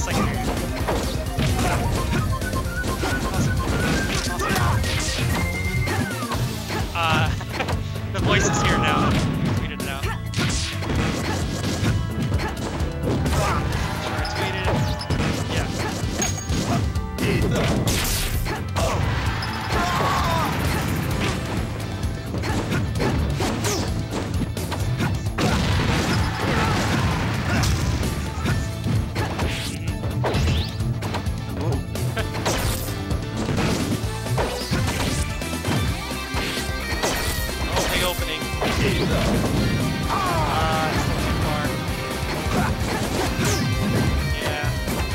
Yes, I can hear you. The voice is here now. You tweeted it out. Sure, I tweeted it. Yeah. Opening. It's a little too far. Yeah.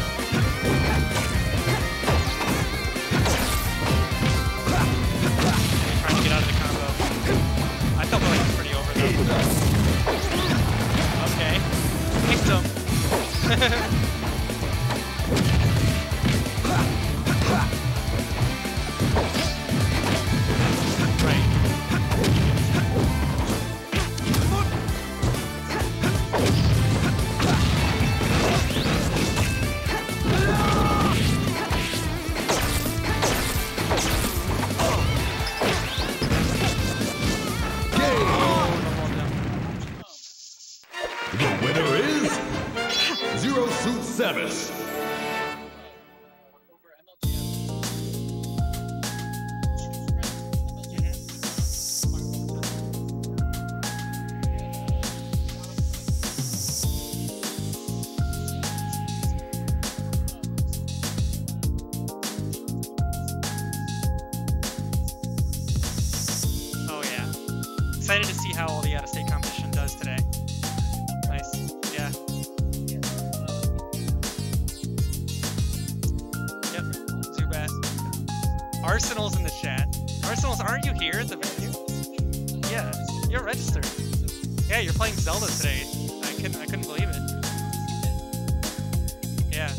Trying to get out of the combo. I felt like it's pretty over though. Okay. Kicked him. The winner is Zero Suit Samus. Oh yeah. Excited to see how all the out-of-state competition does today. Nice. Yeah. Yep. Zubat. Arsenal's in the chat. Arsenal's, aren't you here at the venue? Yeah. You're registered. Yeah, you're playing Zelda today. I couldn't believe it. Yeah.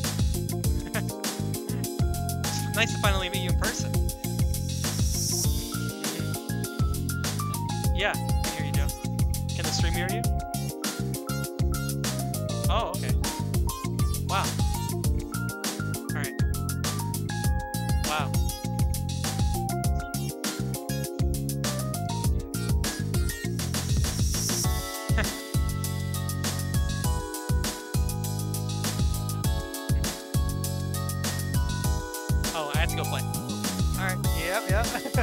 It's nice to finally meet you in person. Yeah, I can hear you, Joe. Can the stream hear you? Oh, okay. Wow. Alright. Wow. Oh, I have to go play. Alright. Yep.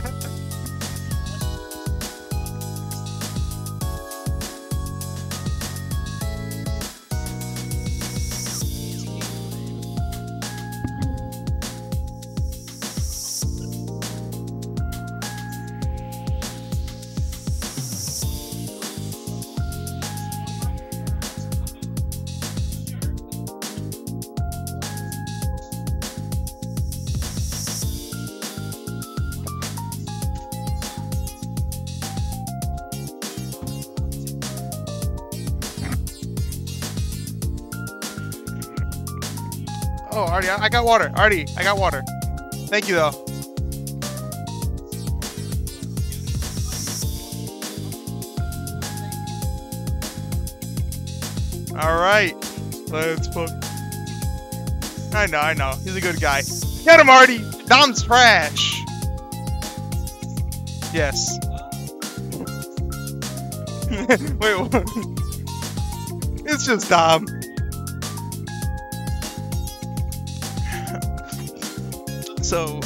Oh, Artie, I got water. Artie, I got water. Thank you, though. All right, let's put. I know. He's a good guy. Get him, Artie. Dom's trash. Yes. Wait, what? It's just Dom. So.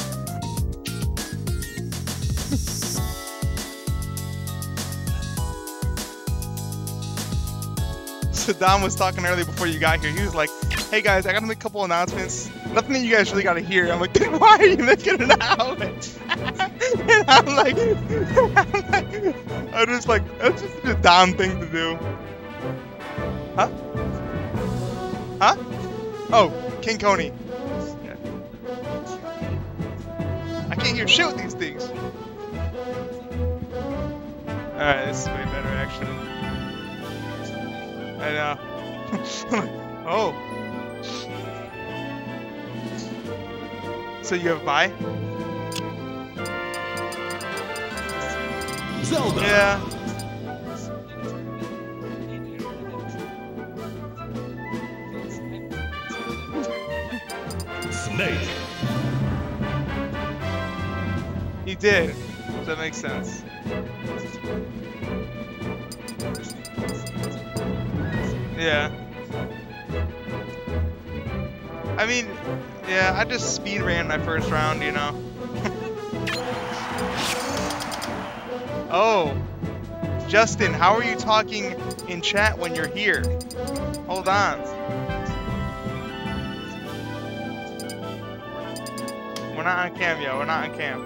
So Dom was talking earlier before you got here. He was like, "Hey guys, I gotta make a couple announcements. Nothing that you guys really gotta hear." I'm like, "Then why are you making an announcement?" And I'm just like, that's just a Dom thing to do. Huh? Huh? Oh, King Coney. Yeah. I can't hear shit with these things. Alright, this is way better actually. I know. Oh. So you have bye? Zelda. Yeah. Snake. He did. That makes sense. Yeah. I mean, yeah, I just speed ran my first round, you know. Oh. Justin, how are you talking in chat when you're here? Hold on. We're not on cam, yo. We're not on cam.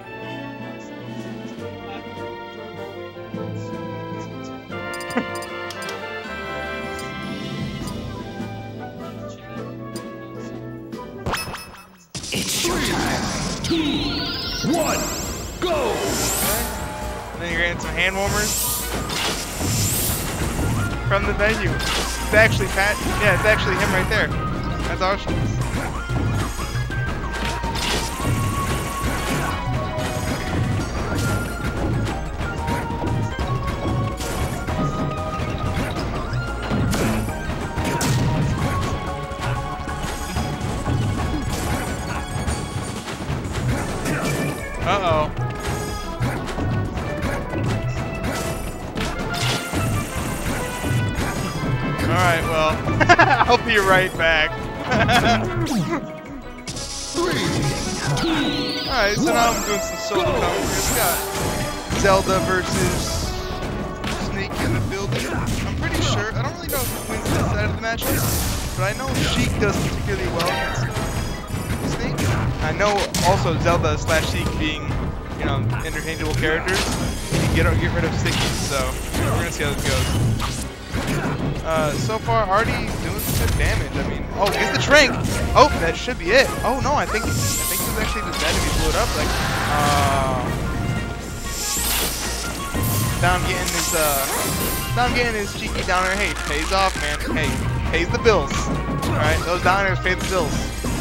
It's showtime. 2, 1, go! Okay. And then you're getting some hand warmers from the venue. It's actually Pat. Yeah, it's actually him right there. That's awesome. Uh-oh. Alright, well, I'll be right back. Alright, so now I'm doing some solo commentaries. We got Zelda versus Snake in the building. I'm pretty sure, I don't really know who wins this side of the match, but I know Sheik does particularly well against Snake. I know also Zelda / Sheik being, you know, interchangeable characters. You can get rid of Sticky, so we're gonna see how this goes. So far, already doing some good damage. I mean, oh, is the Trank? Oh, that should be it. Oh no, I think it was actually just bad if he blew it up. Like, Dom getting his cheeky downer. Hey, pays off, man. Hey, pays the bills. All right, those downers pay the bills.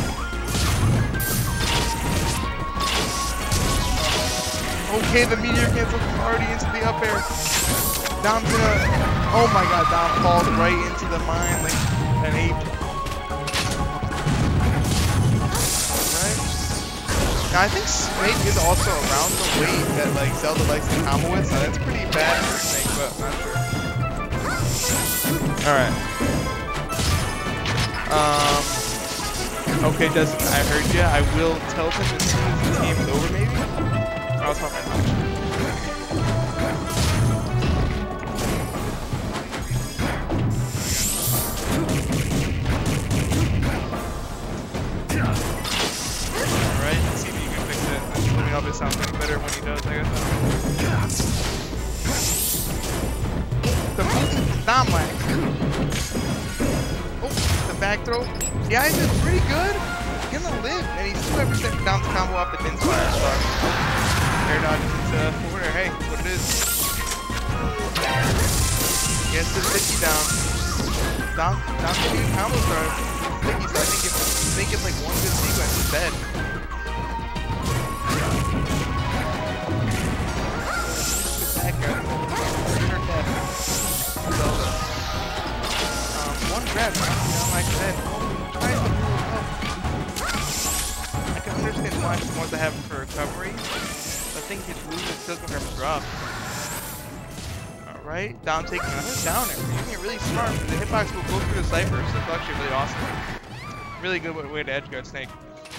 Okay, the meteor cancel already into the up air. Dom's gonna. Oh my god, Dom falls right into the mine like an ape. Alright. Now I think Snake is also around the weight that like Zelda likes to combo with, so that's pretty bad for Snake, but I'm not sure. Alright. Okay, Justin, I heard ya. I will tell him as soon as the game's over, maybe? Oh, it's not my knowledge. Alright, let's see if you can fix it. Let me know if it sounds any better when he does, I guess. The move is Domlax. Oh, the back throw. Yeah, he's been pretty good. He's gonna live, and he's still ever set Dom's combo off the pin spire star. Air dodge into corner. Hey, that's what it is. Gets the sticky down. Dom's getting combo started. Sticky, so I think if they get like one good sequence, it's dead. Back guard. One grab, you know, like I said, tries to move up. I can understand why he wants to have him for recovery. I think his move is still going to drop. Alright, Dom taking another downer. Using it really smart. The hitbox will go through the Cypher, so it's actually really awesome. Really good way to edgeguard Snake.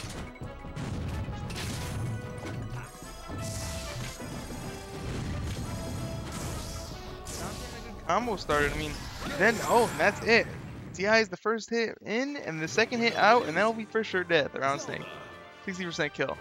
Dom's getting a good combo started. I mean, then, oh, that's it. DI is the first hit in, and the second hit out, and that'll be for sure death around Snake. 60% kill.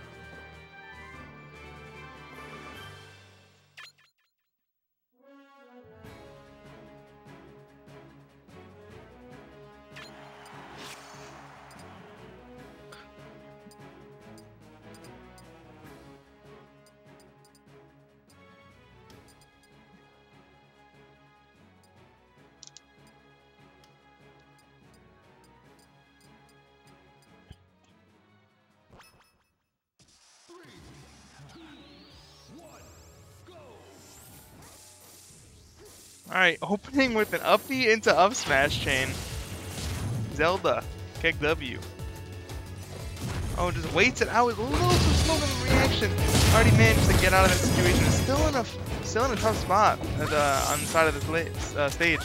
Alright, opening with an up B into up smash chain. Zelda, kick W. Oh, just waits it out. It's a little too slow of a reaction. Already managed to get out of that situation. It's still in a tough spot at, on the side of the stage.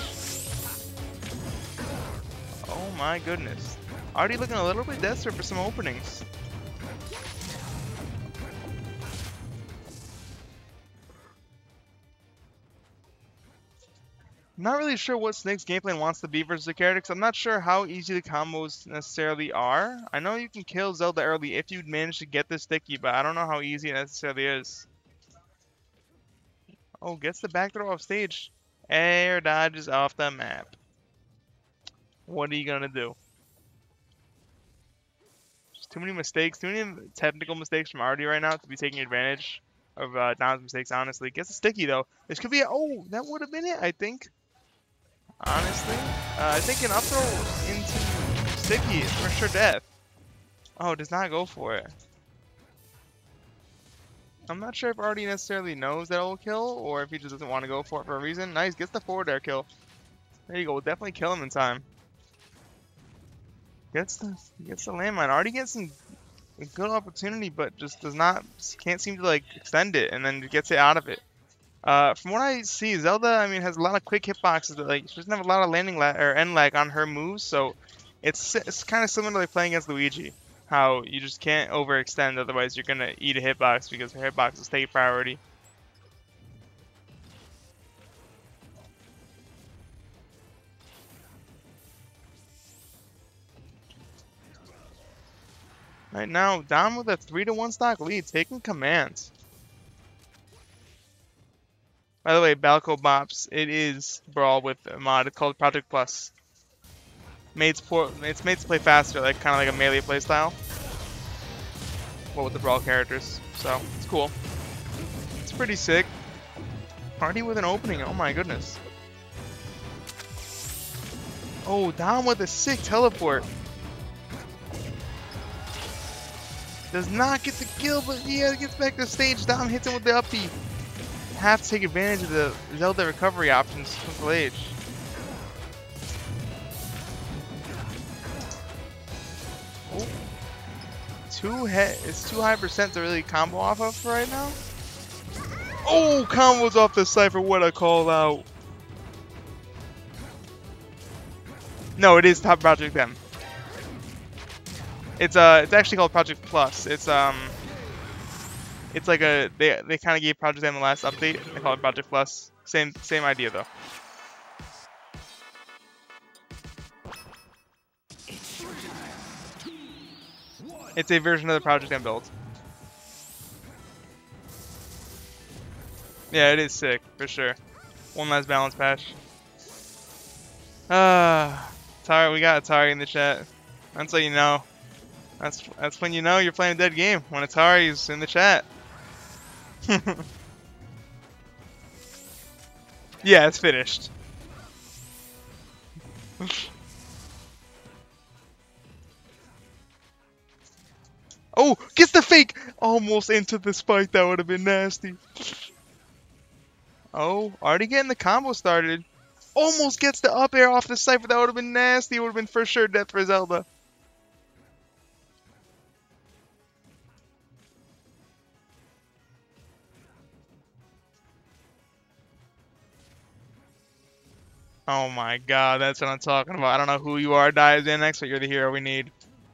Oh my goodness. Already looking a little bit desperate for some openings. I'm not really sure what Snake's game plan wants to be versus the character, because I'm not sure how easy the combos necessarily are. I know you can kill Zelda early if you manage to get the sticky, but I don't know how easy it necessarily is. Oh, gets the back throw off stage. Air dodges off the map. What are you gonna do? Just too many mistakes, too many technical mistakes from Artie right now to be taking advantage of Dom's mistakes, honestly. Gets a sticky, though. This could be a... Oh, that would have been it, I think. Honestly, I think an up throw into sticky is for sure death. Oh, does not go for it. I'm not sure if Artie necessarily knows that it'll kill, or if he just doesn't want to go for it for a reason. Nice, gets the forward air kill. There you go, we'll definitely kill him in time. Gets the landmine. Artie gets a good opportunity, but just can't seem to like extend it, and then gets it out of it. From what I see, Zelda, I mean, has a lot of quick hitboxes. That, like, she doesn't have a lot of landing lag or end lag on her moves, so it's kind of similar to like playing against Luigi. How you just can't overextend, otherwise you're gonna eat a hitbox because her hitbox is take priority. Right now, Dom with a 3-1 stock lead, taking commands. By the way, Balco Bops, it is Brawl with a mod called Project Plus. It's made to play faster, like kind of like a melee playstyle. Well, with the Brawl characters, so it's cool. It's pretty sick. Artie with an opening, oh my goodness. Oh, Dom with a sick teleport. Does not get the kill, but yeah, gets back to stage. Dom hits him with the up B. Have to take advantage of the Zelda recovery options from Triple H. Oh. It's too high percent to really combo off of right now. Oh, combos off the Cypher, what a call out. No, it is Top Project M. It's actually called Project Plus. It's like a they kind of gave Project M the last update. They call it Project Plus. Same idea though. It's a version of the Project M build. Yeah, it is sick for sure. One last balance patch. Atari, we got Atari in the chat. That's how you know. That's when you know you're playing a dead game, when Atari's in the chat. Yeah, it's finished. Oh, gets the fake! Almost into the spike, that would have been nasty. Oh, already getting the combo started. Almost gets the up air off the Cypher, that would have been nasty. It would have been for sure death for Zelda. Oh my god, that's what I'm talking about. I don't know who you are, Diazenex, but you're the hero we need.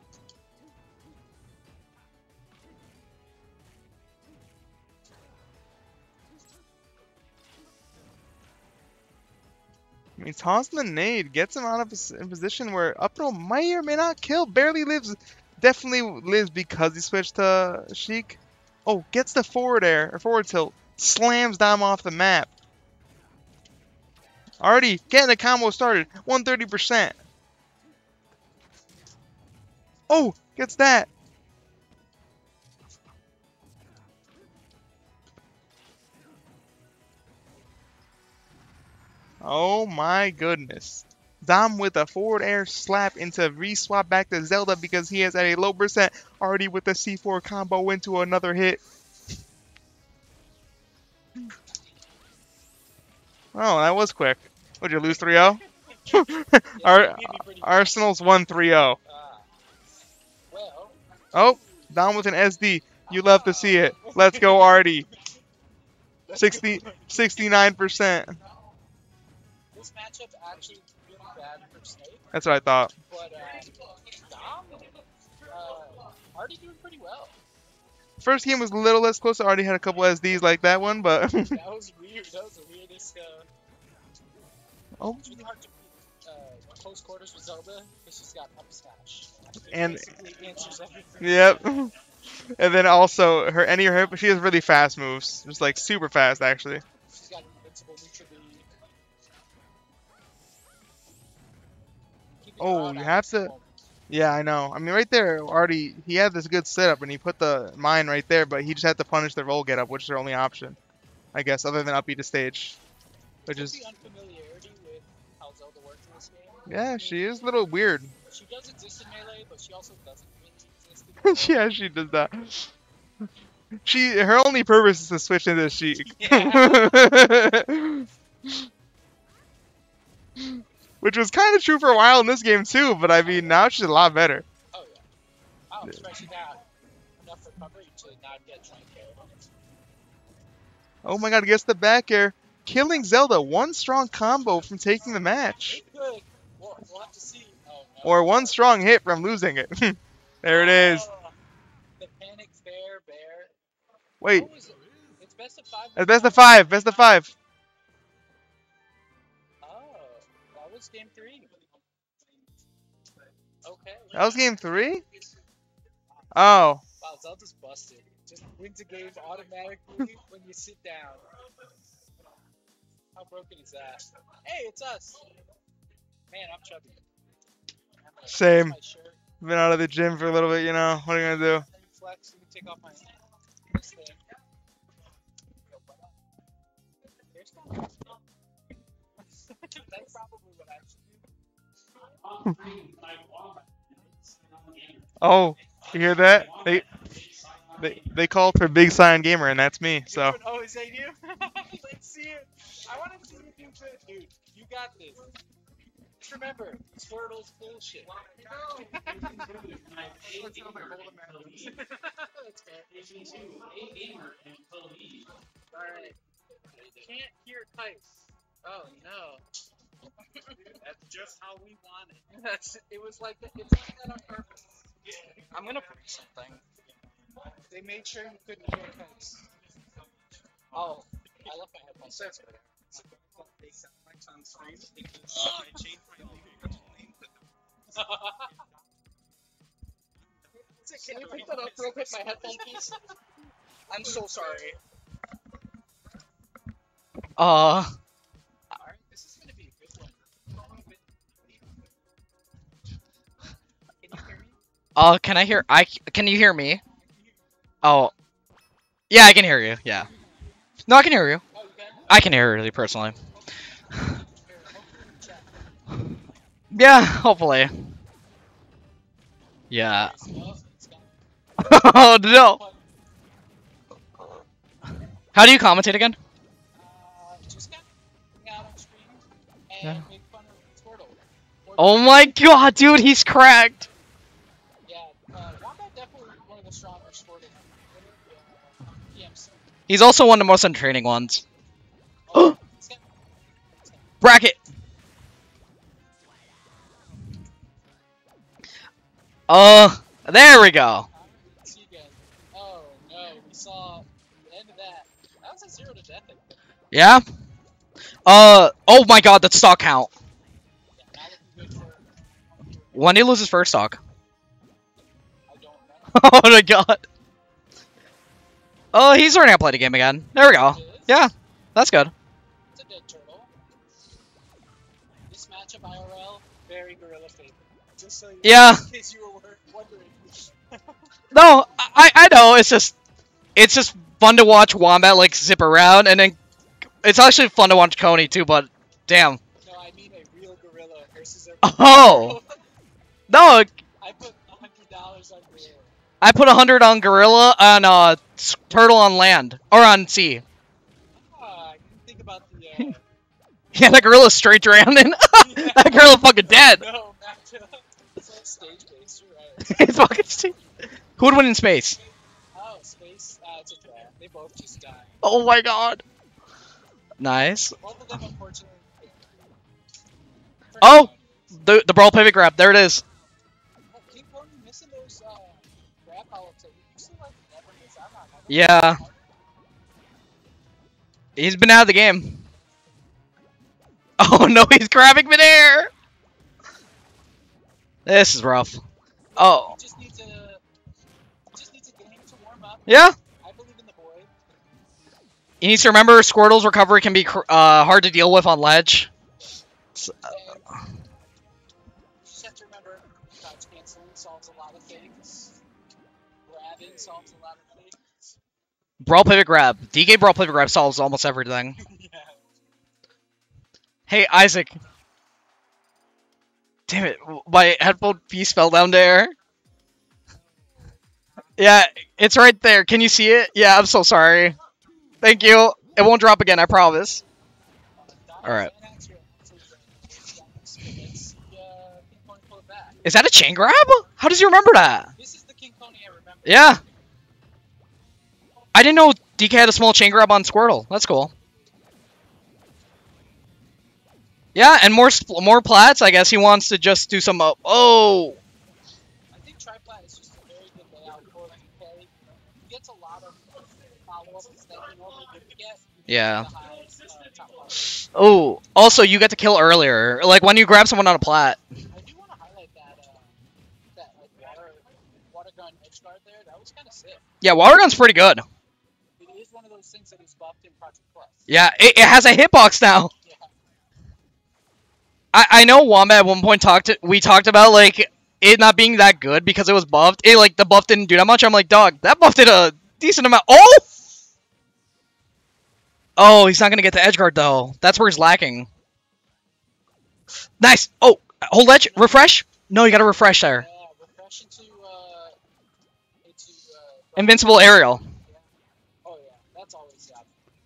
I mean, tossing the nade gets him out of a position where up throw might or may not kill. Barely lives. Definitely lives because he switched to Sheik. Oh, gets the forward air, or forward tilt. Slams Dom off the map. Already getting the combo started. 130%. Oh, gets that. Oh my goodness. Dom with a forward air slap into re-swap back to Zelda because he is at a low percent. Already with the C4 combo into another hit. Oh, that was quick. Would you lose 3-0? Arsenal's won 3-0. Oh, Down with an SD. You love to see it. Let's go, Artie. 69%. This matchup's actually really bad for Snake, That's what I thought. but Dom, already doing pretty well. First game was a little less close. I already had a couple SDs like that one, but... That was weird. That was the weirdest. Oh. It's really hard to beat close quarters with Zelda because she's got up smash. It And- basically answers everything. Yep. And then also, she has really fast moves. Just like super fast, actually. She's got invincible neutral B. Keeping Oh, her out you at have this to- moment. Yeah, I know. I mean, right there, already, he had this good setup, and he put the mine right there, but he just had to punish the roll get-up, which is their only option, I guess, other than up B to stage. Which Just is, the unfamiliarity with how Zelda works in this game. yeah, she is a little weird. She does exist in Melee, but she also doesn't really exist in Melee. Yeah, she does that. Her only purpose is to switch into Sheik. Which was kind of true for a while in this game too, but I mean now she's a lot better. Oh yeah. Oh, especially now. Enough recovery to not get trained here. Oh my god, gets the back air, killing Zelda. One strong combo from taking the match, It could. We'll have to see. Oh no. or one strong hit from losing it. There it is. Oh, the panic bear. Wait, What was it? It's best of 5. it's best of 5. Best of 5. Oh, that was game 3. Okay. That was game 3. Oh, Wow, Zelda's busted. Just wins a game automatically when you sit down. How broken is that? Hey, it's us. Man, I'm chubby. same. My shirt. Been out of the gym for a little bit, you know. What are you gonna do? Let me flex. Let me take off my this thing. Here's one. That's probably what I should do. Oh, you hear that? They called for Big Sign Gamer, and that's me. So Oh, is that you? Let's see it. I want to see you do good, dude. You got this. Just remember, Squirtle's bullshit. That's fair. Alright. Can't hear Tice. Oh no. That's just how we want it. It was like that. It's like that on purpose. I'm gonna break something. They made sure you couldn't hear Tice. Oh, I left my headphones. That's better. They sound like on screen. I changed my name. Can you pick that up real quick, my headphone piece? I'm so sorry. Alright, this is gonna be a good one. Can you hear me? Can I hear? Can you hear me? Oh, yeah, I can hear you. Yeah. No, I can hear you. Oh, you can? I can hear you personally. Here, hopefully in the chat. Yeah, hopefully. Yeah. Oh, it's gone. Oh no. How do you commentate again? Just got out on stream and Yeah. make fun of Squirtle. Oh my god, dude, he's cracked. Yeah, Wombat definitely one of the stronger Squirtle PMs. He's also one of the most entertaining ones. Oh, he's got- Bracket. There we go. Let's see again. Oh no, we saw the end of that. That was a 0 to death. I think. Yeah. Oh my god, that's stock count. Yeah, not looking good for. When did he lose his first stock? I don't know. Oh my god. Oh, he's learning how to play the game again. There we go. Yeah, that's good. It's a dead turtle. This matchup IRL, very gorilla favorite. Just so you Yeah. in case you were wondering. No, I know. It's just fun to watch Wombat like zip around, and then it's actually fun to watch Coney too. But damn. No, I mean a real gorilla versus a. Oh. No, I put $100 on gorilla. I put 100 on Gorilla and Turtle on land or on sea. Ah, I didn't think about the. Yeah, that Gorilla's straight drowning. That Gorilla fucking dead. No, matchup. It's like stage based, you're right. It's fucking. Who would win in space? Oh, space. It's a draw. They both just die. Oh my god. Nice. Both of them, unfortunately. Oh! The brawl pivot grab. There it is. King Kong missing those grab power-ups that you used to like never miss out on. Yeah. He's been out of the game. Oh no, he's grabbing midair! This is rough. Oh. He just needs a game to warm up. Yeah. I believe in the boy. He needs to remember Squirtle's recovery can be hard to deal with on ledge. So, You just have to remember, dodge canceling solves a lot of things. Grabbing solves a lot of things. brawl pivot grab. DK brawl pivot grab solves almost everything. Yeah. Hey, Isaac. Damn it, my headphone piece fell down there. Yeah, it's right there. Can you see it? Yeah, I'm so sorry. Thank you. It won't drop again, I promise. Alright. Is that a chain grab? How does he remember that? This is the King Pony I remember. Yeah. I didn't know DK had a small chain grab on Squirtle. That's cool. Yeah, and more plats. I guess he wants to just do some. Oh. I think Triplat is just a very good layout for DK. He gets a lot of follow-ups that he normally wouldn't get. Yeah. Oh. Also, you get to kill earlier, like when you grab someone on a plat. I do want to highlight that like water gun edge guard there. That was kind of sick. Yeah, water gun's pretty good. It is one of those things that is buffed in Project Plus. Yeah, it has a hitbox now. Yeah. I know Wombat at one point we talked about like it not being that good because it was buffed. It like the buff didn't do that much. I'm like, dog, that buff did a decent amount. Oh! Oh, he's not gonna get the edge guard though. That's where he's lacking. Nice. Oh, hold edge. Refresh. No, you gotta refresh there. Yeah, refresh into Invincible aerial. Oh yeah, that's always sad.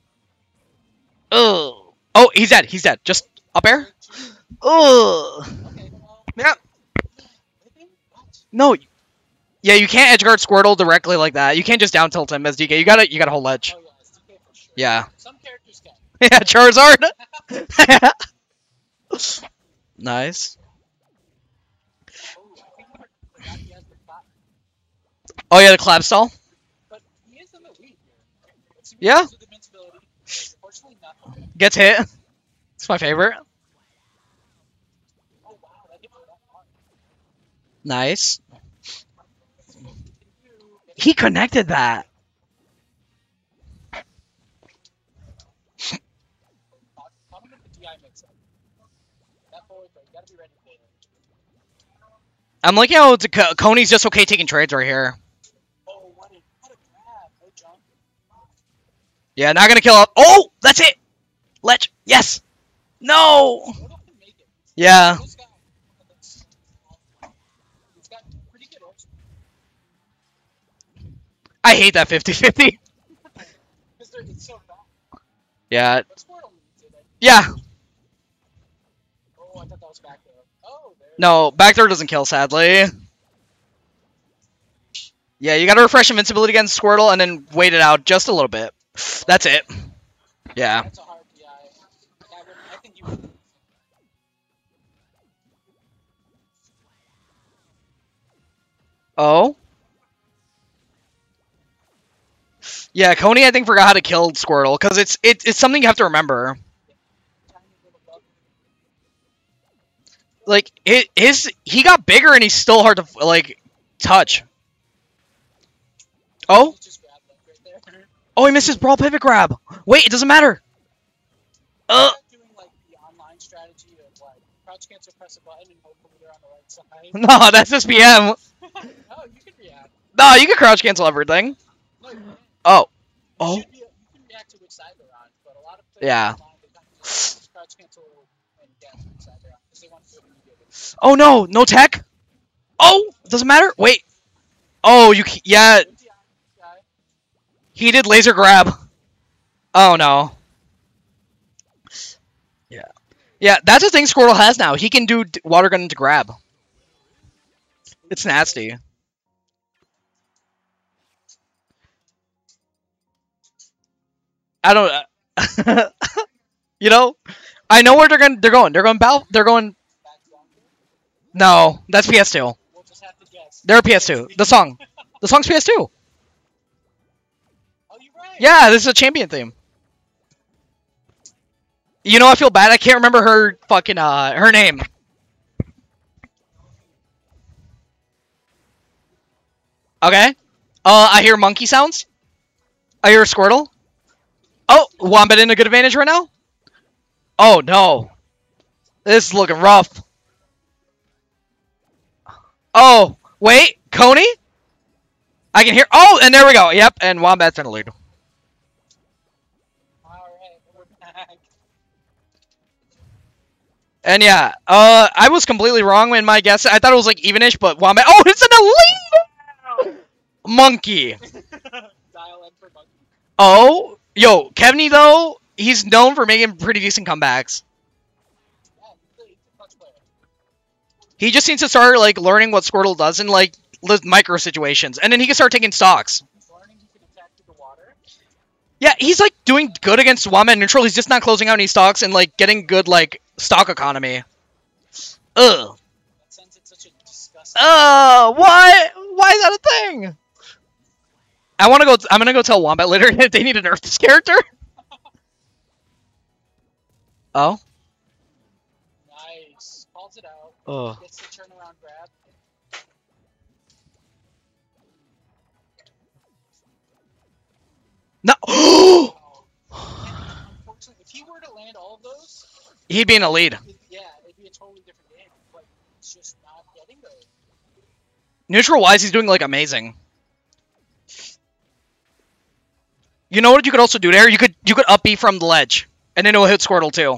Ugh. Oh, he's dead. He's dead. Just up air. Ugh. Okay, well, Yeah. what? No. Yeah, you can't edge guard Squirtle directly like that. You can't just down tilt him as DK. You gotta hold edge. Oh yeah, it's DK for sure. Yeah. Some characters can. Yeah, Charizard. Nice. Oh, I think I forgot he has the clap. Oh yeah, the clap stall. But he is in the lead here. Let's see what Yeah. he does with invincibility. Unfortunately, nothing. Gets hit. It's my favorite. Oh wow, that hit for that hard. Nice. He connected that. Talking about the DI mix-up. That forward throw, you gotta be ready for it. I'm liking how Coney's just okay taking trades right here. Oh, what a grab. No jump. Yeah, not gonna kill up. Oh, that's it. Ledge. Yes. No. What can make it? Yeah. This guy, he's got pretty good edge. I hate that 50-50. Because it's so fast. Yeah. But Squirtle needs it. Yeah. Oh, I thought that was back there. Oh, there. No, back there doesn't kill, sadly. Yeah, you gotta refresh invincibility against Squirtle and then wait it out just a little bit. That's it. Yeah. That's a hard DI. I think you would. Oh? Yeah, Coney I think forgot how to kill Squirtle because it's something you have to remember. Tiny little bug. Like he got bigger and he's still hard to like touch. Oh? He just grabbed that right there. Oh, he missed his brawl pivot grab. Wait, it doesn't matter. Doing like the online strategy of like crouch cancel, press a button, and hopefully they're on the right side. No, that's just PM. Oh, you can react. No, you can crouch cancel everything. No, you can't. Oh. You Oh. should you can react to which side they're on, but a lot of players Yeah. online, they kind of just crouch cancel and guess which side they're on because they want to do it immediately. Oh no, no tech. Oh, doesn't matter. Wait. Oh, yeah. Good DI. He did laser grab. Oh no. Yeah. Yeah, that's a thing Squirtle has now. He can do water gun into grab. It's nasty. I don't. You know, I know where they're going. They're going. They're going. No, that's PS2. We'll just have to guess. They're PS2. The song. The song's PS2. Oh, you're right. Yeah, this is a champion theme. You know, I feel bad. I can't remember her fucking her name. Okay. I hear monkey sounds. I hear a Squirtle. Oh, Wombat in a good advantage right now. Oh no, this is looking rough. Oh wait, Coney. I can hear. Oh, and there we go. Yep, and Wombat's in the lead. Alright, we're back. And yeah, I was completely wrong in my guess. I thought it was like evenish, but Wombat. Oh, it's in the lead. Monkey. Dial in for monkey. Oh, yo, Kevney though, he's known for making pretty decent comebacks. Yeah, he's a clutch player. He just needs to start like learning what Squirtle does in like micro situations, and then he can start taking stocks. He's learning he can attack through the water. Yeah, he's like doing good against Wombat neutral. He's just not closing out any stocks and like getting good like stock economy. Ugh. That sends it such a disgusting. Why? Why is that a thing? I want to go. I'm gonna go tell Wombat later if they need to nerf this character. Oh. Nice. Calls it out. Oh. Gets the turnaround grab. No. Unfortunately, if he were to land all of those, He'd be in a lead. yeah, it'd be a totally different game. But it's just not getting those. Neutral wise, he's doing like amazing. You know what you could also do there? You could up B from the ledge, and then it'll hit Squirtle too.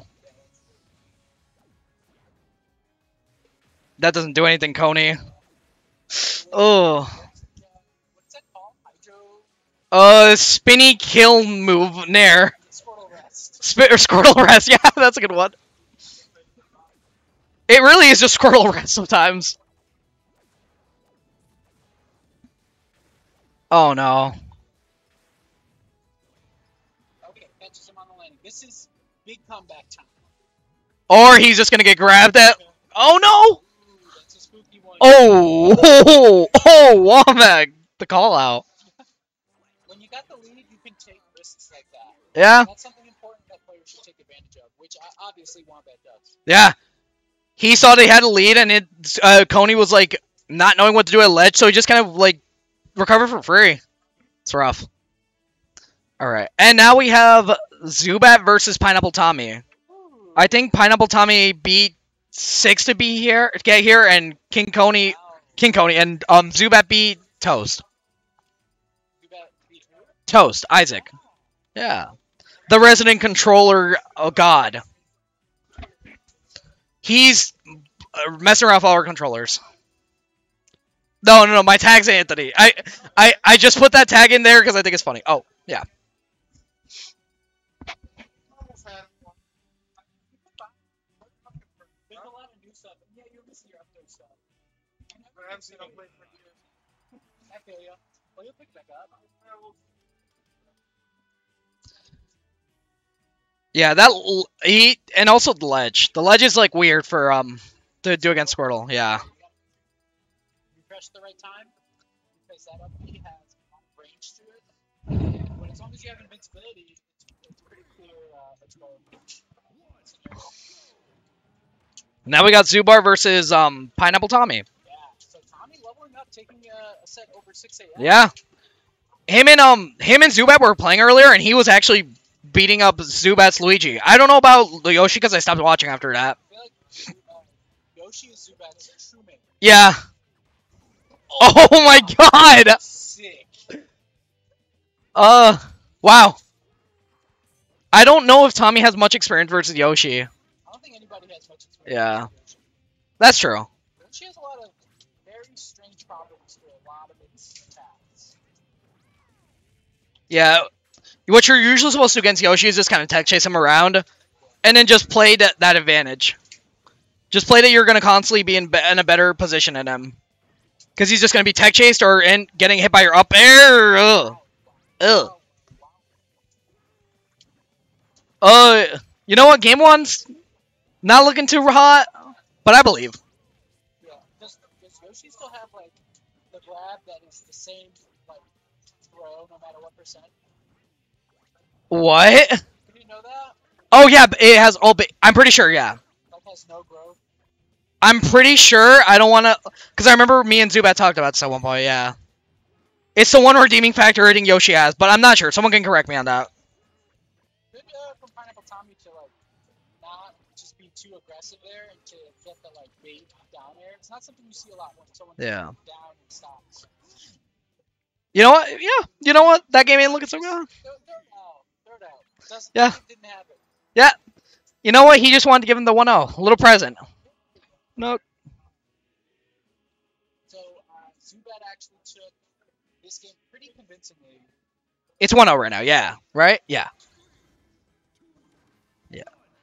That doesn't do anything, Coney. Oh. What's that called? Spinny kill move Nair. Squirtle rest. Squirtle rest. Yeah, that's a good one. It really is just Squirtle rest sometimes. Oh no. Okay, catches him on the landing. This is big comeback time. Or he's just gonna get grabbed at. Oh no! Ooh, that's a spooky one. Oh, Wombat, the call out. When you got the lead, you can take risks like that. Yeah, That's something important that players should take advantage of, which obviously Wombat does. yeah. He saw they had a lead, and Coney was like not knowing what to do at ledge, so he just kind of like recovered for free. It's rough. All right, and now we have Zubat versus Pineapple Tommy. Ooh. I think Pineapple Tommy beat 6 to get here, and King Coney, and Zubat beat Toast. Zubat beat who? Toast, Isaac. Yeah. The resident controller, oh god. He's messing around with all our controllers. No, my tag's Anthony. I just put that tag in there because I think it's funny. Oh, yeah. There's a lot of new stuff. Yeah, you're missing your update stuff. I haven't seen update for years. I feel ya. Well, you'll pick back up. Yeah, and also the ledge. The ledge is like weird for to do against Squirtle. Yeah. You press the right time, because that up B has range to it. But as long as you have invincibility, it's pretty clear it's going. Now we got Zubar versus Pineapple Tommy. Yeah, so Tommy leveling up, taking a set over 6 a.m. Yeah. Him and Zubat were playing earlier, and he was actually beating up Zubat's Luigi. I don't know about Yoshi because I stopped watching after that. I feel like Yoshi is Zubat's true mate. Yeah. Oh my god! Sick. Wow. I don't know if Tommy has much experience versus Yoshi. I don't think anybody has much experience. Yeah. with Yoshi. That's true. Yoshi has a lot of very strange problems for a lot of its attacks. Yeah. What you're usually supposed to do against Yoshi is just kind of tech chase him around, and then just play that advantage. Just play that you're going to constantly be in a better position than him. Because he's just going to be tech chased or getting hit by your up air. Ugh. Ugh. You know what? Game 1's not looking too hot, but I believe. Yeah. Does Yoshi still have like the grab that is the same like throw no matter what percent? What? Did you know that? Oh yeah, it has all. I'm pretty sure. Yeah. Like has no growth. I'm pretty sure. I don't want to, because I remember me and Zubat talked about this at one point. Yeah. It's the one redeeming factor I think Yoshi has, but I'm not sure. Someone can correct me on that. Good from Pineapple Tommy to like not just be too aggressive there and to get the like bait down air. It's not something you see a lot when someone Yeah. down and stops. You know what? Yeah. You know what? That game ain't looking so good. Third out. Yeah. Didn't have it. Yeah. You know what? He just wanted to give him the 1-0. A little present. No. So Zubat actually took this game pretty convincingly. It's 1-0 right now. Yeah. Right? Yeah. Yeah.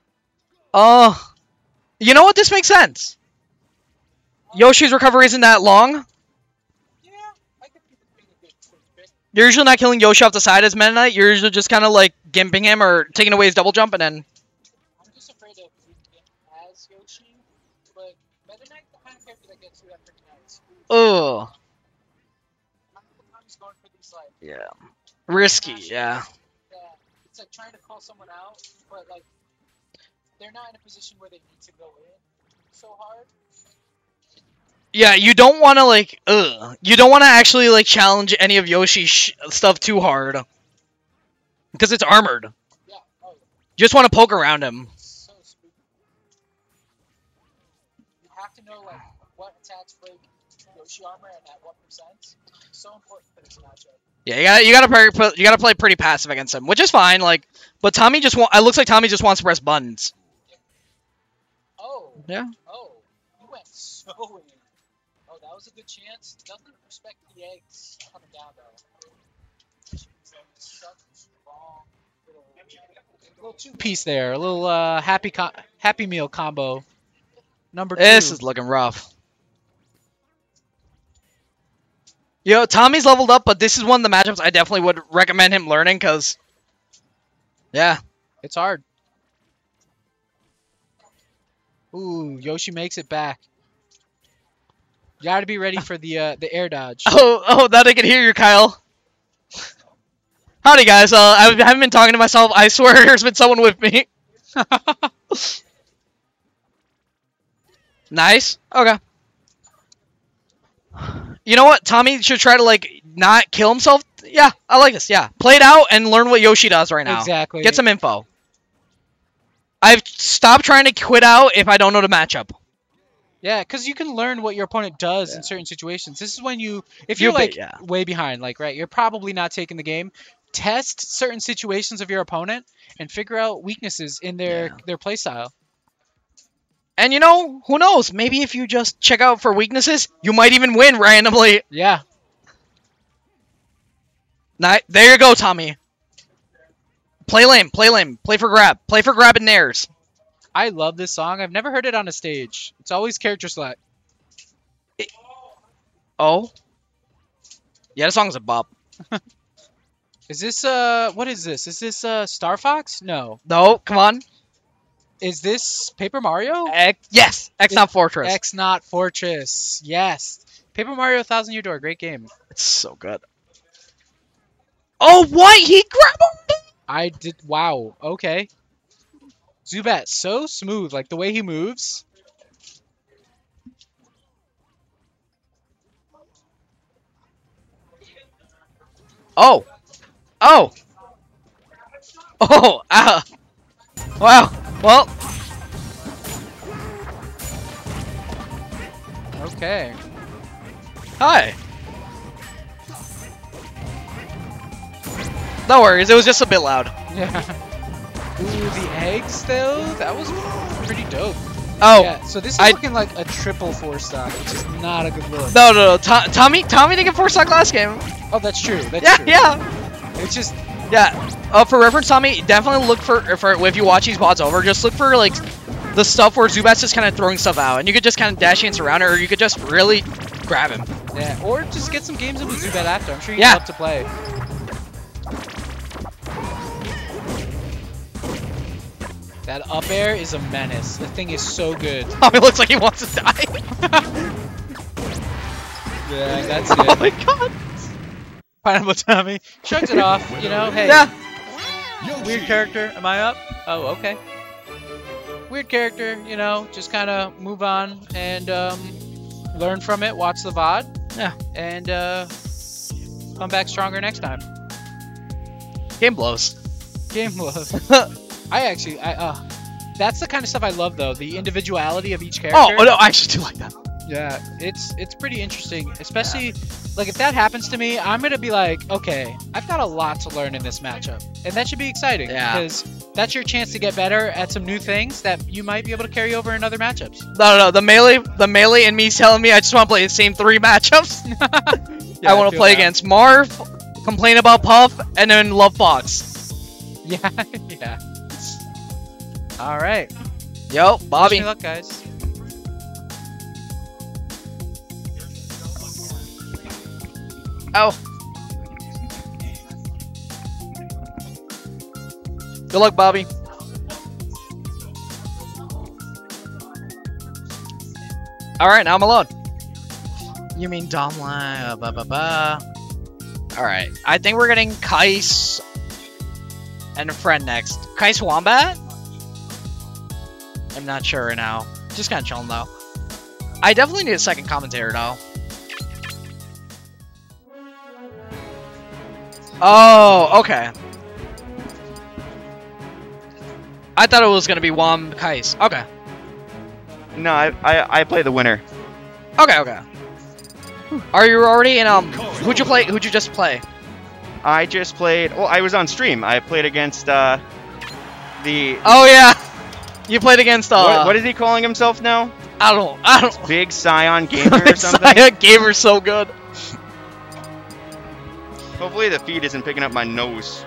You know what? This makes sense. Yoshi's recovery isn't that long. Yeah, I could see this being a good switch pick. You're usually not killing Yoshi off the side as Meta Knight. You're usually just kind of like gimping him or taking away his double jump and then... I'm just afraid of using him as Yoshi, but Meta Knight's the kind of character that gets through that pretty nice. Ugh. I'm just going for these like Yeah. Risky, yeah. it's like trying to call someone out, but like they're not in a position where they need to go in so hard. Yeah, you don't want to, like, you don't want to actually, like, challenge any of Yoshi's stuff too hard. Because it's armored. Yeah, oh, You just want to poke around him. so spooky. You have to know, like, what attacks break Yoshi armor and at what percent. So important for this matchup. Yeah, you gotta play pretty passive against him, which is fine, like, but Tommy just it looks like Tommy just wants to press buttons. Oh. Yeah. Oh. You went so in. Oh, that was a good chance. Doesn't respect the eggs coming down, though. She's like such a strong little Piece there, a little happy meal combo. Number 2. This is looking rough. Yo, Tommy's leveled up, but this is one of the matchups I definitely would recommend him learning, because, yeah. It's hard. Ooh, Yoshi makes it back. You gotta be ready for the air dodge. Oh, that I can hear you, Kyle. Howdy, guys. I haven't been talking to myself. I swear there's been someone with me. Nice. Okay. You know what? Tommy should try to, like, not kill himself. Yeah, I like this. Yeah. Play it out and learn what Yoshi does right now. Exactly. Get some info. I've stopped trying to quit out if I don't know the matchup. Yeah, because you can learn what your opponent does in certain situations. This is when if you're like way behind, like, right, you're probably not taking the game. Test certain situations of your opponent and figure out weaknesses in their playstyle. And you know, who knows? Maybe if you just check out for weaknesses, you might even win randomly. Yeah. There you go, Tommy. Play lame, play lame. Play for grab. Play for grab and nairs. I love this song. I've never heard it on a stage. It's always character select. Oh? Yeah, the song's a bop. Is this, what is this? Is this, Star Fox? No. No, come on. Is this Paper Mario? Yes! X Not Fortress. X Not Fortress. Yes. Paper Mario 1000 Year Door. Great game. It's so good. Oh, what? He grabbed him! I did. Wow. Okay. Zubat, so smooth. Like, the way he moves. Oh. Oh. Oh. Ah. Wow. Well. Okay. Hi. No worries. It was just a bit loud. Yeah. Ooh, the eggs, though? That was pretty dope. Oh. Yeah, so this is looking like a triple 4-stock, which is not a good look. No. Tommy didn't get 4-stock last game. Oh, that's true. That's true. Yeah. It's just... Yeah. For reference, Tommy, definitely look for if you watch these VODs over, just look for, like, the stuff where Zubat's just kind of throwing stuff out. And you could just kind of dash dance around it, or you could just really grab him. Yeah, or just get some games in with Zubat after. I'm sure you'd love to play. That up air is a menace. The thing is so good. Oh, it looks like he wants to die. Yeah, that's it. Oh my god. Pineapple Tommy shrugs it off. You know, hey. Yeah. Weird character. Am I up? Oh, okay. Weird character. You know, just kind of move on and learn from it. Watch the VOD. Yeah. And come back stronger next time. Game blows. Game love. That's the kind of stuff I love though, the individuality of each character. Oh no, I actually do like that. Yeah, it's pretty interesting, especially like if that happens to me, I'm gonna be like, okay, I've got a lot to learn in this matchup, and that should be exciting because that's your chance to get better at some new things that you might be able to carry over in other matchups. No, the melee and me telling me I just want to play the same 3 matchups. Yeah, I want to play against Marv, complain about Puff, and then love Fox. Yeah, yeah. All right. Yo, Bobby. Wish me luck, guys. Oh. Good luck, Bobby. Alright, now I'm alone. You mean Domla? Alright, I think we're getting Kais and a friend next. Kais Wombat? I'm not sure right now. Just kind of chilling though. I definitely need a second commentator though. Oh, okay. I thought it was gonna be Kais. Okay. No, I play the winner. Okay. Are you already in who'd you play? Who'd you just play? I just played. Well, I was on stream. I played against the. Oh yeah. You played against what is he calling himself now? I don't. Big Scion Gamer or something. Scion Gamer's so good. Hopefully the feed isn't picking up my nose.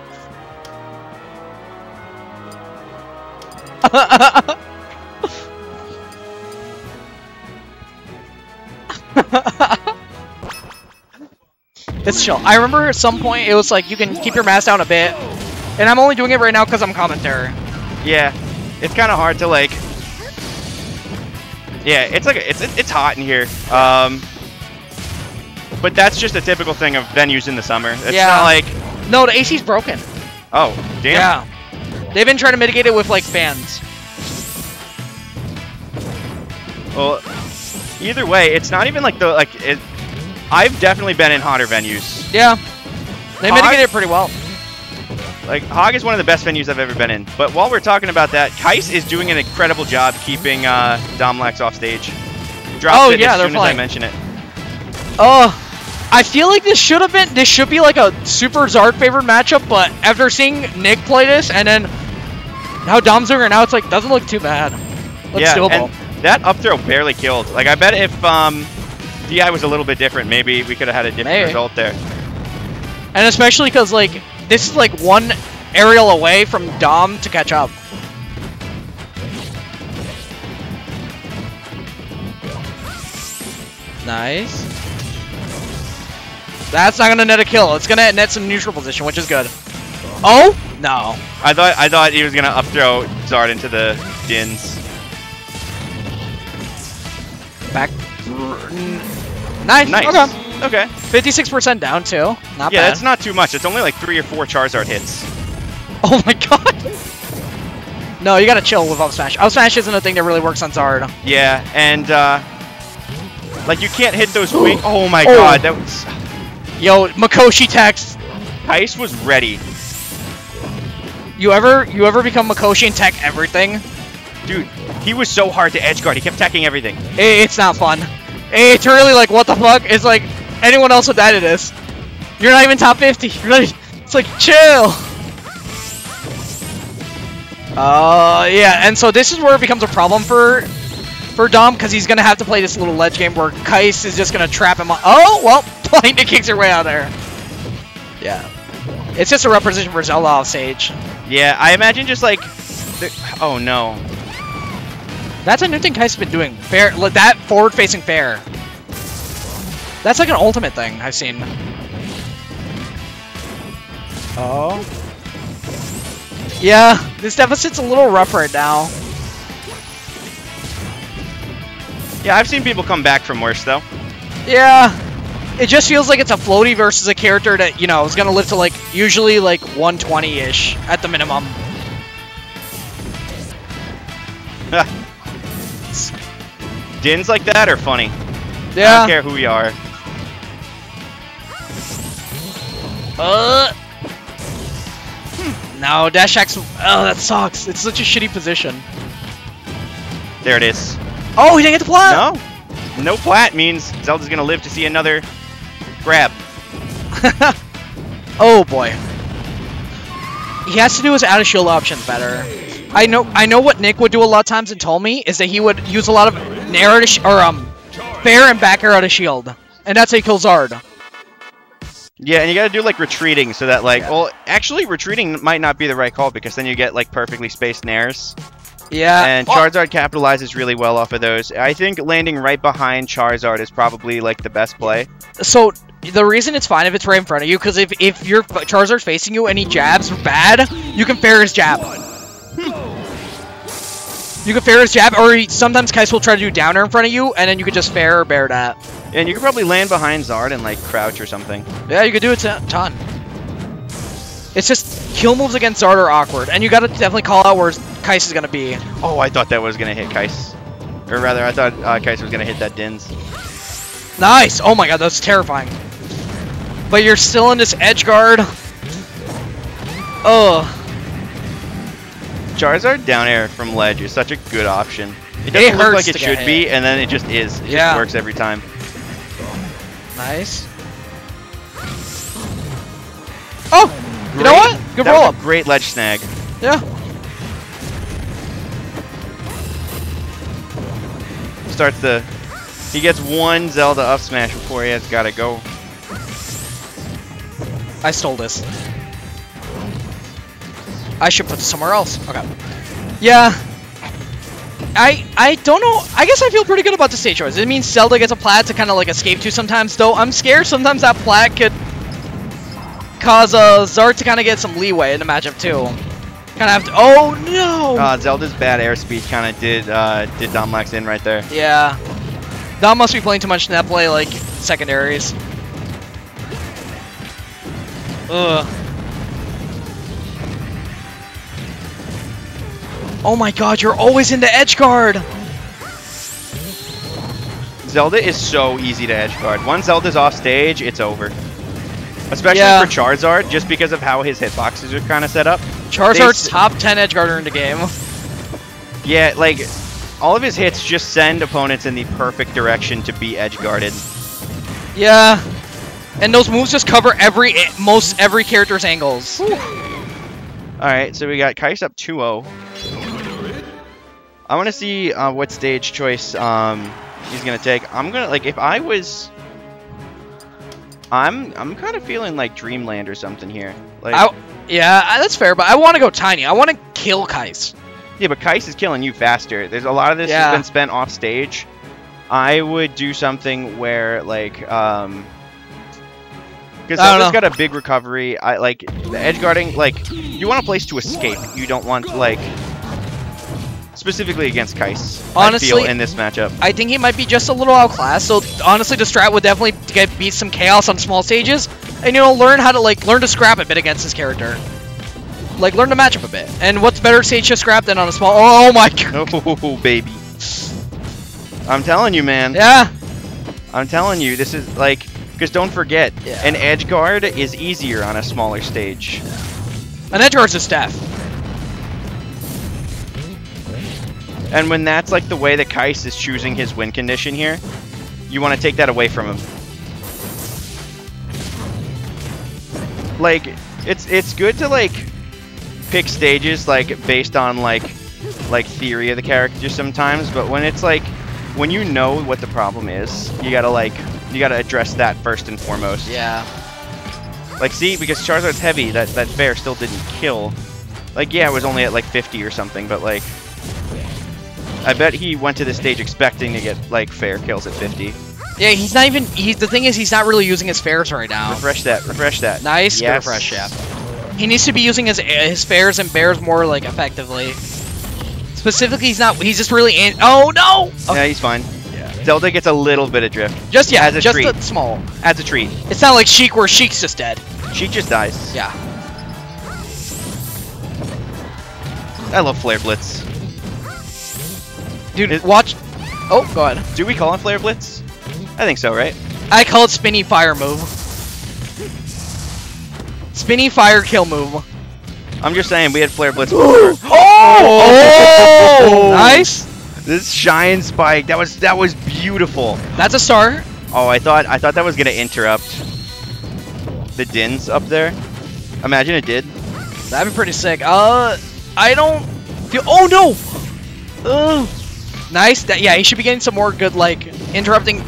It's chill. I remember at some point it was like you can keep your mask down a bit, and I'm only doing it right now because I'm commentary. Yeah, it's kind of hard to like. Yeah, it's like it's hot in here. But that's just a typical thing of venues in the summer. It's not like. No, the AC's broken. Oh, damn. Yeah. They've been trying to mitigate it with like fans. Well, either way, it's not even like I've definitely been in hotter venues. Yeah. They mitigated it pretty well. Like, Hog is one of the best venues I've ever been in. But while we're talking about that, Kais is doing an incredible job keeping Domlax off stage. Dropped it as soon as I mention it. I feel like this should be like a super Zard favored matchup, but after seeing Nick play this and then how Dom's doing right now, it's like, doesn't look too bad. Looks doable. And that up throw barely killed. Like, I bet if DI was a little bit different, maybe we could have had a different result there. And especially because, like, this is like one aerial away from Dom to catch up. Nice. That's not gonna net a kill. It's gonna net some neutral position, which is good. Oh no! I thought he was gonna up throw Zard into the Dins. Back. Nice. Nice. Okay. 56% down too. Not bad. Yeah, that's not too much. It's only like 3 or 4 Charizard hits. Oh my god. No, you gotta chill with Up Smash. Up Smash isn't a thing that really works on Zard. Yeah, and like you can't hit those wings. Oh my god, that was. Yo, Makoshi text. Kais was ready. You ever become Makoshi and tech everything? Dude, he was so hard to edge guard. He kept teching everything. It's not fun. It's really like, what the fuck? It's like, anyone else would die to this. You're not even top 50. It's like, chill. Yeah, and so this is where it becomes a problem for Dom, because he's going to have to play this little ledge game where Kais is just going to trap him on. Oh, well, Blinded kicks her way out there. Yeah. It's just a representation for Zelda off stage. Yeah, I imagine just like... Oh, no. That's a new thing Kais has been doing. Fair, that forward-facing fair. That's like an ultimate thing I've seen. Oh. Yeah, this deficit's a little rough right now. Yeah, I've seen people come back from worse though. Yeah, it just feels like it's a floaty versus a character that, you know, is gonna live to like usually like 120-ish at the minimum. Dins like that are funny. Yeah. I don't care who you are. No, dash X. Oh, that sucks. It's such a shitty position. There it is. Oh, he didn't get the plat. No. No plat means Zelda's gonna live to see another grab. Oh boy. He has to do his out of shield options better. I know what Nick would do a lot of times and told me is that he would use a lot of nair to fair and back air out of shield, and that's how he kills Zard. Yeah, and you gotta do like retreating so that like, well, actually retreating might not be the right call because then you get like perfectly spaced nairs. Yeah. And Charizard capitalizes really well off of those. I think landing right behind Charizard is probably like the best play. So the reason it's fine if it's right in front of you, because if your Charizard's facing you and he jabs bad, you can fair his jab. You can fair his jab, or sometimes Kais will try to do downer in front of you, and then you could just fair or bear that. And you could probably land behind Zard and like crouch or something. Yeah, you could do it a ton. It's just kill moves against Zard are awkward, and you gotta definitely call out where Kais is gonna be. Oh, I thought that was gonna hit Kais. Or rather, I thought Kais was gonna hit that Dins. Nice! Oh my god, that's terrifying. But you're still in this edge guard. Oh. Charizard down air from ledge is such a good option. It doesn't look like it should be, and then it just is. It just works every time. Nice. Oh! You know what? Good roll up. Great ledge snag. Yeah. Starts the... He gets one Zelda up smash before he has gotta go. I stole this. I should put it somewhere else. Okay. Yeah. I don't know. I guess I feel pretty good about the stage choice. It means Zelda gets a plat to kind of like escape to sometimes, though I'm scared sometimes that plat could cause Zard to kind of get some leeway in the matchup too. Kind of have to. Oh no! Zelda's bad airspeed kind of did Domlax in right there. Yeah. Dom must be playing too much net play like secondaries. Ugh. Oh my god, you're always in the edge guard! Zelda is so easy to edge guard. Once Zelda's off stage, it's over. Especially for Charizard, just because of how his hitboxes are kind of set up. Charizard's top 10 edge guarder in the game. Yeah, like, all of his hits just send opponents in the perfect direction to be edge guarded. Yeah. And those moves just cover most every character's angles. Alright, so we got Kais up 2-0. I want to see what stage choice he's gonna take. I'm gonna if I was, I'm kind of feeling like Dreamland or something here. Like, yeah, that's fair, but I want to go tiny. I want to kill Kais. Yeah, but Kais is killing you faster. There's a lot of this has been spent off stage. I would do something where because Zelda's got a big recovery. The edge guarding. You want a place to escape. You don't want specifically against Kais. Honestly, I feel in this matchup, I think he might be just a little outclassed. So honestly, the strat would definitely beat some chaos on small stages, and learn how to learn to scrap a bit against his character. Learn to match up a bit. And what's better stage to scrap than on a small? Oh my god! Oh baby! I'm telling you, man. Yeah. I'm telling you, this is because don't forget, an edge guard is easier on a smaller stage. An edge guard's a staff. And when that's the way that Kais is choosing his win condition here, you want to take that away from him. It's good to pick stages based on theory of the character sometimes, but when it's when you know what the problem is, you gotta address that first and foremost. Yeah. See, because Charizard's heavy, that fair still didn't kill. Yeah, it was only at 50 or something, but I bet he went to this stage expecting to get fair kills at 50. Yeah, he's not even. The thing is, he's not really using his fairs right now. Refresh that. Refresh that. Nice. Yes. Good refresh, yeah. He needs to be using his fairs and bears more like effectively. Specifically, he's not. He's just really. Oh no! Okay. Yeah, he's fine. Yeah. Zelda gets a little bit of drift. Just as a just treat. a small. As a treat. It's not like Sheik where Sheik's just dead. Sheik just dies. Yeah. I love Flare Blitz. Dude, watch. Oh, go ahead. Do we call it Flare Blitz? I think so, right? I call it Spinny Fire move. Spinny Fire kill move. I'm just saying, we had Flare Blitz before. Oh! Nice. This Shine Spike, that was beautiful. That's a star. Oh, I thought that was gonna interrupt the Dins up there. Imagine it did. That'd be pretty sick. I don't feel. Oh no! Nice. Yeah, he should be getting some more good like interrupting.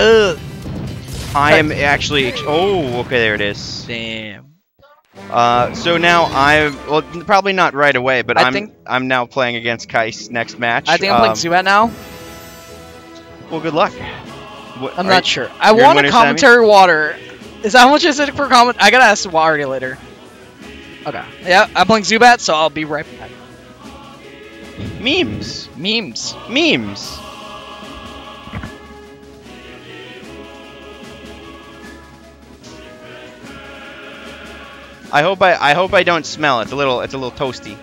I am actually. Oh, okay, there it is. Damn. So now well, probably not right away, but I'm now playing against Kais next match. I think I'm playing Zubat now. Well, good luck. I'm not sure. I want a commentary water. Is that how much is it for comment? I gotta ask Wario later. Okay. Yeah, I'm playing Zubat, so I'll be right back. Memes. I hope I don't smell. It's a little toasty.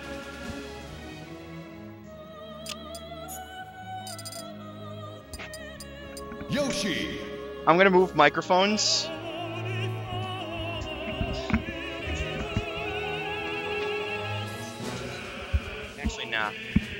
Yoshi. I'm gonna move microphones. Actually, nah.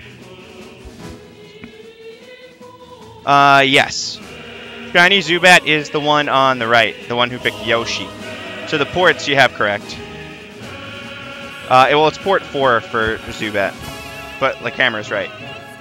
Yes. Shiny Zubat is the one on the right, the one who picked Yoshi. So the ports you have correct. Well, it's port 4 for Zubat, but the camera's right.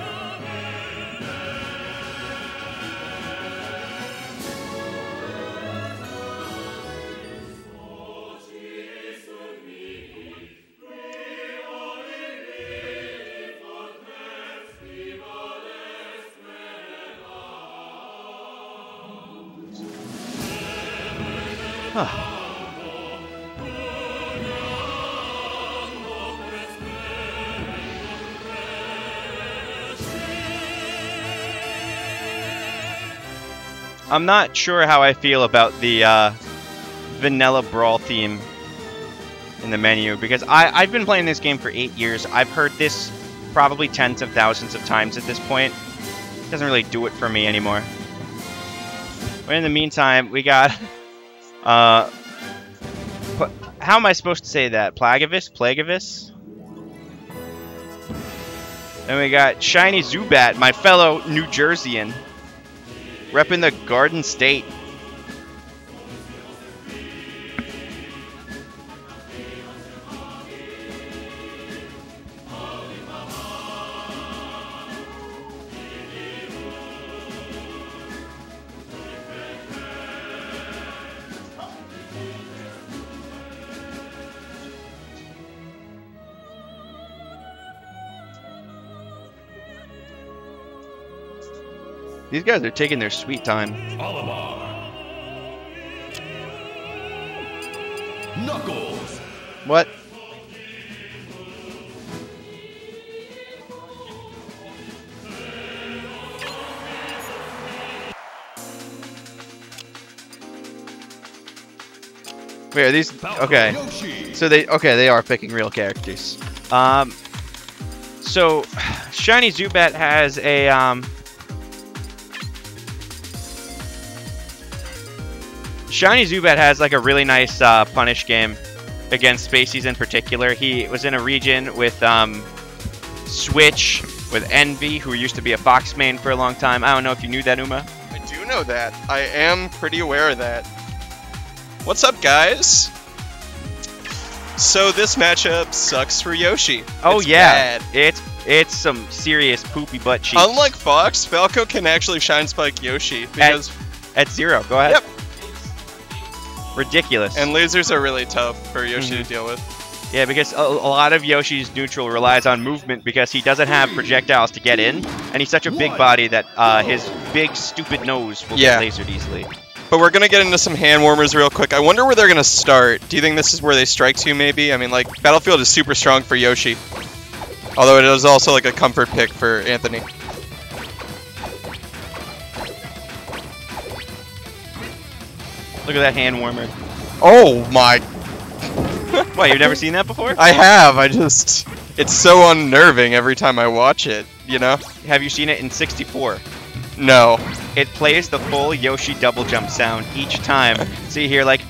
I'm not sure how I feel about the vanilla brawl theme in the menu because I've been playing this game for 8 years. I've heard this probably tens of thousands of times at this point. It doesn't really do it for me anymore. But in the meantime, we got how am I supposed to say that? Plagiavis? Then we got Shiny Zubat, my fellow New Jerseyan. Repping the Garden State. These guys are taking their sweet time. Olimar. Knuckles. What? Wait, are these okay? So they are picking real characters. So Shiny Zubat has a Shiny Zubat has like a really nice punish game against Spaceys in particular. He was in a region with Switch, with Envy, who used to be a Fox main for a long time. I don't know if you knew that, Uma. I do know that. I am pretty aware of that. What's up, guys? So this matchup sucks for Yoshi. Oh it's yeah, bad. it's some serious poopy butt cheeks. Unlike Fox, Falco can actually Shine Spike Yoshi because at 0. Go ahead. Yep. Ridiculous. And lasers are really tough for Yoshi to deal with. Yeah, because a lot of Yoshi's neutral relies on movement because he doesn't have projectiles to get in, and he's such a big body that his big stupid nose will get lasered easily. But we're gonna get into some hand warmers real quick. I wonder where they're gonna start. Do you think this is where they strike to, maybe? I mean, like, Battlefield is super strong for Yoshi. Although it is also like a comfort pick for Anthony. Look at that hand warmer. Oh my. What, you've never seen that before? I have, it's so unnerving every time I watch it, you know? Have you seen it in 64? No. It plays the full Yoshi double jump sound each time. So you hear like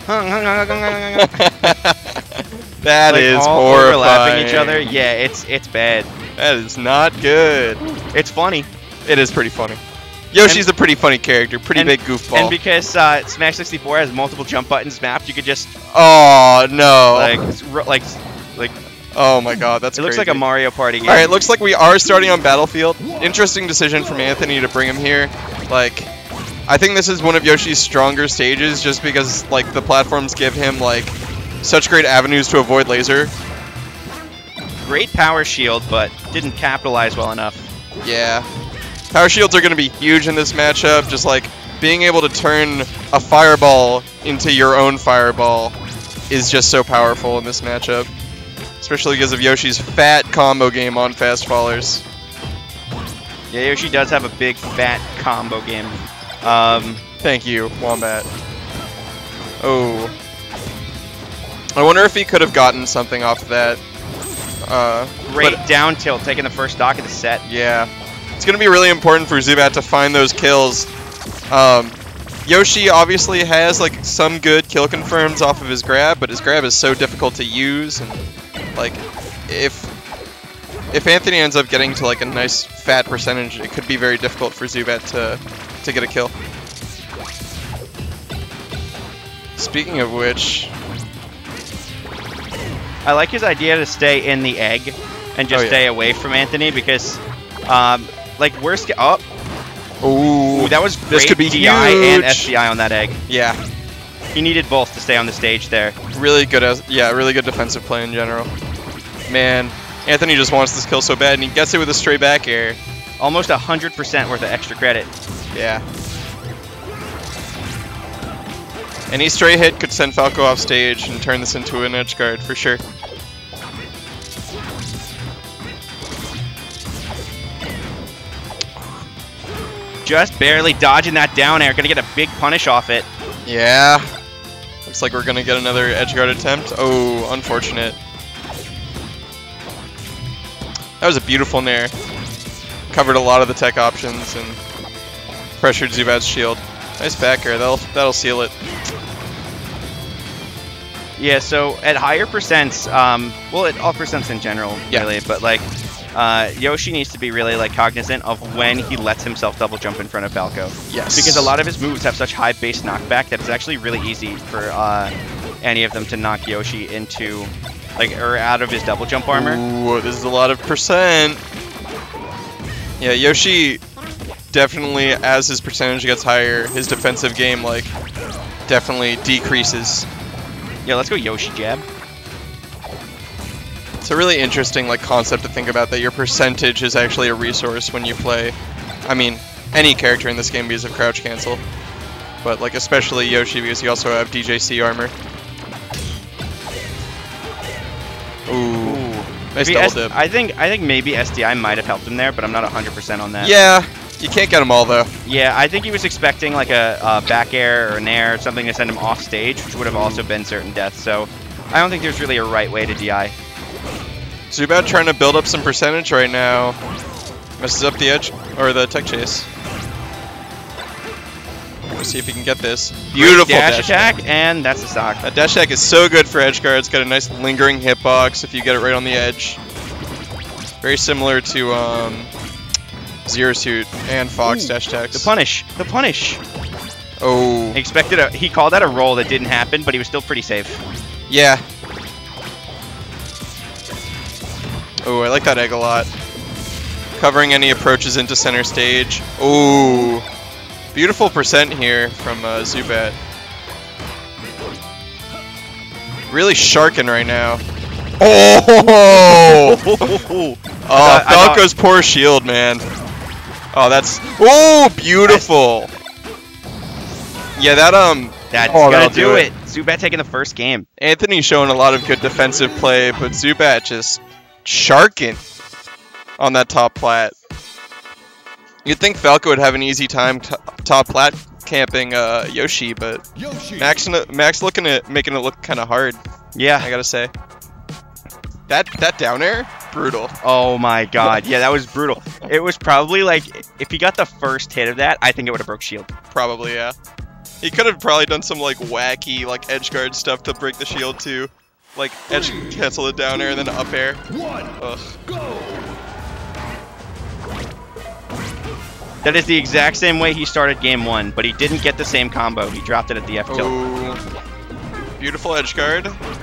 that like is all horrifying. overlapping each other. Yeah, it's bad. That is not good. It's funny. It is pretty funny. Yoshi's a pretty funny character, pretty big goofball. And because Smash 64 has multiple jump buttons mapped, you could just oh no, like oh my god, that's it looks crazy. like a Mario Party game. All right, looks like we are starting on Battlefield. Interesting decision from Anthony to bring him here. Like, I think this is one of Yoshi's stronger stages, just because like the platforms give him like such great avenues to avoid laser. Great power shield, but didn't capitalize well enough. Yeah. Power shields are going to be huge in this matchup, just like being able to turn a fireball into your own fireball is just so powerful in this matchup. Especially because of Yoshi's fat combo game on fast fallers. Yeah, Yoshi does have a big fat combo game. Thank you, Wombat. Oh. I wonder if he could have gotten something off of that. Great down tilt, taking the first stock of the set. Yeah. It's going to be really important for Zubat to find those kills. Yoshi obviously has like some good kill confirms off of his grab, but his grab is so difficult to use, and like if Anthony ends up getting to like a nice fat percentage, it could be very difficult for Zubat to get a kill. Speaking of which, I like his idea to stay in the egg and just stay away from Anthony because like worst Ooh, that was great. This could be DI huge. and SDI on that egg. Yeah. He needed both to stay on the stage there. Really good, really good defensive play in general. Man, Anthony just wants this kill so bad, and he gets it with a straight back air. Almost 100% worth of extra credit. Yeah. Any stray hit could send Falco off stage and turn this into an edge guard for sure. Just barely dodging that down air. Gonna get a big punish off it. Yeah. Looks like we're gonna get another edge guard attempt. Oh, unfortunate. That was a beautiful nair. Covered a lot of the tech options and pressured Zubat's shield. Nice back air. That'll seal it. Yeah, so at higher percents, well, at all percents in general, really, but like, Yoshi needs to be really like cognizant of when he lets himself double jump in front of Falco. Yes. Because a lot of his moves have such high base knockback that it's actually really easy for any of them to knock Yoshi into, like, or out of his double jump armor. Ooh, this is a lot of percent. Yeah, Yoshi definitely, as his percentage gets higher, his defensive game, like, definitely decreases. Yeah, let's go Yoshi jab. It's a really interesting like concept to think about, that your percentage is actually a resource when you play. I mean, any character in this game because of crouch cancel, but like especially Yoshi because you also have DJC armor. Ooh, nice double dip. I think maybe SDI might have helped him there, but I'm not 100% on that. Yeah, you can't get them all though. Yeah, I think he was expecting like a back air or an air or something to send him off stage, which would have also been certain death. So I don't think there's really a right way to DI. Zubat trying to build up some percentage right now. Messes up the edge, or the tech chase. Let's see if he can get this. Beautiful dash attack, and that's the stock. That dash attack is so good for edge guards. Got a nice lingering hitbox if you get it right on the edge. Very similar to Zero Suit and Fox dash attacks. The punish. The punish. Oh. He called that a roll that didn't happen, but he was still pretty safe. Yeah. Oh, I like that egg a lot. Covering any approaches into center stage. Oh, beautiful percent here from Zubat. Really sharking right now. Oh! Oh, Falco's poor shield, man. Oh, that's... Oh, beautiful! Yeah, That's that'll gonna do it. Zubat taking the first game. Anthony's showing a lot of good defensive play, but Zubat just sharking on that top plat. You'd think Falco would have an easy time top plat camping Yoshi, but Max looking at making it look kind of hard. Yeah, I gotta say. That down air, brutal. Oh my god, yeah, that was brutal. It was probably like, if he got the first hit of that, I think it would have broke shield. Probably, yeah. He could have probably done some like wacky like edge guard stuff to break the shield too. Like edge cancel the down air and then up air. Ugh. That is the exact same way he started game 1, but he didn't get the same combo. He dropped it at the F tilt. Oh, beautiful edge guard.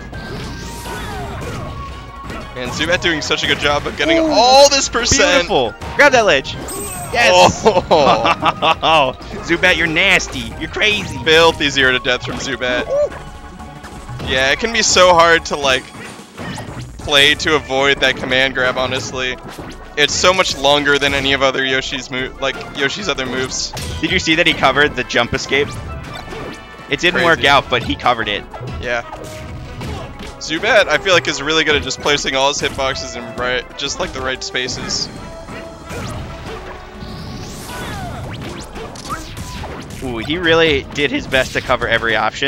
And Zubat doing such a good job of getting all this percent. Beautiful. Grab that ledge. Yes. Oh. Zubat, you're nasty. You're crazy. Filthy 0 to death from Zubat. Yeah, it can be so hard to like play to avoid that command grab. Honestly, it's so much longer than any of other Yoshi's other moves. Did you see that he covered the jump escape? It didn't work out, but he covered it. Yeah. Zubat, I feel like, is really good at just placing all his hitboxes in just like the right spaces. Ooh, he really did his best to cover every option.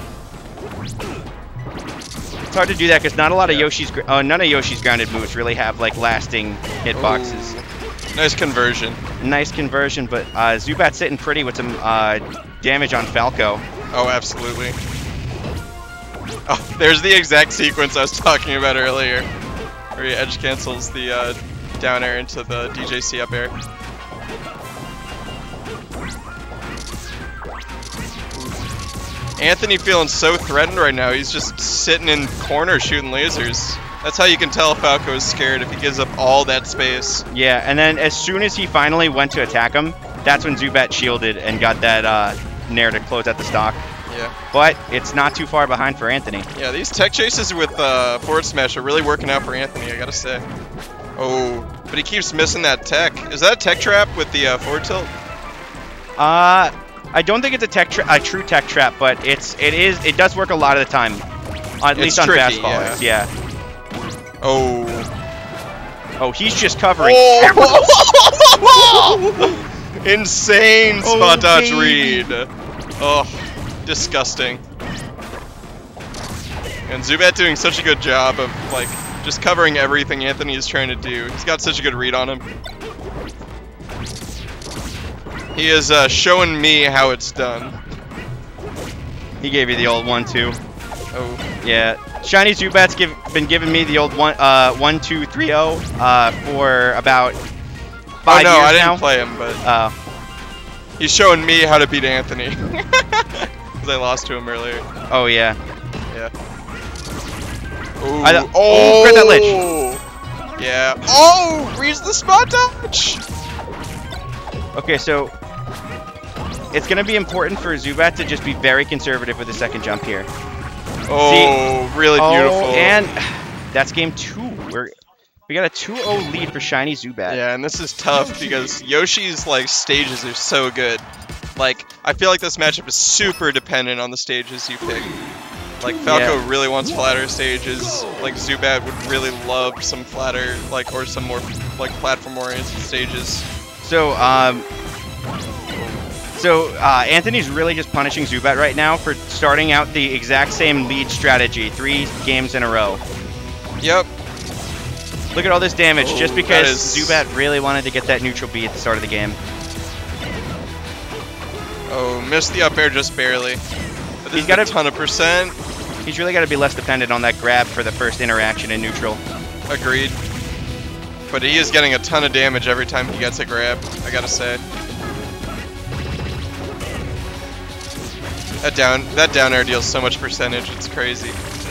It's hard to do that because not a lot of none of Yoshi's grounded moves really have like lasting hitboxes. Ooh. Nice conversion. Nice conversion, but Zubat's sitting pretty with some damage on Falco. Oh, absolutely. Oh, there's the exact sequence I was talking about earlier, where he edge cancels the down air into the DJC up air. Anthony feeling so threatened right now. He's just sitting in corner shooting lasers. That's how you can tell Falco is scared, if he gives up all that space. Yeah, and then as soon as he finally went to attack him, that's when Zubat shielded and got that Nair to close out the stock. Yeah. But it's not too far behind for Anthony. Yeah, these tech chases with forward smash are really working out for Anthony, I gotta say. Oh, but he keeps missing that tech. Is that a tech trap with the forward tilt? I don't think it's a true tech trap, but it does work a lot of the time. At least on fast fallers, yeah. Oh, he's just covering. Oh. Insane spot dodge read. Oh, disgusting. And Zubat doing such a good job of like just covering everything Anthony is trying to do. He's got such a good read on him. He is showing me how it's done. He gave you the old 1-2. Oh. Yeah. Shiny Zubat's been giving me the old 1-2-3-0 for about 5 years now. I didn't play him, but he's showing me how to beat Anthony. Because I lost to him earlier. Oh, yeah. Yeah. Ooh. Grab that ledge. Yeah. Oh! Reads the spot dodge! Okay, so it's going to be important for Zubat to just be very conservative with the second jump here. Oh, see? Really beautiful. And that's game 2. We got a 2-0 lead for Shiny Zubat. Yeah, and this is tough because Yoshi's like stages are so good. Like, I feel like this matchup is super dependent on the stages you pick. Like, Falco really wants flatter stages. Like, Zubat would really love some flatter, like, or some more like platform-oriented stages. So, Anthony's really just punishing Zubat right now for starting out the exact same lead strategy 3 games in a row. Yep. Look at all this damage just because Zubat really wanted to get that neutral B at the start of the game. Oh, missed the up air just barely. But he's got a ton of percent. He's really got to be less dependent on that grab for the first interaction in neutral. Agreed. But he is getting a ton of damage every time he gets a grab, I gotta say. That down air deals so much percentage, it's crazy.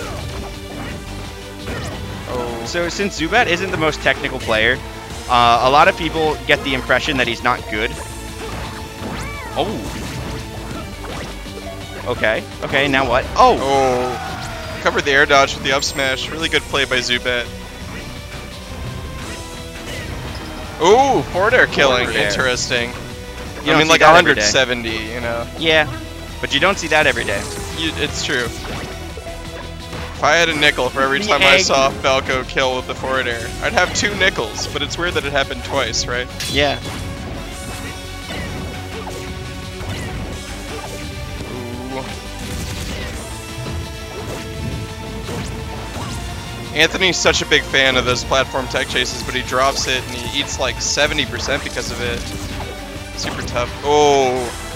Oh. So since Zubat isn't the most technical player, a lot of people get the impression that he's not good. Oh. Okay, now what? Oh! Oh. Covered the air dodge with the up smash. Really good play by Zubat. Ooh, forward air killing. Interesting. I mean, like 170, you know. Yeah, But you don't see that every day. It's true. If I had a nickel for every time I saw Falco kill with the forward air, I'd have 2 nickels, but it's weird that it happened twice, right? Yeah. Anthony's such a big fan of those platform tech chases, but he drops it and he eats like 70% because of it. Super tough. Oh.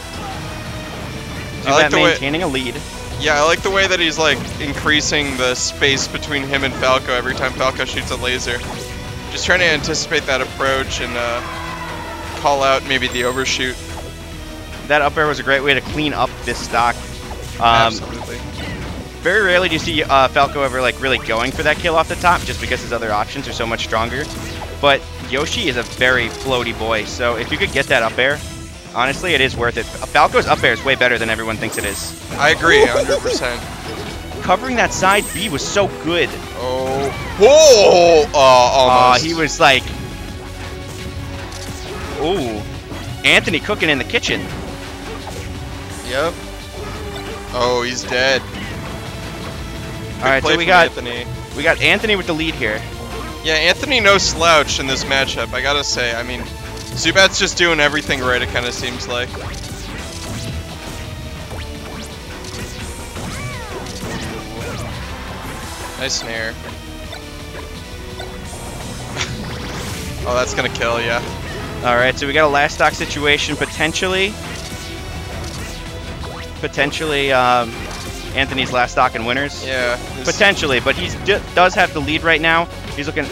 I like the maintaining a lead. Yeah, I like the way that he's like increasing the space between him and Falco every time Falco shoots a laser. Just trying to anticipate that approach and call out maybe the overshoot. That up air was a great way to clean up this stock. Absolutely. Very rarely do you see Falco ever like really going for that kill off the top, just because his other options are so much stronger. But Yoshi is a very floaty boy, so if you could get that up air, honestly, it is worth it. Falco's up air is way better than everyone thinks it is. I agree, 100%. Covering that side B was so good. Oh, whoa! Almost. He was like, ooh, Anthony cooking in the kitchen. Yep. Oh, he's dead. All right, so we got Anthony with the lead here. Yeah, Anthony no slouch in this matchup, I gotta say. I mean, Zubat's just doing everything right, it kind of seems like. Nice snare. Oh, that's gonna kill, yeah. All right, so we got a last stock situation, potentially Anthony's last stock and winners. Yeah. Potentially, but he does have the lead right now. He's looking.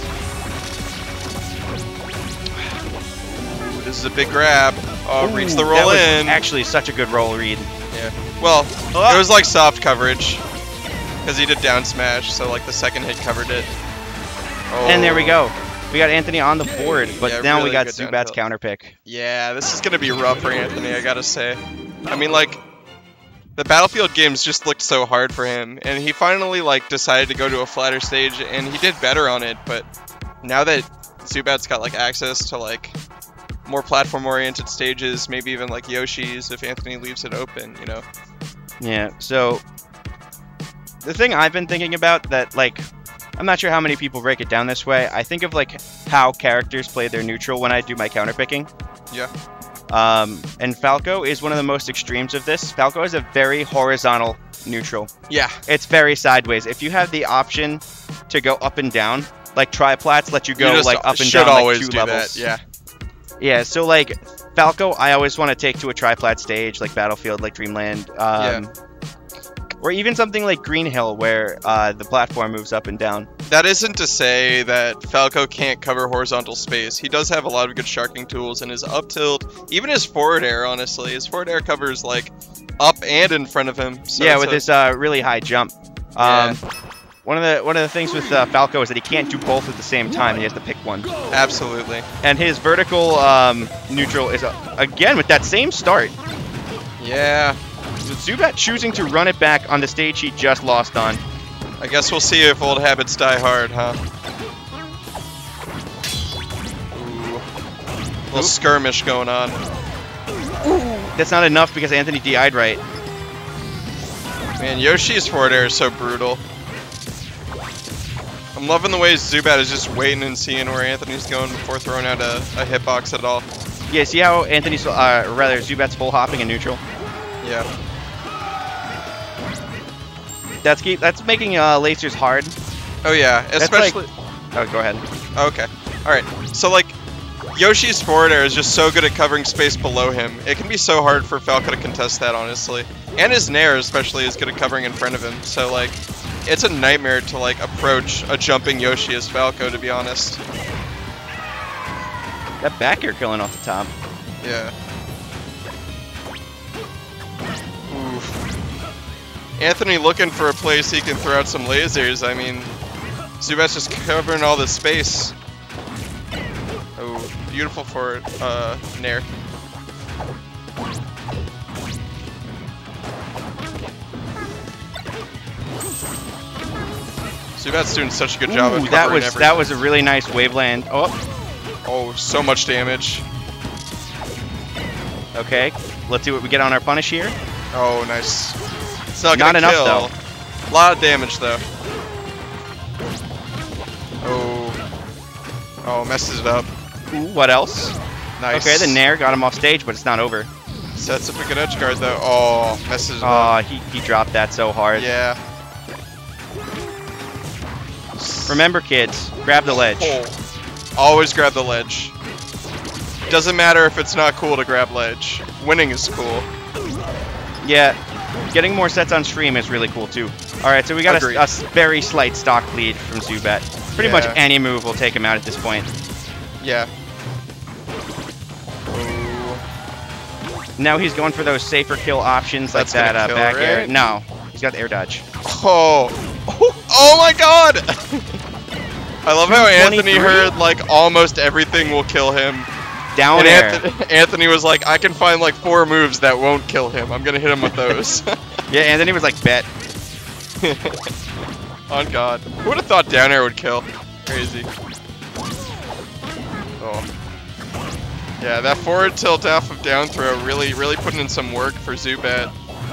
Ooh, this is a big grab. Oh, reads the roll that was in. Actually, such a good roll read. Yeah. Well, it was like soft coverage because he did down smash, so like the second hit covered it. Oh. And there we go. We got Anthony on the board, but yeah, now really we got good Zubat's counter pick. Yeah, this is gonna be rough for Anthony, I gotta say. I mean, like, the Battlefield games just looked so hard for him, and he finally like decided to go to a flatter stage, and he did better on it. But now that Zubat's got like access to like more platform-oriented stages, maybe even like Yoshi's, if Anthony leaves it open, you know. Yeah. So the thing I've been thinking about that like. I'm not sure how many people break it down this way. I think of like how characters play their neutral when I do my counter picking. Yeah. And Falco is one of the most extremes of this. Falco is a very horizontal neutral. Yeah. It's very sideways. If you have the option to go up and down, like triplats let you go like up and down like 2 levels. That, yeah. Yeah, so like Falco, I always want to take to a triplat stage like Battlefield, like Dreamland. Yeah. Or even something like Green Hill, where the platform moves up and down. That isn't to say that Falco can't cover horizontal space. He does have a lot of good sharking tools, and his up tilt, even his forward air, honestly, his forward air covers like up and in front of him. So yeah, with this really high jump. Yeah. One of the things with Falco is that he can't do both at the same time. He has to pick one. Absolutely. And his vertical neutral is again with that same start. Yeah. Zubat choosing to run it back on the stage he just lost on. I guess we'll see if old habits die hard, huh? Ooh. Little skirmish going on. That's not enough because Anthony DI'd right. Man, Yoshi's forward air is so brutal. I'm loving the way Zubat is just waiting and seeing where Anthony's going before throwing out a hitbox at all. Yeah, see how Anthony's, rather Zubat's full hopping in neutral? Yeah. That's making lasers hard. Oh yeah, especially. Oh, go ahead. Okay. All right. So like, Yoshi's forward air is just so good at covering space below him. It can be so hard for Falco to contest that, honestly. And his nair especially is good at covering in front of him. So like, it's a nightmare to like approach a jumping Yoshi as Falco, to be honest. That back air killing off the top. Yeah. Anthony looking for a place he can throw out some lasers. I mean, Zubat's just covering all this space. Oh, beautiful for nair. Zubat's doing such a good job of covering everything. That was a really nice waveland. Oh, so much damage. Okay, let's see what we get on our punish here. Oh, nice. It's not gonna Not kill. enough, A lot of damage, though. Oh. Oh, messes it up. Ooh, what else? Nice. Okay, the Nair got him off stage, but it's not over. Sets up a good edge guard, though. Oh, messes it Oh, up. he dropped that so hard. Yeah. Remember, kids, grab the ledge. Oh. Always grab the ledge. Doesn't matter if it's not cool to grab ledge. Winning is cool. Yeah, getting more sets on stream is really cool too. All right, so we got a very slight stock lead from Zubat. Pretty much any move will take him out at this point. Yeah. Now he's going for those safer kill options like That's that gonna kill, back air. right? No, he's got the air dodge. Oh. Oh my god! I love how Anthony 223? heard like almost everything will kill him. Down And air. Anthony was like, I can find like 4 moves that won't kill him. I'm gonna hit him with those. Yeah, Anthony was like, bet. On God. Who would have thought down air would kill? Crazy. Oh. Yeah, that forward tilt off of down throw really putting in some work for Zubat.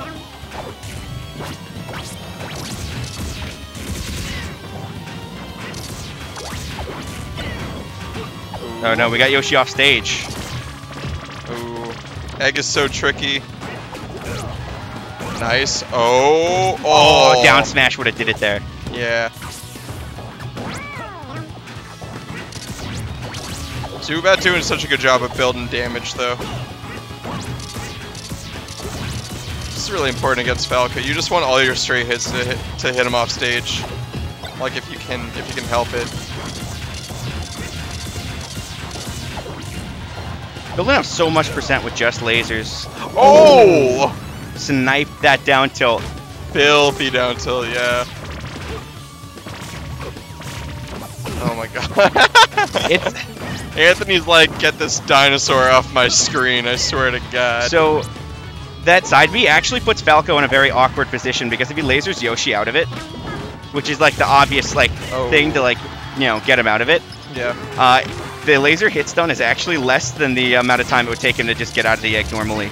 Oh no, we got Yoshi off stage. Ooh. Egg is so tricky. Nice. Oh. Oh, down smash would have did it there. Yeah. Zubat doing such a good job of building damage, though. This is really important against Falco. You just want all your straight hits to hit him off stage, like if you can help it. Building up so much percent with just lasers. Oh! Snipe that down tilt. Filthy down tilt, yeah. Oh my god. It's Anthony's like, get this dinosaur off my screen, I swear to God. so that side B actually puts Falco in a very awkward position because if he lasers Yoshi out of it, which is like the obvious like thing to like, you know, get him out of it. Yeah. The laser hit stun is actually less than the amount of time it would take him to just get out of the egg normally.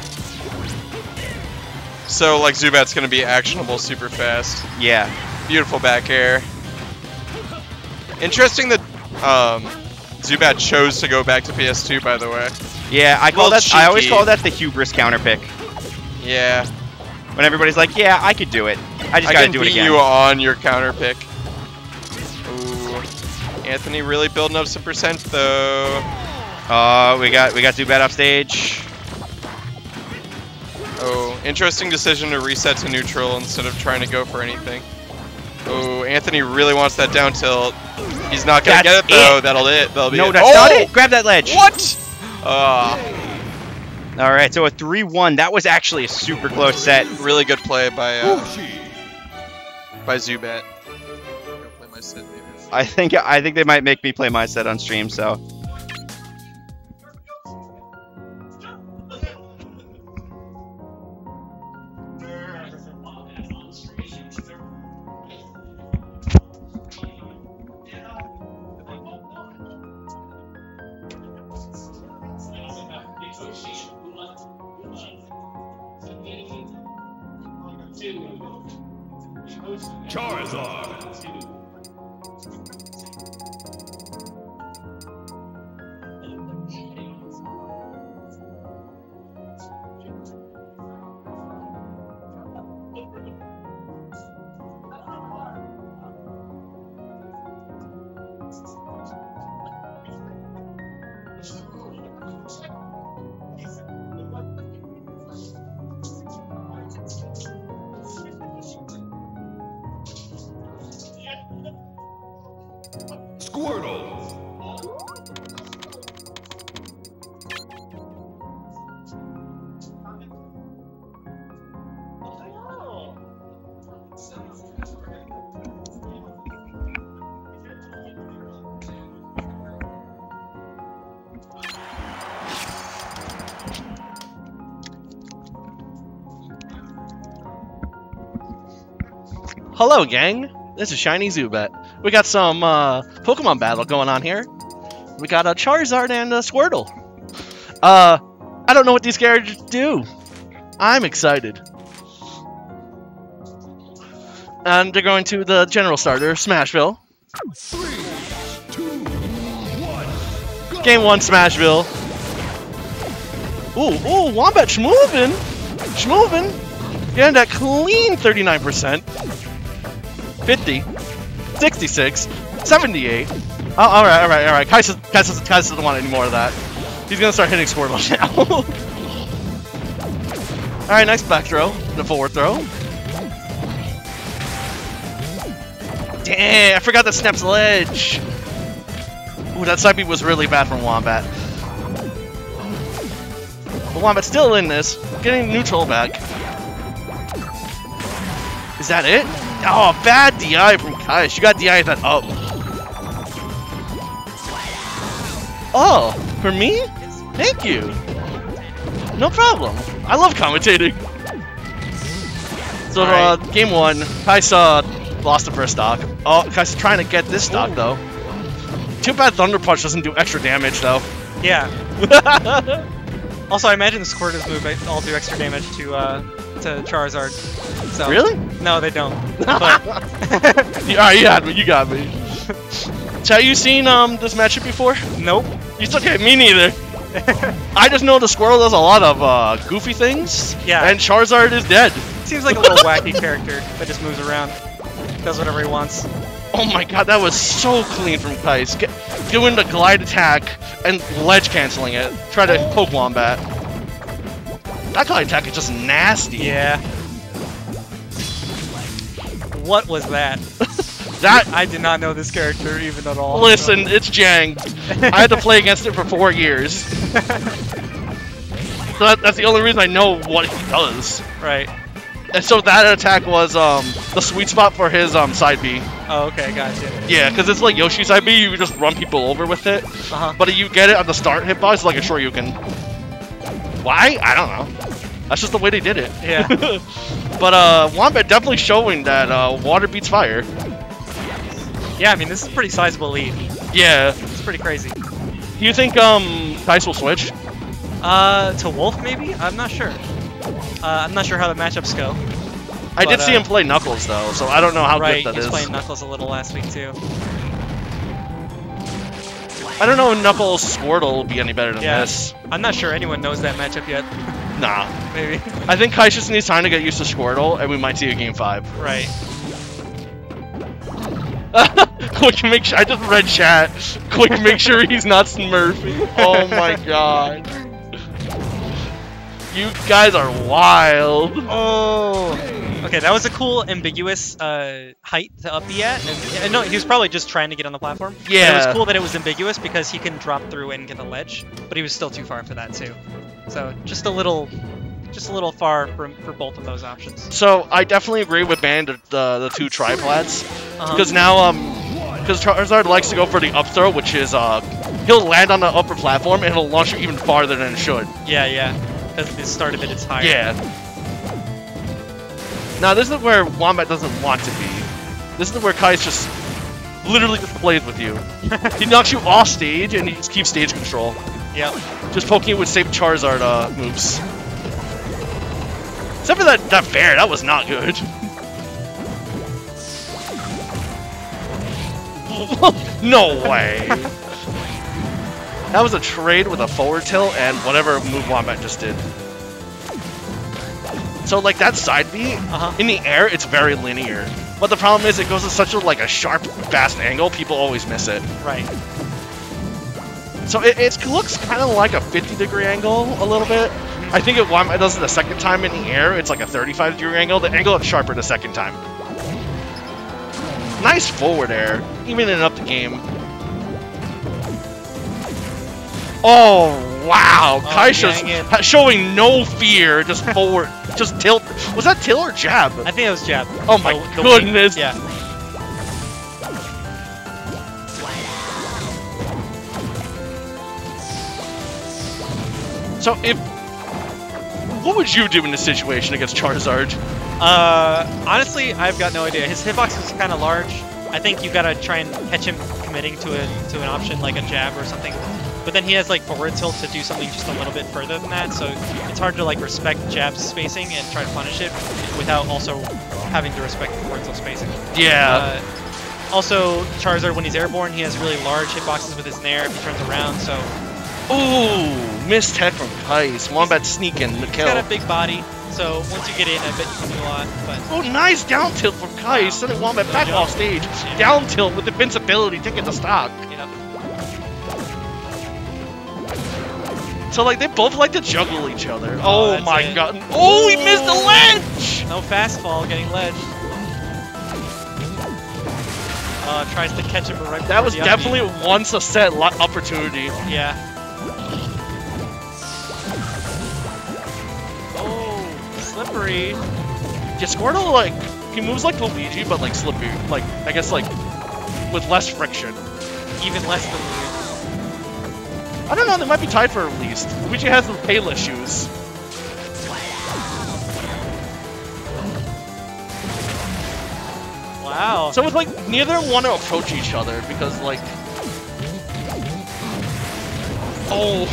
So like Zubat's gonna be actionable super fast. Yeah. Beautiful back air. Interesting that Zubat chose to go back to PS2, by the way. Yeah, I Well, always cheeky. call that the hubris counter pick. Yeah. When everybody's like, yeah, I could do it. I just I gotta can do it beat again. you on your counter pick. Ooh. Anthony really building up some percent though. We got Zubat off stage. Oh, interesting decision to reset to neutral instead of trying to go for anything. Oh, Anthony really wants that down tilt. He's not gonna get it though. That'll be No, it. that's not it. Grab that ledge. What? All right, so a 3-1. That was actually a super close set. Really good play by Zubat. Play my set, maybe. I think they might make me play my set on stream. So. Charizard. Squirtle. Hello, gang. This is Shiny Zubat. We got some Pokemon battle going on here. We got a Charizard and a Squirtle. I don't know what these characters do. I'm excited. And they're going to the general starter, Smashville. 3, 2, 1, go. Game 1, Smashville. Ooh, Wombat schmoovin'. Schmoovin'. Getting that clean 39%. 50. 66. 78. Oh, alright. Kais doesn't want any more of that. He's gonna start hitting Squirtle now. Alright, nice back throw. The forward throw. Damn, I forgot that snaps ledge. Ooh, that side beat was really bad from Wombat. But Wombat's still in this, getting neutral back. Is that it? Oh, bad DI from Kais. You got DI that up. Oh, for me? Thank you. No problem. I love commentating. So, game 1, Kais lost the first stock. Oh, Kais is trying to get this stock, though. Too bad Thunder Punch doesn't do extra damage, though. Yeah. Also, I imagine the Squirtle's move all do extra damage to Charizard. So. Really? No, they don't. But Alright, you got me. Have you seen this matchup before? Nope. Okay, me neither. I just know the Squirtle does a lot of goofy things. Yeah. And Charizard is dead. Seems like a little wacky character that just moves around, does whatever he wants. Oh my god, that was so clean from Kais. Doing the glide attack and ledge canceling it. Try to poke Wombat. That glide attack is just nasty. Yeah. What was that? I did not know this character even at all. Listen, it's Jang. I had to play against it for 4 years. So that's the only reason I know what he does. Right. And so that attack was the sweet spot for his side B. Oh, okay, gotcha. Yeah, because it's like Yoshi's side B, you just run people over with it. But if you get it on the start hitbox, it's like a Shoryuken. Why? I don't know. That's just the way they did it. Yeah. But Wombat definitely showing that water beats fire. Yeah, I mean, this is a pretty sizable lead. Yeah. It's pretty crazy. Do you think Kais will switch? To Wolf, maybe? I'm not sure. I'm not sure how the matchups go. I did see him play Knuckles, though, so I don't know how good that is. Right, he was playing Knuckles a little last week, too. I don't know if Knuckles Squirtle will be any better than this. I'm not sure anyone knows that matchup yet. Nah. Maybe. I think Kais just needs time to get used to Squirtle, and we might see a Game 5. Right. Quick, make sure I just read chat. Quick, make sure he's not Smurfy. Oh my god. You guys are wild. Oh. Okay, that was a cool, ambiguous height to up B at. And no, he was probably just trying to get on the platform. Yeah. But it was cool that it was ambiguous because he can drop through and get the ledge, but he was still too far for that too. So just a little far for both of those options. So I definitely agree with banning the two triplats because now because Charizard likes to go for the up throw, which is he'll land on the upper platform and he'll launch you even farther than it should. Yeah, because the start of it is higher. Yeah. Now this is where Wombat doesn't want to be. This is where Kais just literally just plays with you. He knocks you off stage and he just keeps stage control. Yep. Just poking you with safe Charizard moves. Except for that bear, that was not good. No way. That was a trade with a forward tilt and whatever move Wombat just did. So like that side B, in the air, it's very linear. But the problem is it goes to such a sharp, fast angle, people always miss it. Right. So it looks kind of like a 50-degree angle a little bit. I think if Wombat does it the second time in the air, it's like a 35-degree angle. The angle is sharper the second time. Nice forward air, evening up the game. Oh, wow. Kais just showing no fear, just forward, just tilt. Was that tilt or jab? I think it was jab. Oh my goodness. Yeah. So what would you do in this situation against Charizard? Honestly, I've got no idea. His hitbox is kind of large. I think you gotta try and catch him committing to an option like a jab or something. but then he has like forward tilt to do something just a little bit further than that, so it's hard to like respect jab spacing and try to punish it without also having to respect the forward tilt spacing. Yeah. Also, Charizard, when he's airborne, he has really large hitboxes with his Nair if he turns around, so... Ooh! Missed tech from Kais. Wombat sneaking the kill. He's got a big body, so once you get in, I bet you can do a lot, but... Oh, nice down tilt from Kais. Sending Wombat back off stage. Down tilt with invincibility, taking the stock. Yep. So, like, they both like to juggle each other. Oh my it. god. Oh, he missed the ledge! No fast fall, getting ledge. Tries to catch him right. That was definitely a once a set opportunity. Yeah. Oh, slippery. Yeah, Squirtle, like, he moves like Luigi, but like slippery. Like, I guess, like, with less friction. Even less than Luigi. I don't know, they might be tied for least. Luigi has the Payless shoes. Wow. So it's like neither want to approach each other because like oh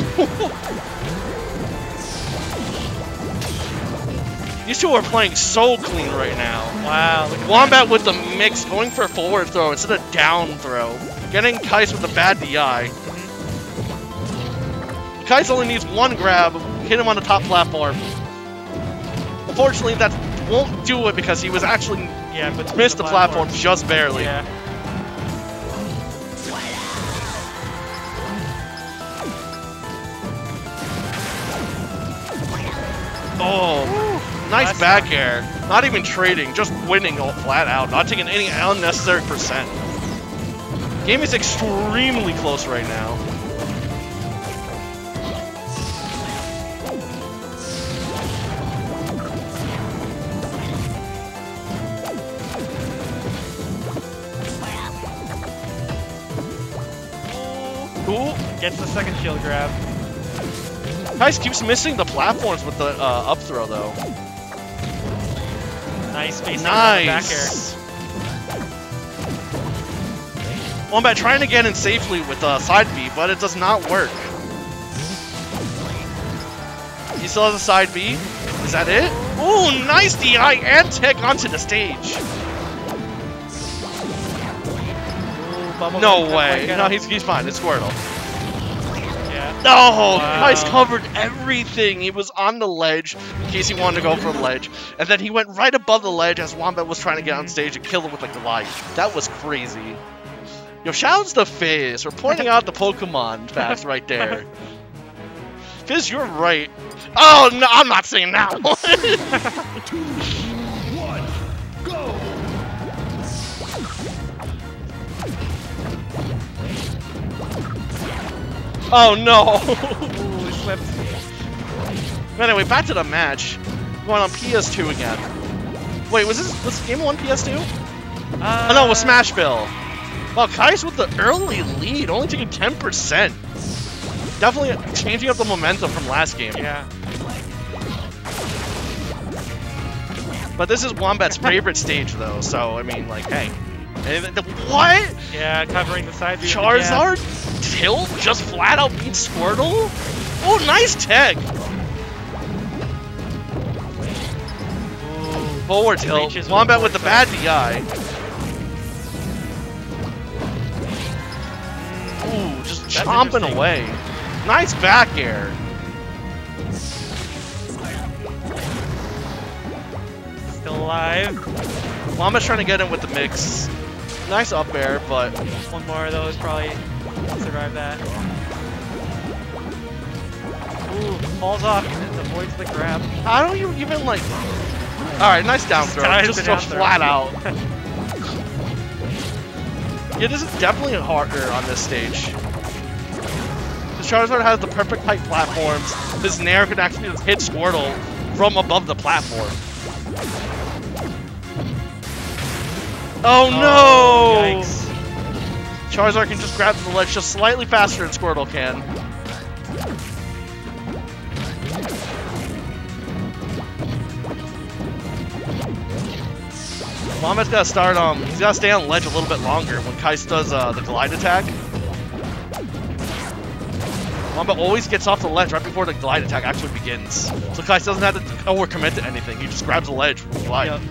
these two are playing so clean right now. Wow. Wombat with the mix going for a forward throw instead of down throw. Getting Kais with a bad DI. Kais only needs one grab, hit him on the top platform. Unfortunately that won't do it because he was actually but missed the platform just barely. Yeah. Oh, nice back air. Not even trading, just winning all flat out. Not taking any unnecessary percent. Game is extremely close right now. Ooh, gets the second shield grab. Kais keeps missing the platforms with the up throw though. Nice space. Nice. Wombat trying to get in safely with side B, but it does not work. He still has a side B. Is that it? Ooh, nice DI and tech onto the stage. No way. No, he's fine. It's Squirtle. Yeah. No! Wow. Kais covered everything. He was on the ledge in case he wanted to go for the ledge. And then he went right above the ledge as Wombat was trying to get on stage and kill him with like the light. That was crazy. Yo, shoutouts to Fizz for pointing out the Pokemon facts right there. Fizz, you're right. Oh, no, I'm not saying that one. 2, 1, go! Oh no! Ooh, he slipped. Anyway, back to the match. Going on PS2 again. Wait, was game 1 PS2? Oh no, it was Smashville. Wow, Kais with the early lead, only taking 10%. Definitely changing up the momentum from last game. Yeah. But this is Wombat's favorite stage though, so I mean, like, hey. What? Yeah, covering the side. Charizard? Tilt? Just flat out beat Squirtle? Oh, nice tech! Ooh, forward tilt. Wombat with the bad DI. Ooh, just chomping away. Nice back air. Still alive. Wombat's trying to get in with the mix. Nice up air, but one more of those probably survive that. Ooh, falls off and avoids the grab. How do you even like? All right, nice down throw. Just go flat out. Yeah, this is definitely harder on this stage. Because Charizard has the perfect height platforms. This Nair can actually just hit Squirtle from above the platform. Oh no! Yikes. Charizard can just grab the ledge just slightly faster than Squirtle can. Wombat's gotta start, he's gotta stay on the ledge a little bit longer when Kais does the glide attack. Wombat always gets off the ledge right before the glide attack actually begins. So Kais doesn't have to overcommit to anything. He just grabs the ledge with the glide. Yep.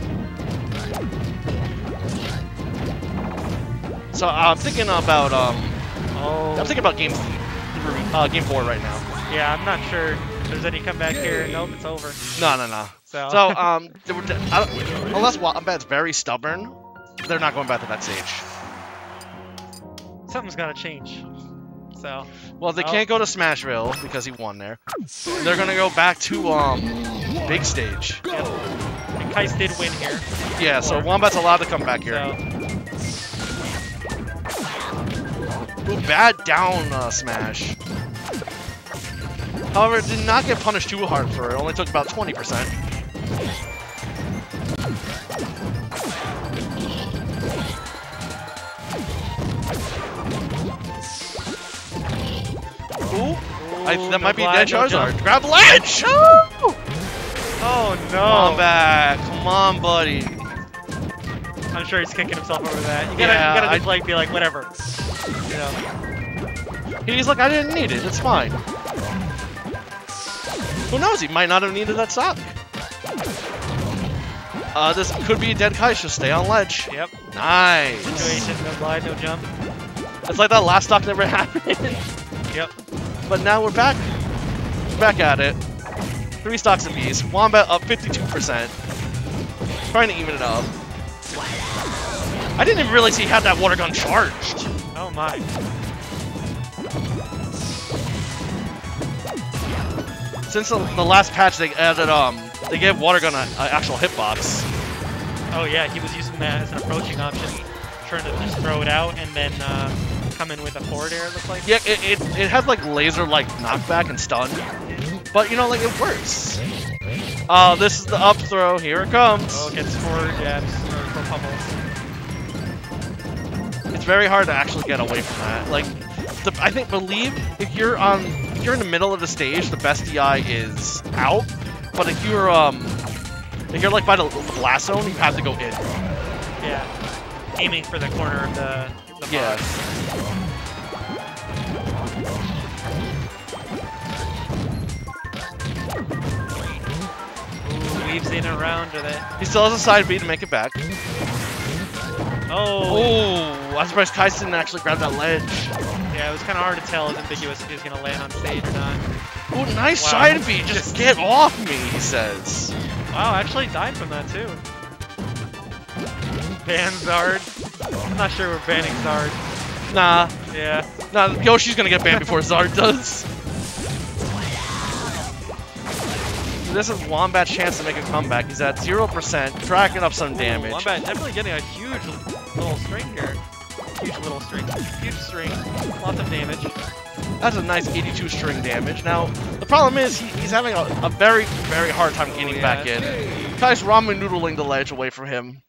So I'm thinking about I'm thinking about game 4 right now. Yeah, I'm not sure if there's any comeback here. Nope, it's over. No. So, Unless Wombat's very stubborn, they're not going back to that stage. something's gotta change. So. Well, they can't go to Smashville because he won there. They're gonna go back to big stage. Yep. And Kais did win here. Yeah, so Wombat's allowed to come back here. So. Ooh, bad down smash. However, it did not get punished too hard for it. Only took about 20%. Ooh, that might be a dead Charizard. Grab ledge! Oh no! Wombat, come on, buddy. I'm sure he's kicking himself over that. You gotta just like be like whatever. You know. He's like, I didn't need it. It's fine. Who knows? He might not have needed that stock. This could be a dead Kais. Just stay on ledge. Yep. Nice. Situation, no glide, no jump. It's like that last stock never happened. Yep. But now we're back. Back at it. 3 stocks apiece. Wombat up 52%. Trying to even it up. I didn't even realize he had that water gun charged. Oh my. Since the last patch, they added they gave water gun an actual hitbox. Oh yeah, he was using that as an approaching option, trying to just throw it out and then come in with a forward air. It looks like. Yeah, it has like laser like knockback and stun, but you know like it works. This is the up throw. Here it comes. Oh, gets forward jabs or pummels. It's very hard to actually get away from that. Like, believe if you're in the middle of the stage, the best DI is out. But if you're like by the blast zone, you have to go in. Yeah, aiming for the corner of the box. Ooh, weaves in and around with it. He still has a side B to make it back. Oh! I'm surprised Kais didn't actually grab that ledge. Yeah, it was kind of hard to tell. It was ambiguous if he was going to land on stage or not. Oh, nice side B! Just get off me, he says. Wow, actually died from that too. Ban Zard. I'm not sure we're banning Zard. Nah. Yeah. Nah, Yoshi's gonna get banned before Zard does. This is Wombat's chance to make a comeback. He's at 0%, tracking up some damage. Wombat definitely getting a huge little string here. Huge little string. Huge string. Lots of damage. That's a nice 82 string damage. Now, the problem is he's having a very, very hard time getting back in. Kais ramen noodling the ledge away from him.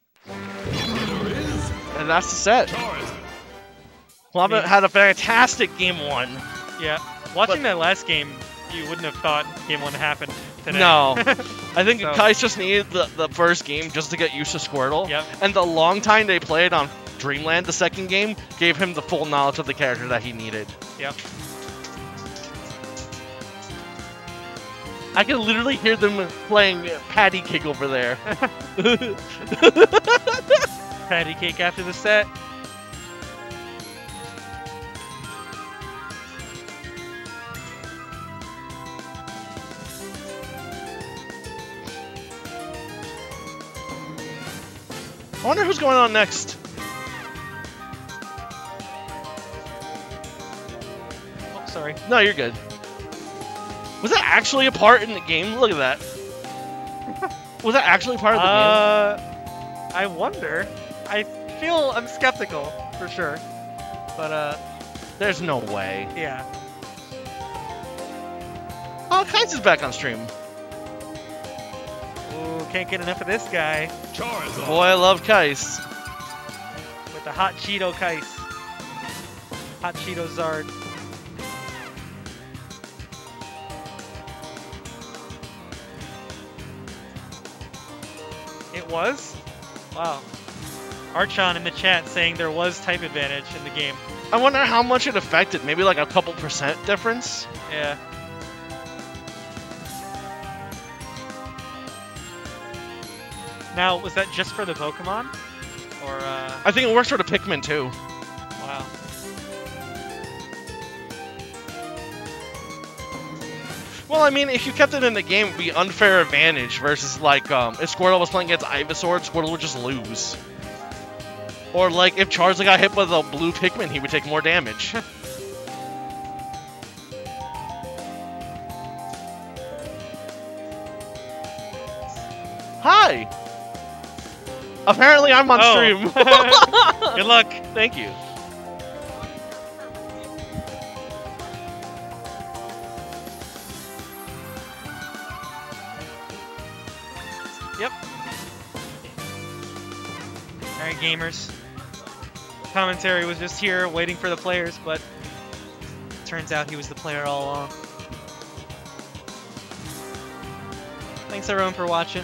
And that's the set. Wombat had a fantastic game 1. Yeah. Watching that last game, you wouldn't have thought game 1 happened today. No. I think Kais just needed the first game just to get used to Squirtle. Yep. And the long time they played on Dreamland, the second game, gave him the full knowledge of the character that he needed. Yep. I can literally hear them playing Patty Cake over there. Patty Cake after the set. I wonder who's going on next. Oh, sorry. No, you're good. Was that actually a part in the game? Look at that. Was that actually part of the game? I wonder. I'm skeptical, for sure. But, there's no way. yeah. Oh, Kais is back on stream. Ooh, can't get enough of this guy. Boy, I love Kais. With the hot Cheeto Kais. Hot Cheeto Zard. It was? Wow. Archon in the chat saying there was type advantage in the game. I wonder how much it affected. Maybe like a couple percent difference? Yeah. Now, was that just for the Pokemon? Or, I think it works for the Pikmin too. Wow. Well, I mean, if you kept it in the game, it would be unfair advantage versus, like, if Squirtle was playing against Ivysaur, Squirtle would just lose. Or, like, if Charizard got hit with a blue Pikmin, he would take more damage. Hi! Apparently I'm on stream. Good luck. Thank you. Yep. Alright, gamers. Commentary was just here waiting for the players, but turns out he was the player all along. Thanks everyone for watching.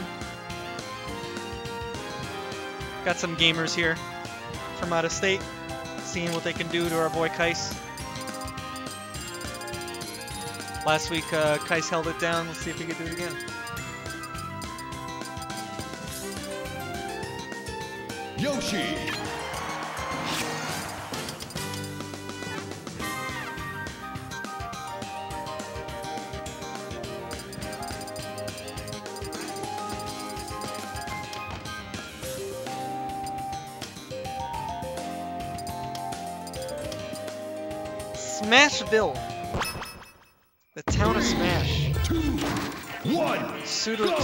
Got some gamers here from out of state, seeing what they can do to our boy Kais. Last week, Kais held it down. Let's see if he can do it again. Yoshi. Smashville. The town of Smash. 2, 1. Suitable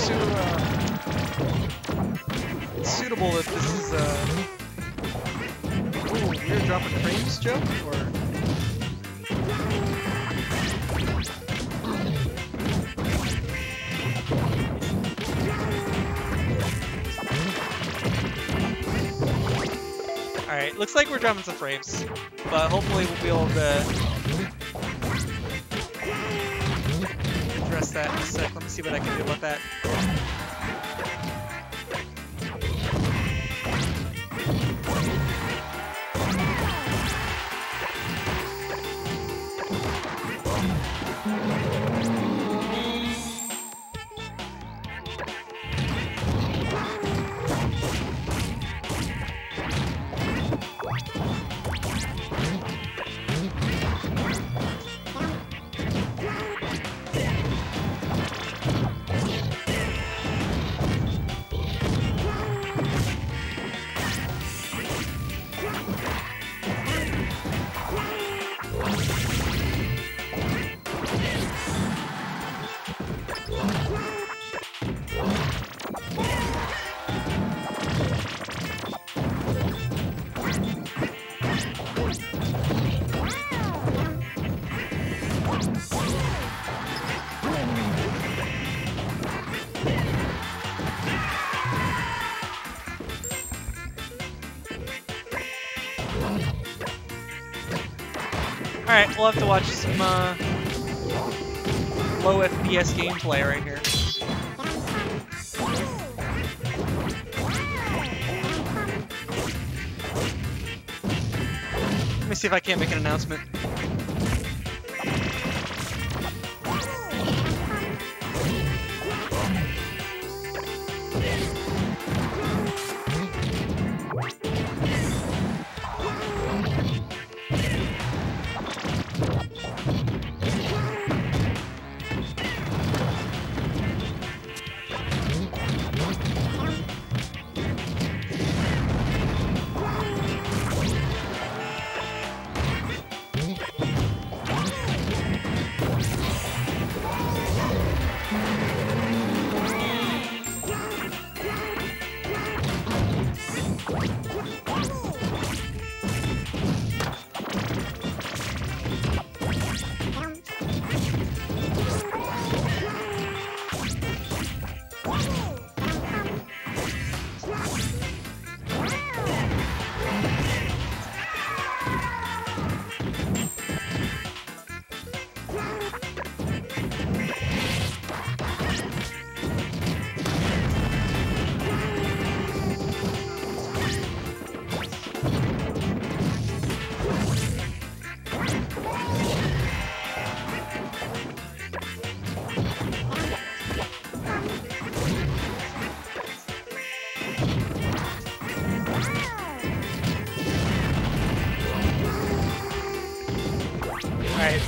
if this is ooh, weird dropping frames joke, or alright, looks like we're dropping some frames, but hopefully we'll be able to address that in a sec. Let me see what I can do about that. Alright, we'll have to watch some low FPS gameplay right here. Let me see if I can't make an announcement.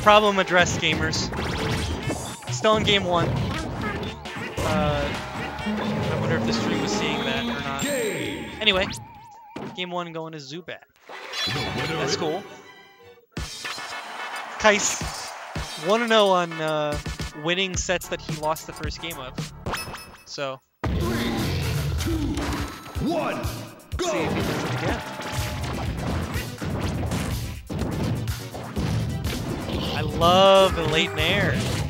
Problem addressed, gamers. Still in game 1. I wonder if the stream was seeing that or not. Anyway, game 1 going to Zubat. That's cool. Kais 1-0 on winning sets that he lost the first game of. So, 3, 2, 1, go! See if he does it again. I love the late nair.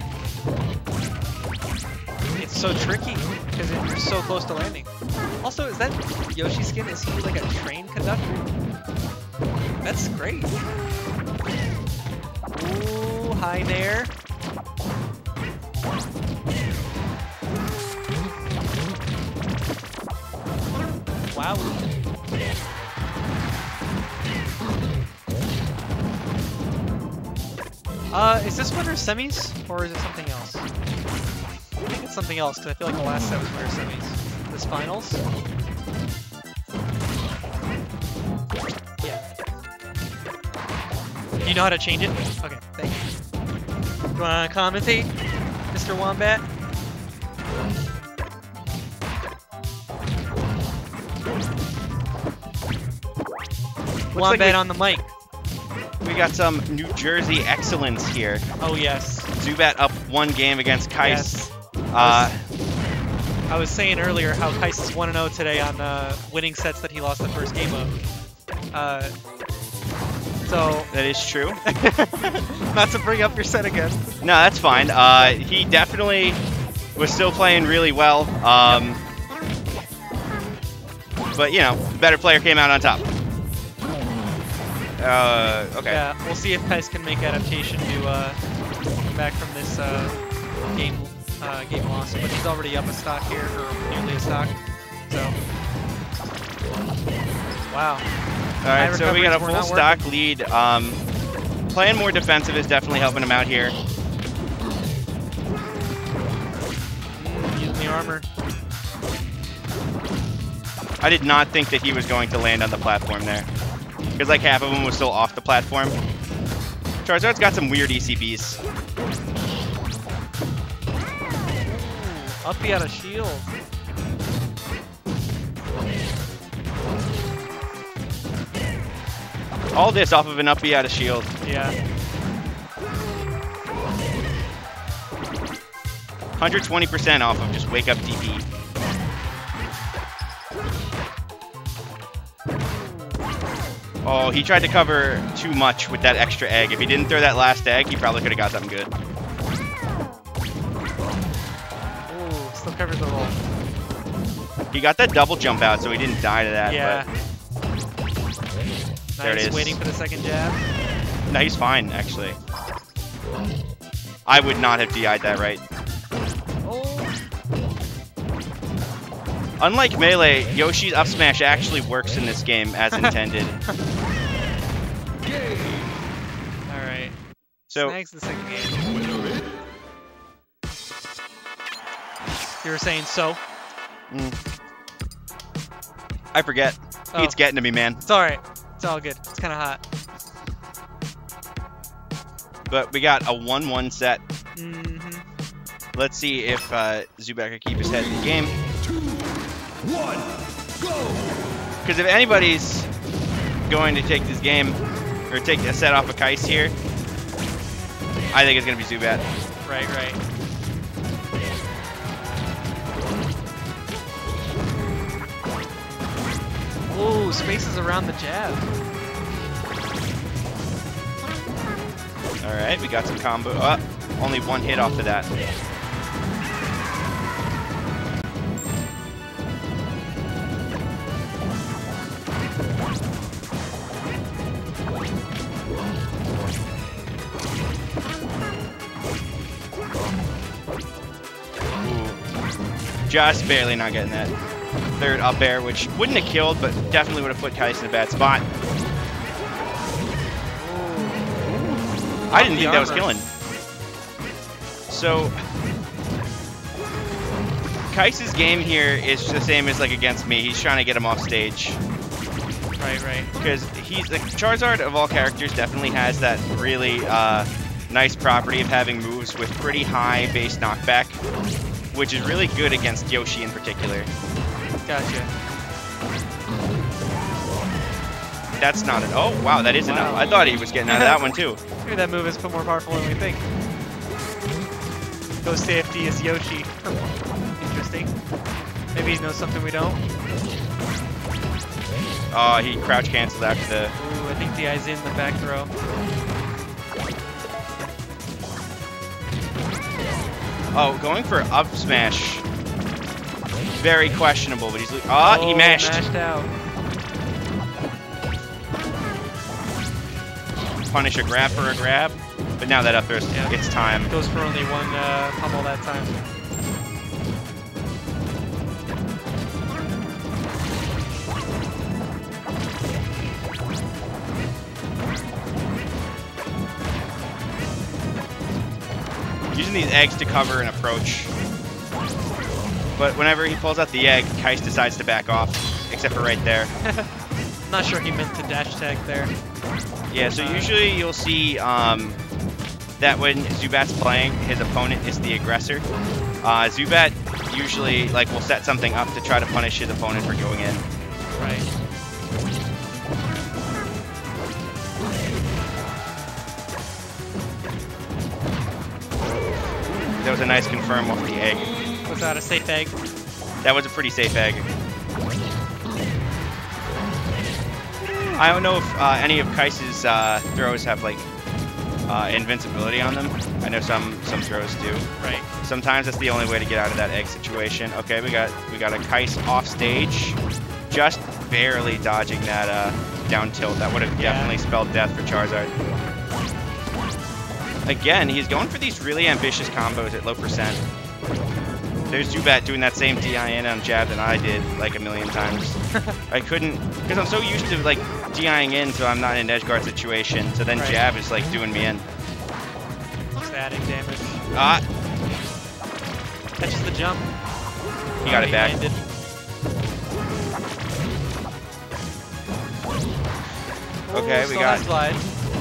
It's so tricky because you're so close to landing. Also, is that Yoshi skin? Is he like a train conductor? That's great. Ooh, high nair. Wow. Is this winner semis or is it something else? I think it's something else because I feel like the last set was winner semis. This finals? Yeah. Do you know how to change it? Okay, thank you. You wanna commentate, Mr. Wombat? Wombat like on the mic. We got some New Jersey excellence here. Oh yes. Zubat up 1 game against Kais. Yes. I was saying earlier how Kais is 1-0 today on winning sets that he lost the first game of. So that is true. Not to bring up your set again. No, that's fine. He definitely was still playing really well. But you know, the better player came out on top. Okay. Yeah, we'll see if Kais can make adaptation to come back from this game loss. But he's already up a stock here, or nearly a stock. So, wow. All right, so we got a full stock lead. Playing more defensive is definitely helping him out here. Using the armor. I did not think that he was going to land on the platform there. Because like half of them was still off the platform. Charizard's got some weird ECBs. Uppy out of shield. All this off of an uppy out of shield. Yeah. 120% off of just wake up DP. Oh, he tried to cover too much with that extra egg. If he didn't throw that last egg, he probably could have got something good. Ooh, still covers the roll. He got that double jump out, so he didn't die to that. Yeah. But there it is. Waiting for the second jab. No, he's fine, actually. I would not have DI'd that right. Oh. Unlike Melee, Yoshi's up smash actually works in this game as intended. Alright. So, Snags the second game. You were saying so? I forget. Oh. It's getting to me, man. It's alright. It's all good. It's kind of hot. But we got a 1-1 set. Mm-hmm. Let's see if Zubat can keep his head in the game. 2, 1, go! Because if anybody's going to take this game, or take a set off of Kais here, I think it's going to be Zubat. Right, right. Ooh, spaces around the jab. Alright, we got some combo. Oh, only 1 hit off of that. Ooh. Just barely not getting that third up air, which wouldn't have killed, but definitely would have put Kais in a bad spot. I didn't think that was killing. So, Kais' game here is the same as like against me. He's trying to get him off stage. Right, right. Because he's like Charizard of all characters definitely has that really nice property of having moves with pretty high base knockback, which is really good against Yoshi in particular. Gotcha. That's not an... Oh, wow, that is enough. I thought he was getting out of that one, too. Maybe that move is more powerful than we think. Ghost AFD is Yoshi. Interesting. Maybe he knows something we don't. Oh, he crouch canceled after the... Ooh, I think DI's in the back throw. Oh, going for up smash. Very questionable, but he's... Oh, he mashed. Mashed out. Punish a grab for a grab, but now that up there's it's time. Goes for only one pummel that time. Using these eggs to cover an approach. But whenever he pulls out the egg, Kais decides to back off, except for right there. I'm not sure he meant to dash tag there. Yeah, so usually you'll see that when Zubat's playing, his opponent is the aggressor. Zubat usually will set something up to try to punish his opponent for going in. Right. That was a nice confirm off the egg. Was that a safe egg? That was a pretty safe egg. I don't know if any of Kais's throws have invincibility on them. I know some throws do. Right. Sometimes that's the only way to get out of that egg situation. Okay, we got a Kais off stage, just barely dodging that down tilt. That would have definitely spelled death for Charizard. Again, he's going for these really ambitious combos at low percent. There's Zubat doing that same DIN on jab that I did like a million times. I couldn't, because I'm so used to DIing in so I'm not in an edge guard situation, so then jab is doing me in. Just adding damage. Catches the jump. He got it back. Landed. Okay, we got... slide.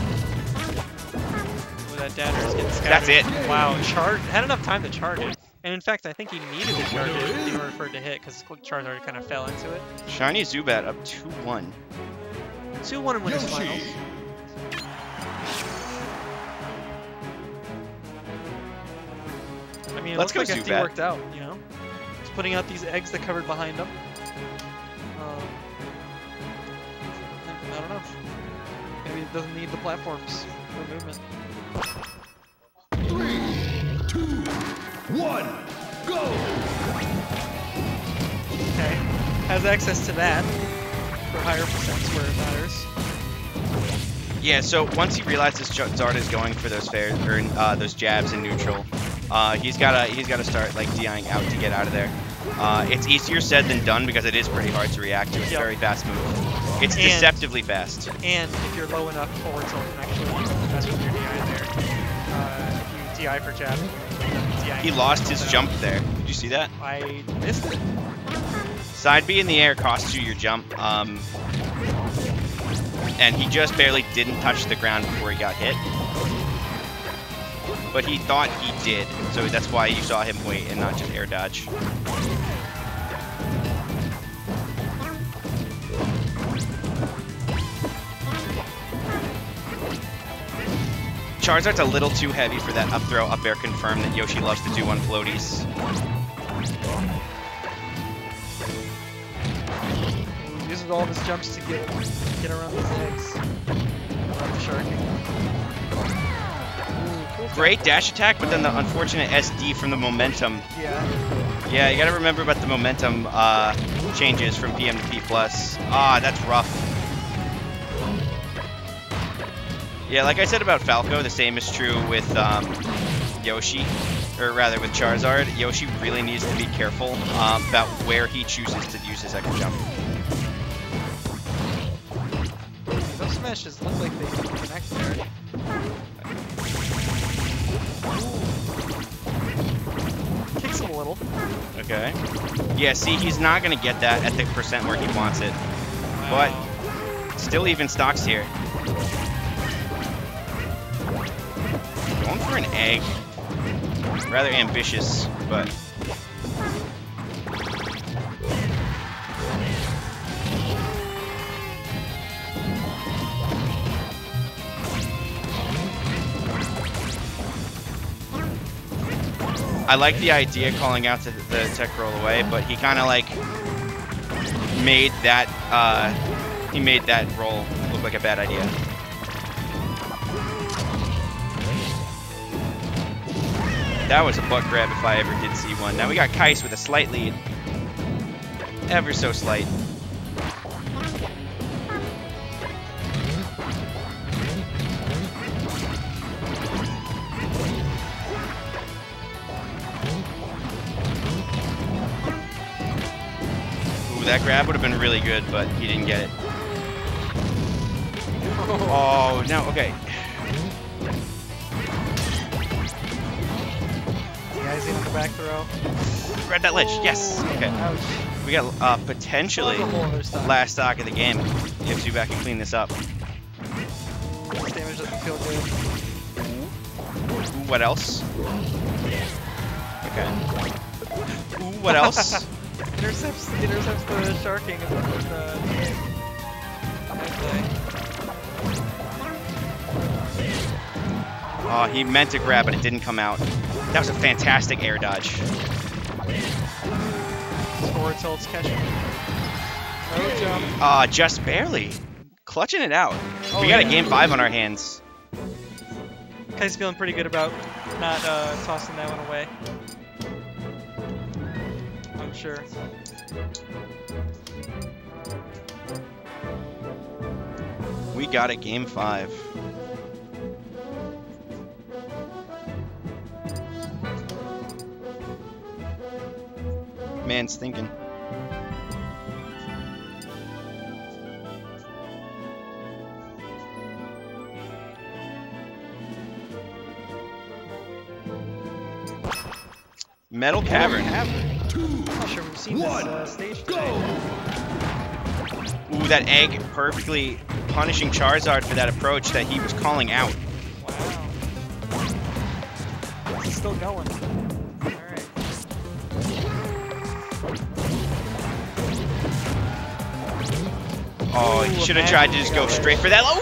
Ooh, that dagger is getting scattered. That's it. Wow, had enough time to charge it. And in fact, I think he needed to charge it in order for it to hit, because Charizard kind of fell into it. Shiny Zubat up 2-1. 2-1 in winners finals. I mean, it looks like FD worked out, you know? He's putting out these eggs that covered behind him. I don't know. Maybe it doesn't need the platforms for movement. 3, 2, 1, go! Okay. Has access to that for higher percents where it matters. Yeah, so once he realizes Zard is going for those those jabs in neutral, he's gotta start DIing out to get out of there. It's easier said than done because it is pretty hard to react to. It's a very fast move. It's deceptively fast. And if you're low enough, forward tilt can actually mess with your DI there. If you DI for jab. He lost his jump there. Did you see that? I missed it. Side B in the air costs you your jump. And he just barely didn't touch the ground before he got hit. But he thought he did, so that's why you saw him wait and not just air dodge. Charizard's a little too heavy for that up throw, up air confirm that Yoshi loves to do on floaties. He uses all of his jumps to get around these eggs. Around the sharking. Great dash attack, but then the unfortunate SD from the momentum. Yeah. Yeah, you gotta remember about the momentum changes from PM to P+. Ah, that's rough. Yeah, like I said about Falco, the same is true with Yoshi, or rather with Charizard. Yoshi really needs to be careful about where he chooses to use his extra jump. Those smashes look like they can connect there. Kicks him a little. Okay. Yeah, see, he's not going to get that at the percent where he wants it. But still even stocks here. Going for an egg. Rather ambitious, but... I like the idea calling out to the tech roll away, but he kind of like made that roll look like a bad idea. That was a butt grab if I ever did see one. Now we got Kais with a slight lead. Ever so slight. That grab would have been really good, but he didn't get it. Oh, no, okay. Yeah, he's in the back throw. Grab that ledge, yes. Okay. Ouch. We got potentially last stock of the game if Zubat can clean this up. This damage doesn't feel good. Ooh, what else? Okay. Ooh, what else? Intercepts the sharking with the Oh, he meant to grab, but it didn't come out. That was a fantastic air dodge. Forward tilts catching. No jump. Just barely. Clutching it out. Oh, we got yeah. a game 5 on our hands. Kai's feeling pretty good about not tossing that one away. I'm sure. We got a game 5. Man's thinking. Metal Cavern. I'm not sure we've seen this stage today. Ooh, that egg perfectly punishing Charizard for that approach that he was calling out. Wow. He's still going. Alright. Oh, he should have tried to just go straight for that.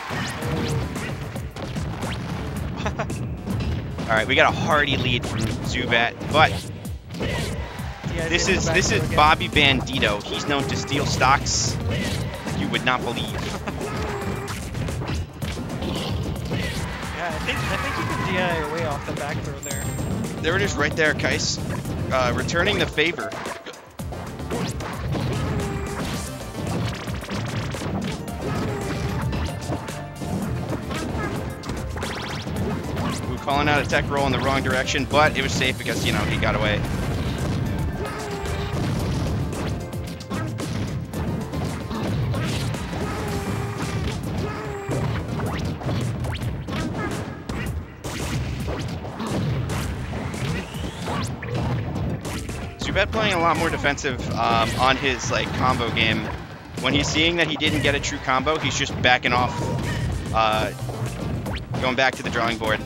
Alright, we got a hearty lead from Zubat, but Yeah, this is Bobby Bandito. He's known to steal stocks you would not believe. Yeah, I think you can DI your way off the back throw there. There it is right there, Kais. Returning the favor. Ooh, calling out a tech roll in the wrong direction, but it was safe because, you know, he got away. Zubat playing a lot more defensive on his like combo game. When he's seeing that he didn't get a true combo, he's just backing off, going back to the drawing board.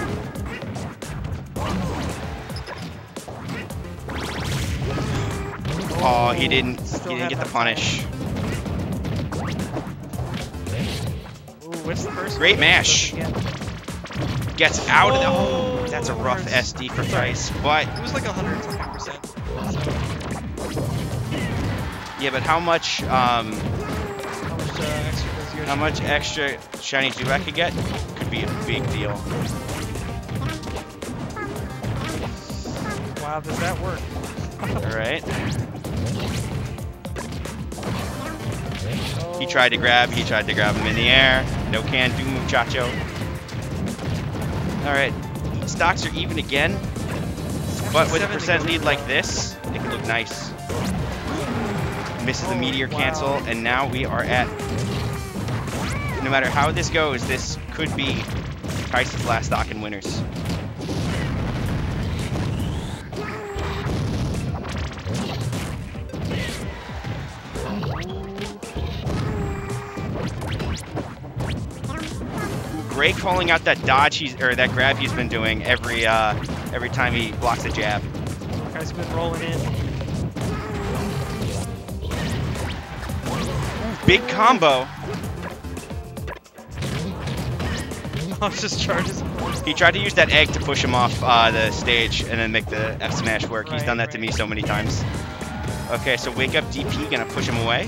Oh, he didn't get the punish. Ooh, what's the first Great one? mash. Gets out of the. Oh, that's a rough SD for Kais, but It was like 100-something%. yeah, but how much How much extra does your extra shiny Zubat could get could be a big deal. Wow, does that work? All right. He tried to grab him in the air. No can do, muchacho. All right, stocks are even again, but with a percent lead like this, it could look nice. Misses the meteor cancel, and now we are at. No matter how this goes, this could be Kais' last stock and winners. Gray calling out that dodge or that grab he's been doing every time he blocks a jab. Guy's been rolling in. Big combo. Oh, just charges. He tried to use that egg to push him off the stage and then make the F smash work. He's done that to me so many times. Okay, so wake up DP, gonna push him away.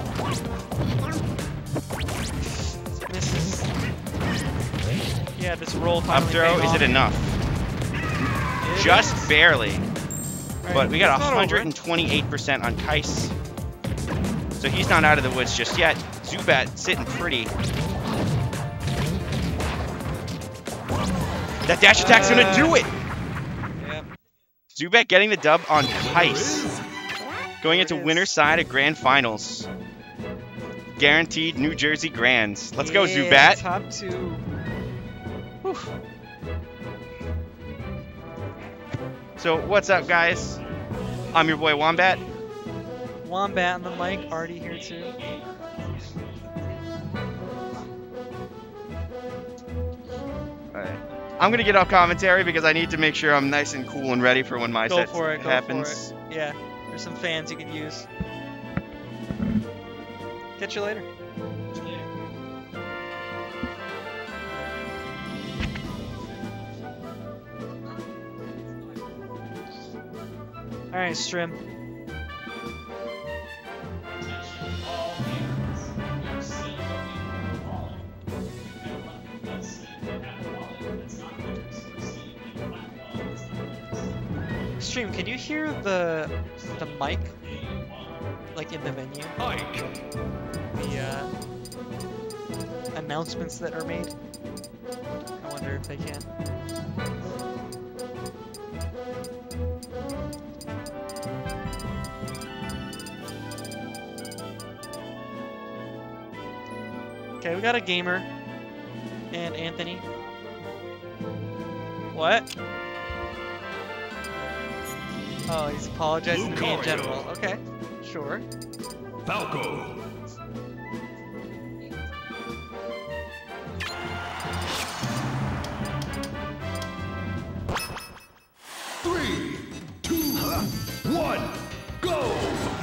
Misses. Yeah, this roll Up throw, is it enough? Just barely. Right, But we got it's not over. 128% on Kais. So he's not out of the woods just yet. Zubat sitting pretty. That dash attack's gonna do it! Yep. Zubat getting the dub on Kais. Going into winner's side of Grand Finals. Guaranteed New Jersey Grands. Let's go, Yeah, Zubat. Top 2. Whew. So, what's up, guys? I'm your boy, Wombat. Wombat on the mic, Artie here too. Alright. I'm gonna get off commentary because I need to make sure I'm nice and cool and ready for when my Go set for it, go happens. for it. Yeah, there's some fans you could use. Catch you later. Alright, Strim. Stream, can you hear the mic, like in the venue? The announcements that are made? I wonder if they can. Okay, we got a gamer and Anthony. What? Oh, he's apologizing to me in general. Okay, sure. Falco. Three, two, one, go!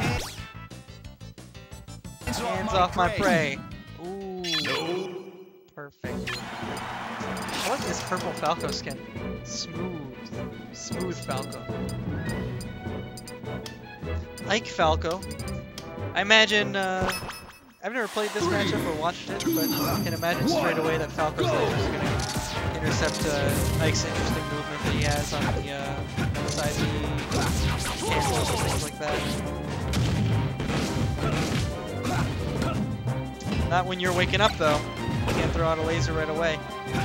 Hands off my prey. Ooh. No. Perfect. I like this purple Falco skin. Smooth. Smooth Falco. Ike Falco. I imagine, I've never played this matchup or watched it, but I can imagine straight away that Falco's lasers are going to intercept Ike's interesting movement that he has on the side of the cancels and things like that. Not when you're waking up, though. You can't throw out a laser right away.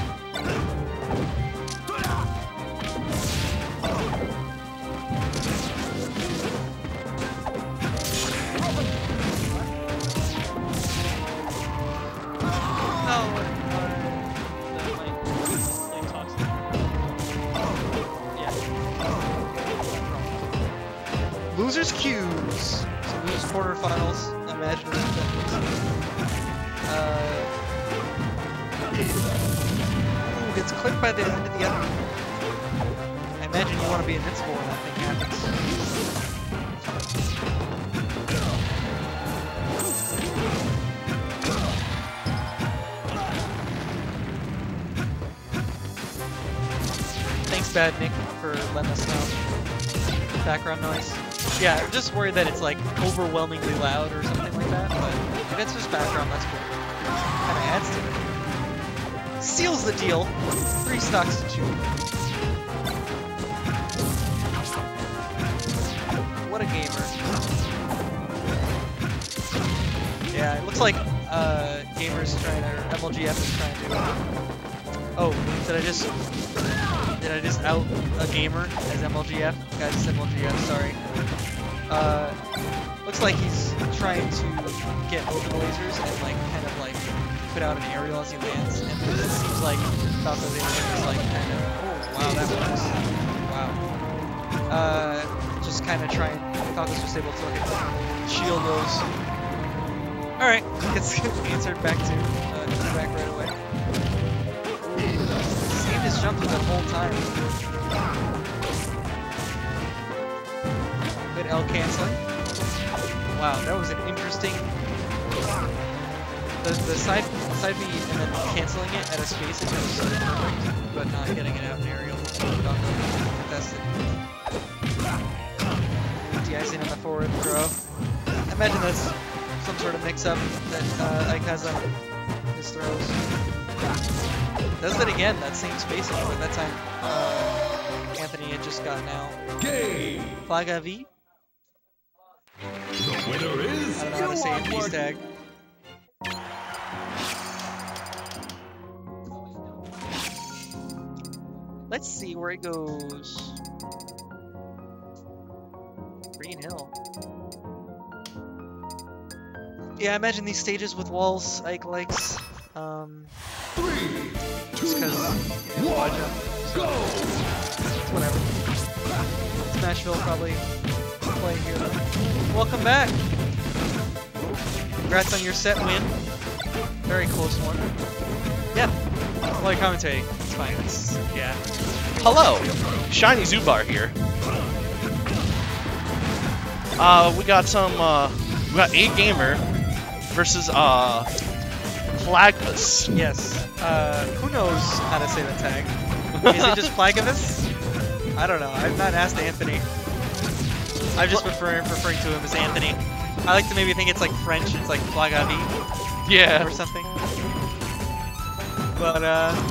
Losers Qs. So losers quarterfinals. I imagine that means. Ooh, gets clipped by the end of the enemy. I imagine you want to be invincible when that thing happens. Thanks, Bad Nick, for letting us know. Background noise. Yeah, I'm just worried that it's like overwhelmingly loud or something like that, but if it's just background, that's cool. Kinda adds to it. Seals the deal. 3 stocks to 2. What a gamer. Yeah, it looks like gamers trying to, or MLGF is trying to, oh, did I just out a gamer as MLGF? Guys, it's MLGF, sorry. Looks like he's trying to get over the lasers and like kind of like put out an aerial as he lands, and it seems like Falco's aim is like kind of, oh wow, that works. Wow. Just kind of trying, Falco's just able to like shield those. Alright, gets answered back to, back right away. through the whole time. Good L canceling. Wow, that was an interesting. The side B and then canceling it at a space is just so perfect, but not getting it out in aerial. That's it. De-icing on the forward throw. I imagine that's some sort of mix-up that Ike has on his throws. Does it again, that same spacing, but that time Anthony had just gotten out. Game. Flag à vie? The winner is I don't know how to say it, peace tag. Let's see where it goes. Green Hill. Yeah, I imagine these stages with walls Ike likes. 3, 2, just because wall jump. So it's whatever. Smashville probably playing here though. Welcome back. Congrats on your set win. Very close one. Yeah. While you're commentating, it's fine. Yeah. Hello, Shiny Zubar here. We got A Gamer versus Flagmas. Yes. Who knows how to say the tag? Is it just Flagmas? I don't know. I've not asked Anthony. I'm just referring to him as Anthony. I like to maybe think it's like French. It's like Flagavi. Yeah. Or something. But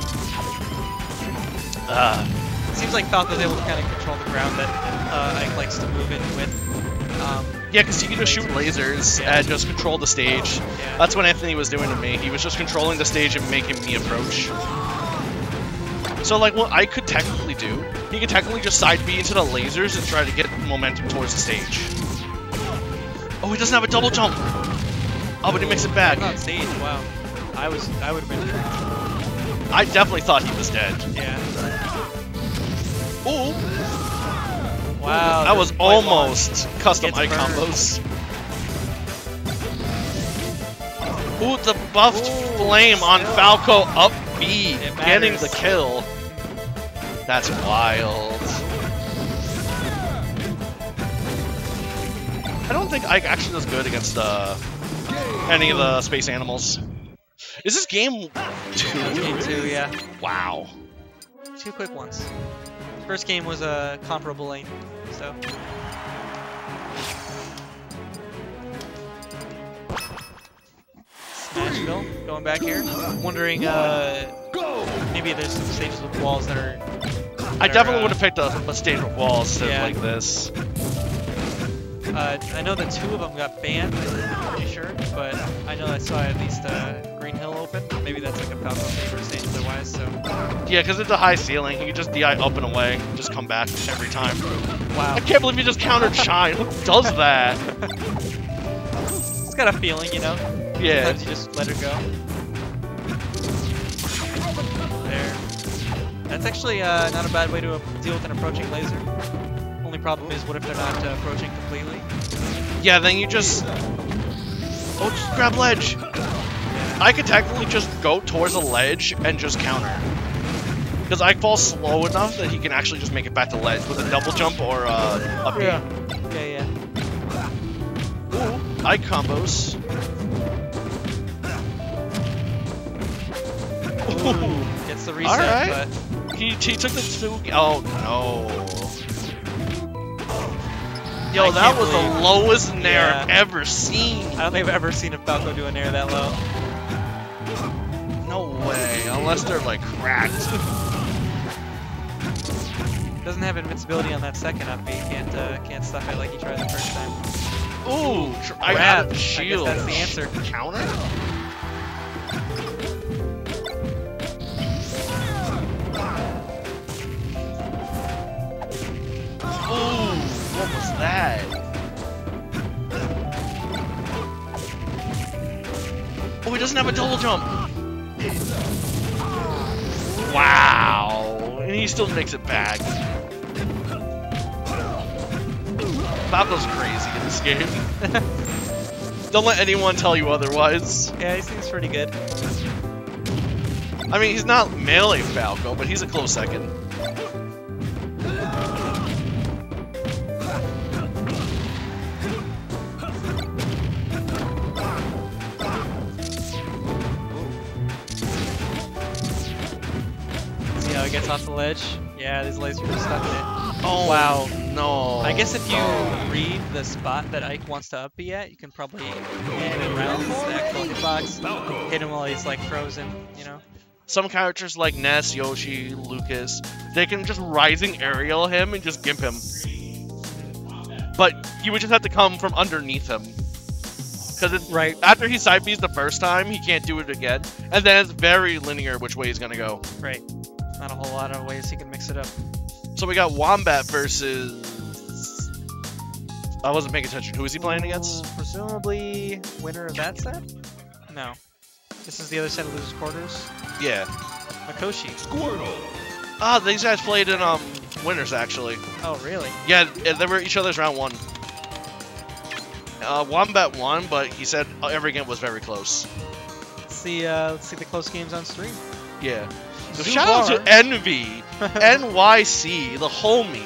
it seems like Falco's able to kind of control the ground that Ike likes to move in with. Yeah, because he can just shoot lasers and just control the stage. Yeah. That's what Anthony was doing to me. He was just controlling the stage and making me approach. So, like, what I could technically do, he could technically just side B into the lasers and try to get momentum towards the stage. Oh, he doesn't have a double jump. Oh, but he makes it back. On stage, wow. I would have been tricked. I definitely thought he was dead. Yeah. Ooh. Wow. That was almost custom Gets Ike burned. combos. Ooh, the buffed flame on Falco up B, getting the kill. That's wild. I don't think Ike actually does good against any of the space animals. Is this game 2? Game 2, yeah. Wow. 2 quick ones. First game was a comparable lane, so. Smashville, going back here. Wondering, maybe there's some stages with walls that are. I definitely would have picked a stage with walls instead of like this. I know that 2 of them got banned, I'm pretty sure, but I know I saw at least Green Hill open. Maybe that's like a Falco favorite stage otherwise, so. Yeah, because it's a high ceiling. You can just DI up and away, just come back every time. Wow. I can't believe you just countered Shine. Who does that? It's got a feeling, you know? Yeah. Sometimes you just let it go. There. That's actually not a bad way to deal with an approaching laser. Only problem is, what if they're not approaching completely? Yeah, then you just... Oh, just grab ledge! I could technically just go towards a ledge and just counter. Because I fall slow enough that he can actually just make it back to ledge with a double jump or a B. Yeah. Ooh, Ike combos. Ooh, gets the reset, Alright. but... He took the 2... Oh, no. Yo, that was the lowest nair I've ever seen. I don't think I've ever seen a Falco do a nair that low. No way, unless they're like cracked. Doesn't have invincibility on that second up B. Can't stop it like he tried the first time. Ooh, I Grab. got a shield. I guess that's the answer. Counter? Ooh, what was that? Oh, he doesn't have a double jump. Wow, and he still makes it back. Falco's crazy in this game. Don't let anyone tell you otherwise. Yeah, he seems pretty good. I mean, he's not melee Falco, but he's a close second. See how he gets off the ledge? Yeah, these lasers are stuck in it. Oh, wow. No. I guess if you read the spot that Ike wants to up be at, you can probably hit around the actual hitbox, hit him while he's like frozen, you know? Some characters like Ness, Yoshi, Lucas, they can just rising aerial him and just gimp him. But you would just have to come from underneath him. Because right. After he side B's the first time, he can't do it again. And then it's very linear which way he's going to go. Right. Not a whole lot of ways he can mix it up. So we got Wombat versus... I wasn't paying attention. Who is he playing against? Presumably winner of that set? No. This is the other set of Losers Quarters? Yeah. Makoshi. Squirtle. Ah, these guys played in winners actually. Oh, really? Yeah, they were each other's round 1. Wombat won, but he said every game was very close. Let's see the close games on stream. Yeah. So shout out to Envy, NYC, the homie.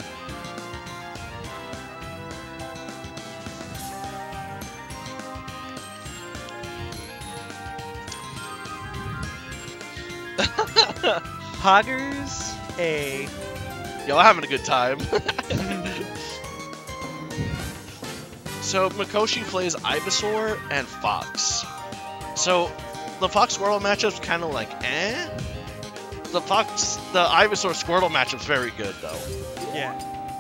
Poggers A. Yo, I'm having a good time. So Makoshi plays Ivysaur and Fox. So the Fox Squirtle matchup's kind of like eh. The Ivysaur Squirtle matchup's very good though. Yeah.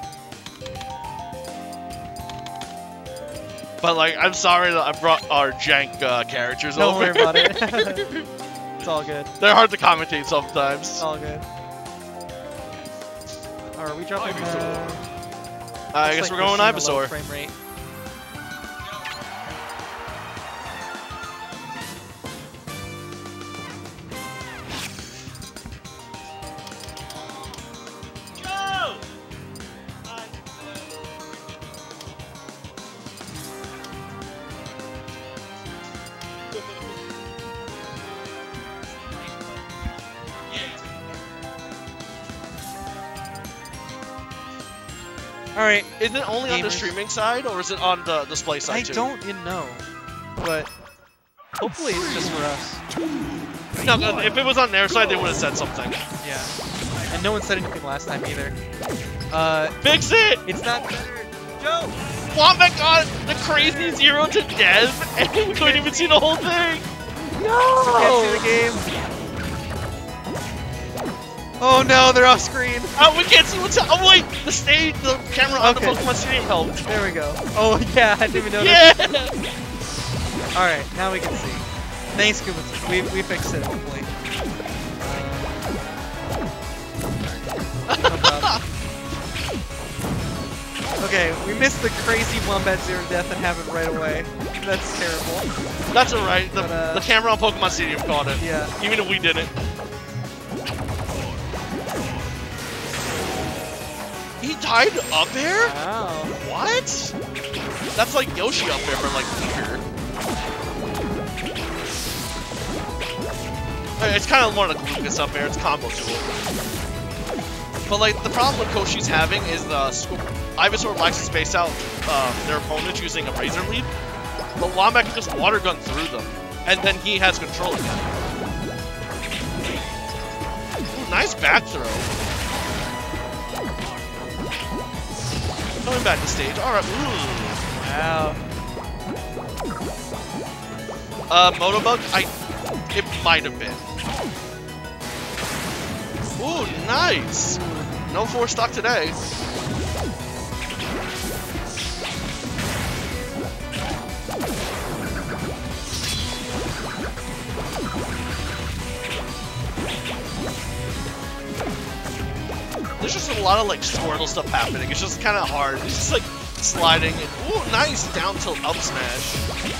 But like, I'm sorry that I brought our jank characters Don't over. worry about it. It's all good. They're hard to commentate sometimes. It's all good. Are we dropping? I guess we're going Ivysaur. Frame rate. Alright. Is it only on the streaming side, or is it on the display side too? I don't know, but hopefully it's just for us. No, if it was on their side, they would have said something. Yeah. And no one said anything last time either. Fix it! It's not better. Joe! Wombat got the crazy 0 to death, and we couldn't even see the whole thing! No! Can't see the game. Oh no, they're off screen. Oh, we can't see what's up. Oh wait, the camera on the Pokemon Stadium helped. There we go. Oh yeah, I didn't even notice. Yeah! Alright, now we can see. Thanks, Scuba. We fixed it, hopefully. No problem. Okay, we missed the crazy Wombat 0 death and have it right away. That's terrible. That's alright. The camera on Pokemon Stadium caught it. Yeah. Even if we didn't. He died up air? Wow. What? That's like Yoshi up air, but like weaker. It's kind of more like Lucas up air. It's combo tool. But like the problem with Koshi's having is Ivysaur likes to space out their opponents using a Razor Leaf. But Wombat can just water gun through them, and then he has control again. Ooh, nice back throw. Coming back to stage. Alright. Wow. Motobug? It might have been. Ooh, nice! No 4 stock today. There's just a lot of like Squirtle stuff happening. It's just kind of hard. It's just like sliding. And, ooh, nice down tilt up smash.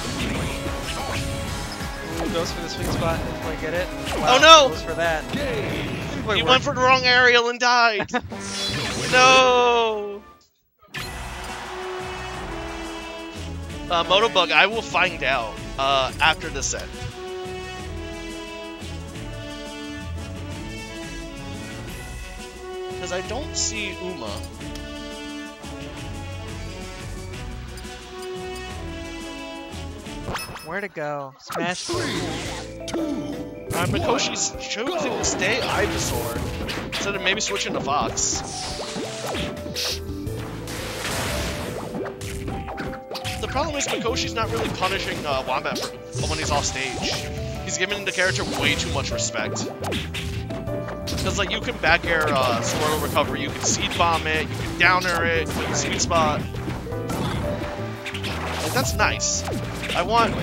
Ooh, goes for the sweet spot. If I get it. Oh Wow, no! Goes for that. He went for the wrong aerial and died. No. Motobug, I will find out after the set. Because I don't see Uma. Where to go? Smash. Mikoshi's choosing to stay Ivysaur instead of maybe switching to Fox. The problem is Mikoshi's not really punishing Wombat when he's off stage. He's giving the character way too much respect. Because like you can back air Squirtle recovery, you can seed bomb it, you can downer it, you can sweet spot. Like that's nice. I want.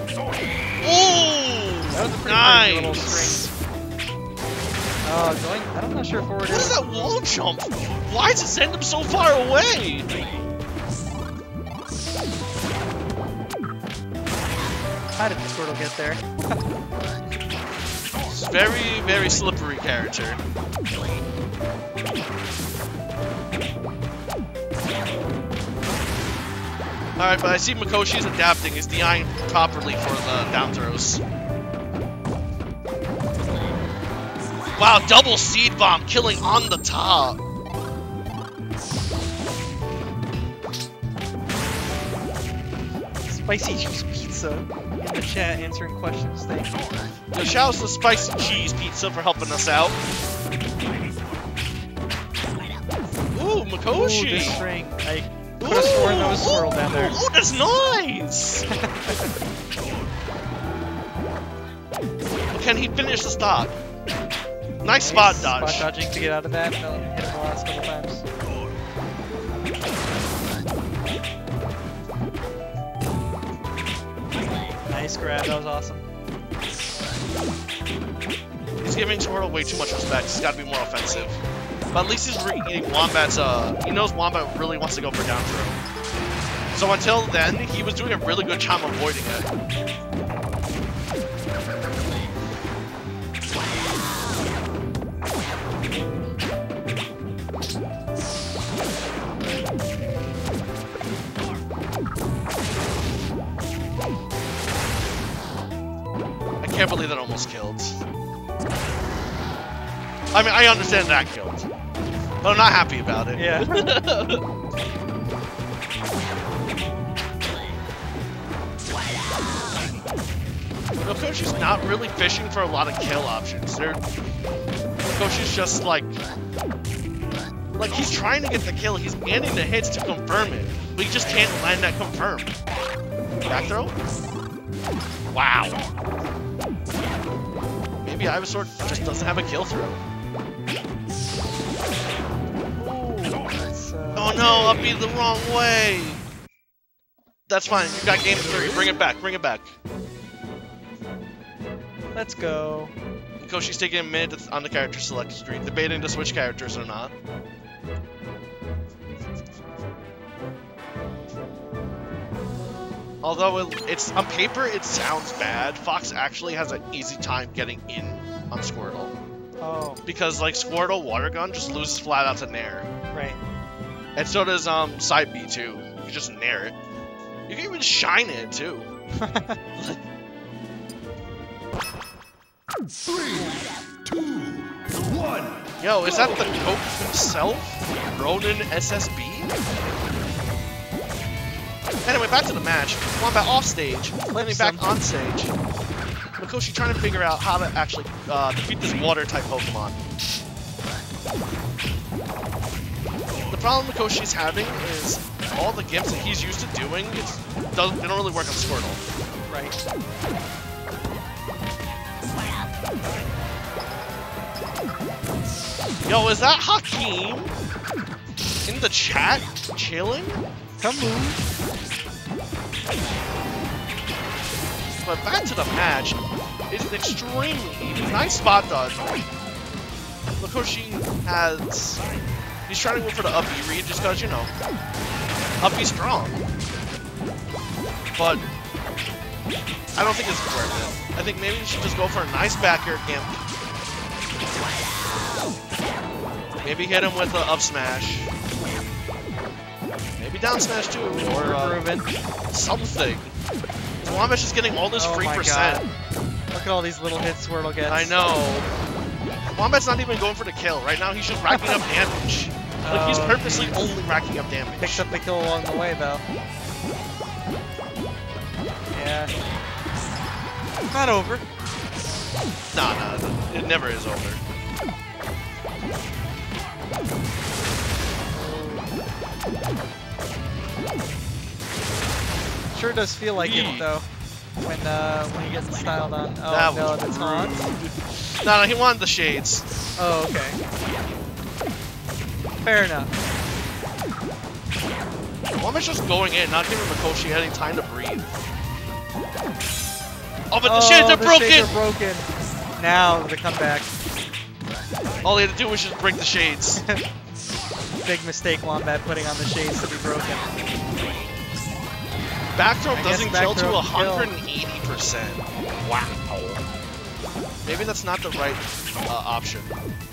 Ooh, That was a pretty nice. little string. Going. I'm not sure forward. What is that wall jump? Why does it send him so far away? How did the Squirtle get there? Very, very slippery character. Alright, but I see Mikoshi's adapting. He's DIing properly for the down throws. Wow, double seed bomb killing on the top. Spicy cheese pizza in the chat answering questions. Thank you. Yo, shout out to Spicy Cheese Pizza for helping us out. Ooh, Mikoshi! Ooh, this string. I could have sworn that was Squirtle down there. Ooh, that's nice! Can he finish the stock? Nice spot dodge. Spot dodging to get out of that. Hit him the last couple times. Nice grab. That was awesome. He's giving Squirtle way too much respect. He's got to be more offensive. But at least he's eating Wombat's, he knows Wombat really wants to go for down throw. So until then, he was doing a really good job avoiding it. I can't believe that almost killed. I mean, I understand that killed, but I'm not happy about it. Yeah. Mikoshi's not really fishing for a lot of kill options. Mikoshi's just like he's trying to get the kill. He's getting the hits to confirm it, but he just can't land that confirm. Back throw? Wow. Maybe Ivysaur just doesn't have a kill throw. Oh no, I'll be the wrong way. That's fine. You got game 3. Bring it back. Bring it back. Let's go. Mikoshi's taking a minute on the character select screen, debating to switch characters or not. Although it's on paper, it sounds bad. Fox actually has an easy time getting in on Squirtle. Oh. Because like Squirtle Water Gun just loses flat out to Nair. Right. And so does Side B too. You can just Nair it. You can even shine it too. 3, 2, 1. Yo, is that the Coke himself? Ronin SSB? Anyway, back to the match. Wombat off stage, landing back on stage. Mikoshi trying to figure out how to actually defeat this water type Pokemon. The problem Mikoshi's having is all the gimps that he's used to doing, they don't really work on Squirtle. Right. Yo, is that Hakeem in the chat chilling? Come move. But back to the match. It's an extremely nice spot dodge. Mikoshi he's trying to go for the up B read just because, you know, up B's strong. But I don't think it's worth it. I think maybe you should just go for a nice back air gimp. Maybe hit him with an up smash. Maybe down smash too, or something. Wombat's just getting all this free percent. Look at all these little hits Squirtle gets. I know. Wombat's not even going for the kill. Right now, he's just racking up damage. Like, he's purposely only racking up damage. Picks up the kill along the way, though. Yeah. Not over. Nah, it never is over. Sure does feel like it, though. When he gets styled on. Oh, That no, was the taunt. No, he wanted the shades. Oh, okay. Fair enough. Wombat's just going in, not giving Mikoshi any time to breathe. Oh, but the shades are broken! Shades are broken. Now, the comeback. All he had to do was just break the shades. Big mistake, Wombat, putting on the shades to be broken. Back throw doesn't kill to throw 180%. Wow. Maybe that's not the right option.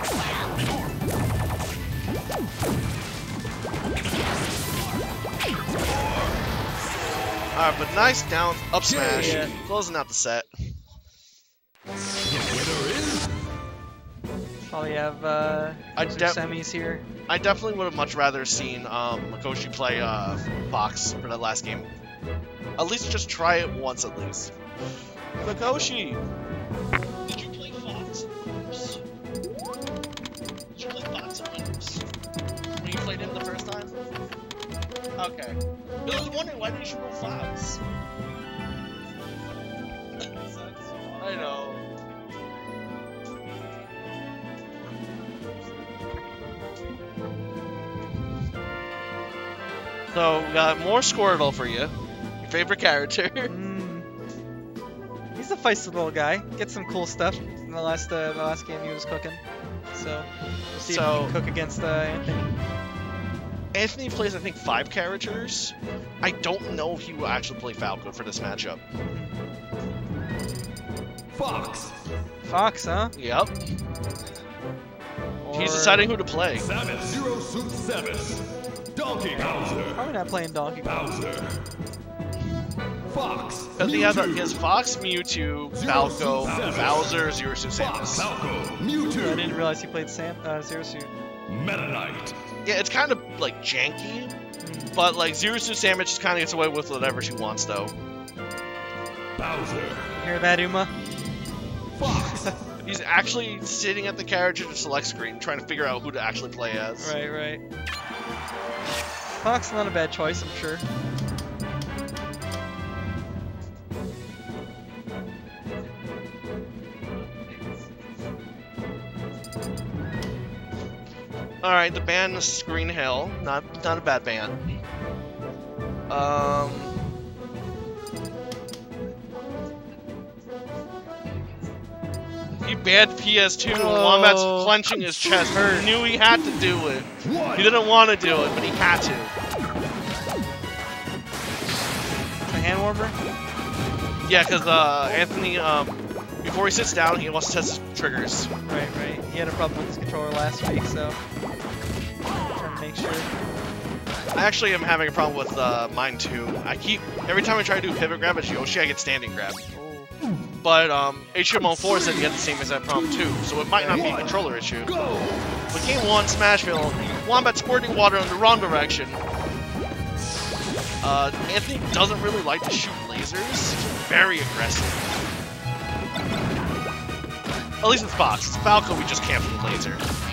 Alright, but nice down up smash. Yeah. Closing out the set. Probably have semis here. I definitely would have much rather seen Mikoshi play Fox for that last game. At least just try it once at least. Mikoshi! Did you play Fox in Winners? Did you play Fox in Winners? When you played him the first time? Okay. I was wondering, why didn't you go Fox? I know. So, we got more Squirtle for you. Your favorite character. He's a feisty little guy. Gets some cool stuff in the last game he was cooking. So, we'll see if he can cook against Anthony. Anthony plays, I think, 5 characters. I don't know if he will actually play Falco for this matchup. Fox. Fox, huh? Yep. He's deciding who to play. Samus. Zero Suit Samus. Donkey Bowser. Probably not playing Donkey Bowser. Fox. Because he has Fox, Mewtwo, Falco, Bowser, Zero Suit Samus. Falco, Mewtwo. I didn't realize he played Zero Suit. Meta Knight. Yeah, it's kind of like janky, but like Zero Suit Samus just kind of gets away with whatever she wants, though. Bowser. You hear that, Uma? Fox. He's actually sitting at the character select screen, trying to figure out who to actually play as. Right. Fox, not a bad choice, I'm sure. Alright, the band is Green Hill. Not a bad band. He banned PS2 and Wombat's clenching his chest. He knew he had to do it. He didn't want to do it, but he had to. A hand warmer? Yeah, because Anthony, before he sits down, he wants to test his triggers. Right. He had a problem with his controller last week, so trying to make sure. I actually am having a problem with mine too. Every time I try to do pivot grab as Yoshi, I get standing grab. But HM04 said he had the same exact problem too, so it might not be a controller issue. But game 1, Smashville, Wombat squirting water in the wrong direction. Anthony doesn't really like to shoot lasers. He's very aggressive. At least it's Fox. It's Falco, we just cancel the laser.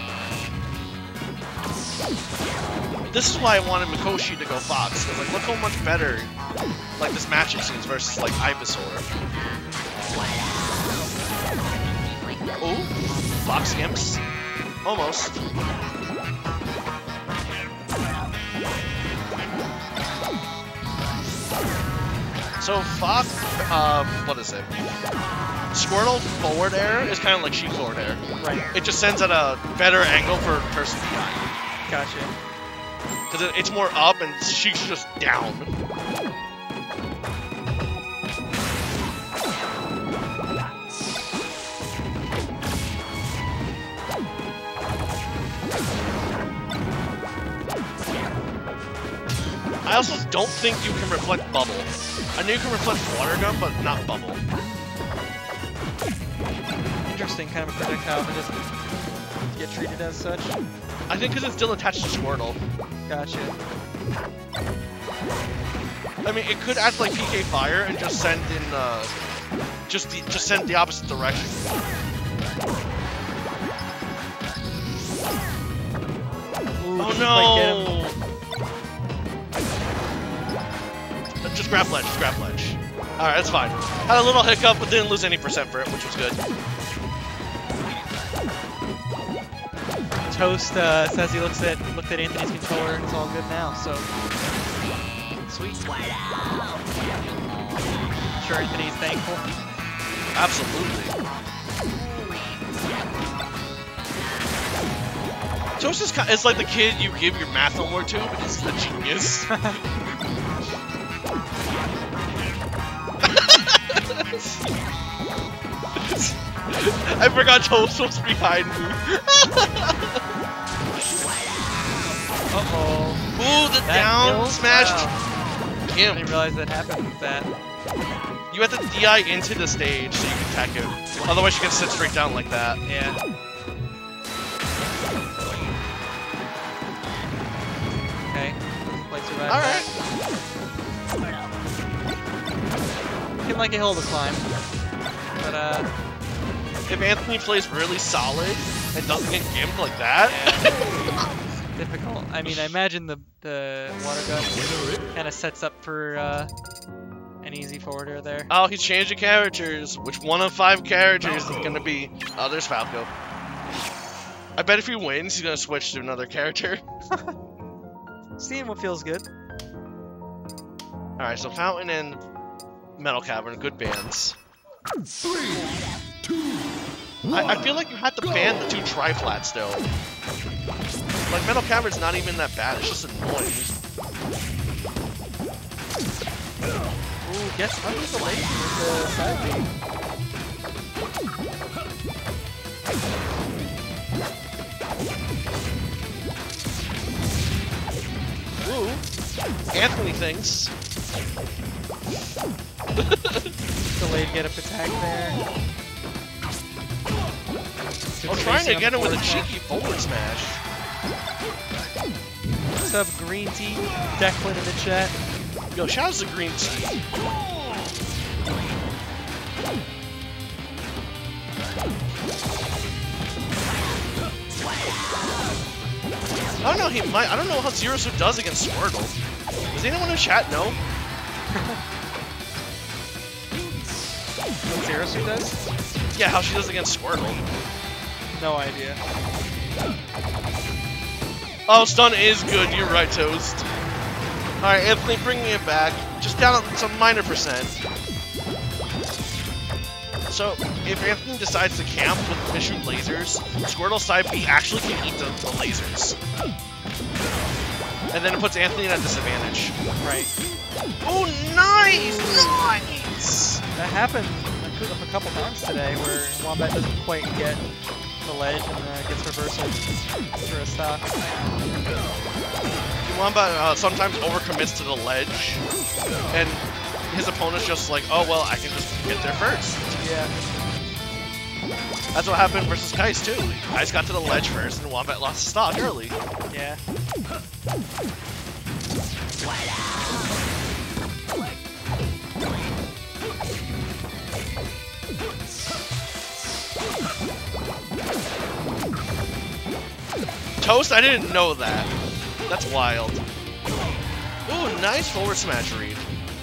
This is why I wanted Mikoshi to go Fox, because like, look how much better like this matchup seems versus like Ivysaur. Oh, Fox Imps. Almost. So Fox, what is it? Squirtle forward air is kind of like Sheik forward air. Right. It just sends at a better angle for person behind. Gotcha. Because it's more up and Sheik's just down. I also don't think you can reflect Bubble. I know you can reflect Water Gun, but not Bubble. Interesting. interesting kind of projectile if it doesn't get treated as such. I think because it's still attached to Squirtle. Gotcha. I mean, it could act like PK Fire and just send in, just send the opposite direction. Ooh, Oh no! Just grab ledge, just grab ledge. Alright, that's fine. Had a little hiccup, but didn't lose any percent for it, which was good. Toast says he looked at Anthony's controller and it's all good now, so sweet. Sure Anthony's thankful. Absolutely. Toast is like the kid you give your math homework to, but he's a genius. I forgot Toast was behind me. Uh-oh. Ooh, the down smash. Wow. I Him. didn't realize that happened with that. You have to DI into the stage so you can attack him. Otherwise, you can sit straight down like that. Yeah. Okay. Let's survive. Alright. Looking like a hill to climb. But, if Anthony plays really solid and doesn't get gimped like that. Yeah. Difficult. I mean, I imagine the water gun kind of sets up for an easy forwarder there. Oh, he's changing characters. Which one of 5 characters is gonna be? Oh, there's Falco. I bet if he wins, he's gonna switch to another character. Seeing what feels good. Alright, so Fountain and Metal Cavern, good bands. 3, 2, I feel like you had to ban the 2 tri-flats still. Like, Metal Cavern's not even that bad, it's just annoying. Ooh, guess under the lake with the side B. Ooh. Anthony thinks. Delayed get up attack there. I'm trying to get him with a cheeky forward smash. What's up, Green Tea? Declan in the chat. Yo, shout out to Green Tea. I don't know, he might. I don't know how Zero Suit does against Squirtle. Does anyone in chat know? What Zero Suit does? Yeah, how she does against Squirtle. No idea. Oh, stun is good. You're right, Toast. Alright, Anthony, bringing it back. Just down some minor percent. So, if Anthony decides to camp with shoot lasers, Squirtle side B actually can eat the lasers. And then it puts Anthony at a disadvantage. Right. Oh, nice! Nice! That happened a couple times today where Wombat doesn't quite get the ledge and gets reversal for a stock. Wombat sometimes overcommits to the ledge, and his opponent's just like, oh, well, I can just get there first. Yeah. That's what happened versus Kais, too. Kais got to the ledge first, and Wombat lost the stock early. Yeah. Toast, I didn't know that. That's wild. Ooh, nice forward smash read.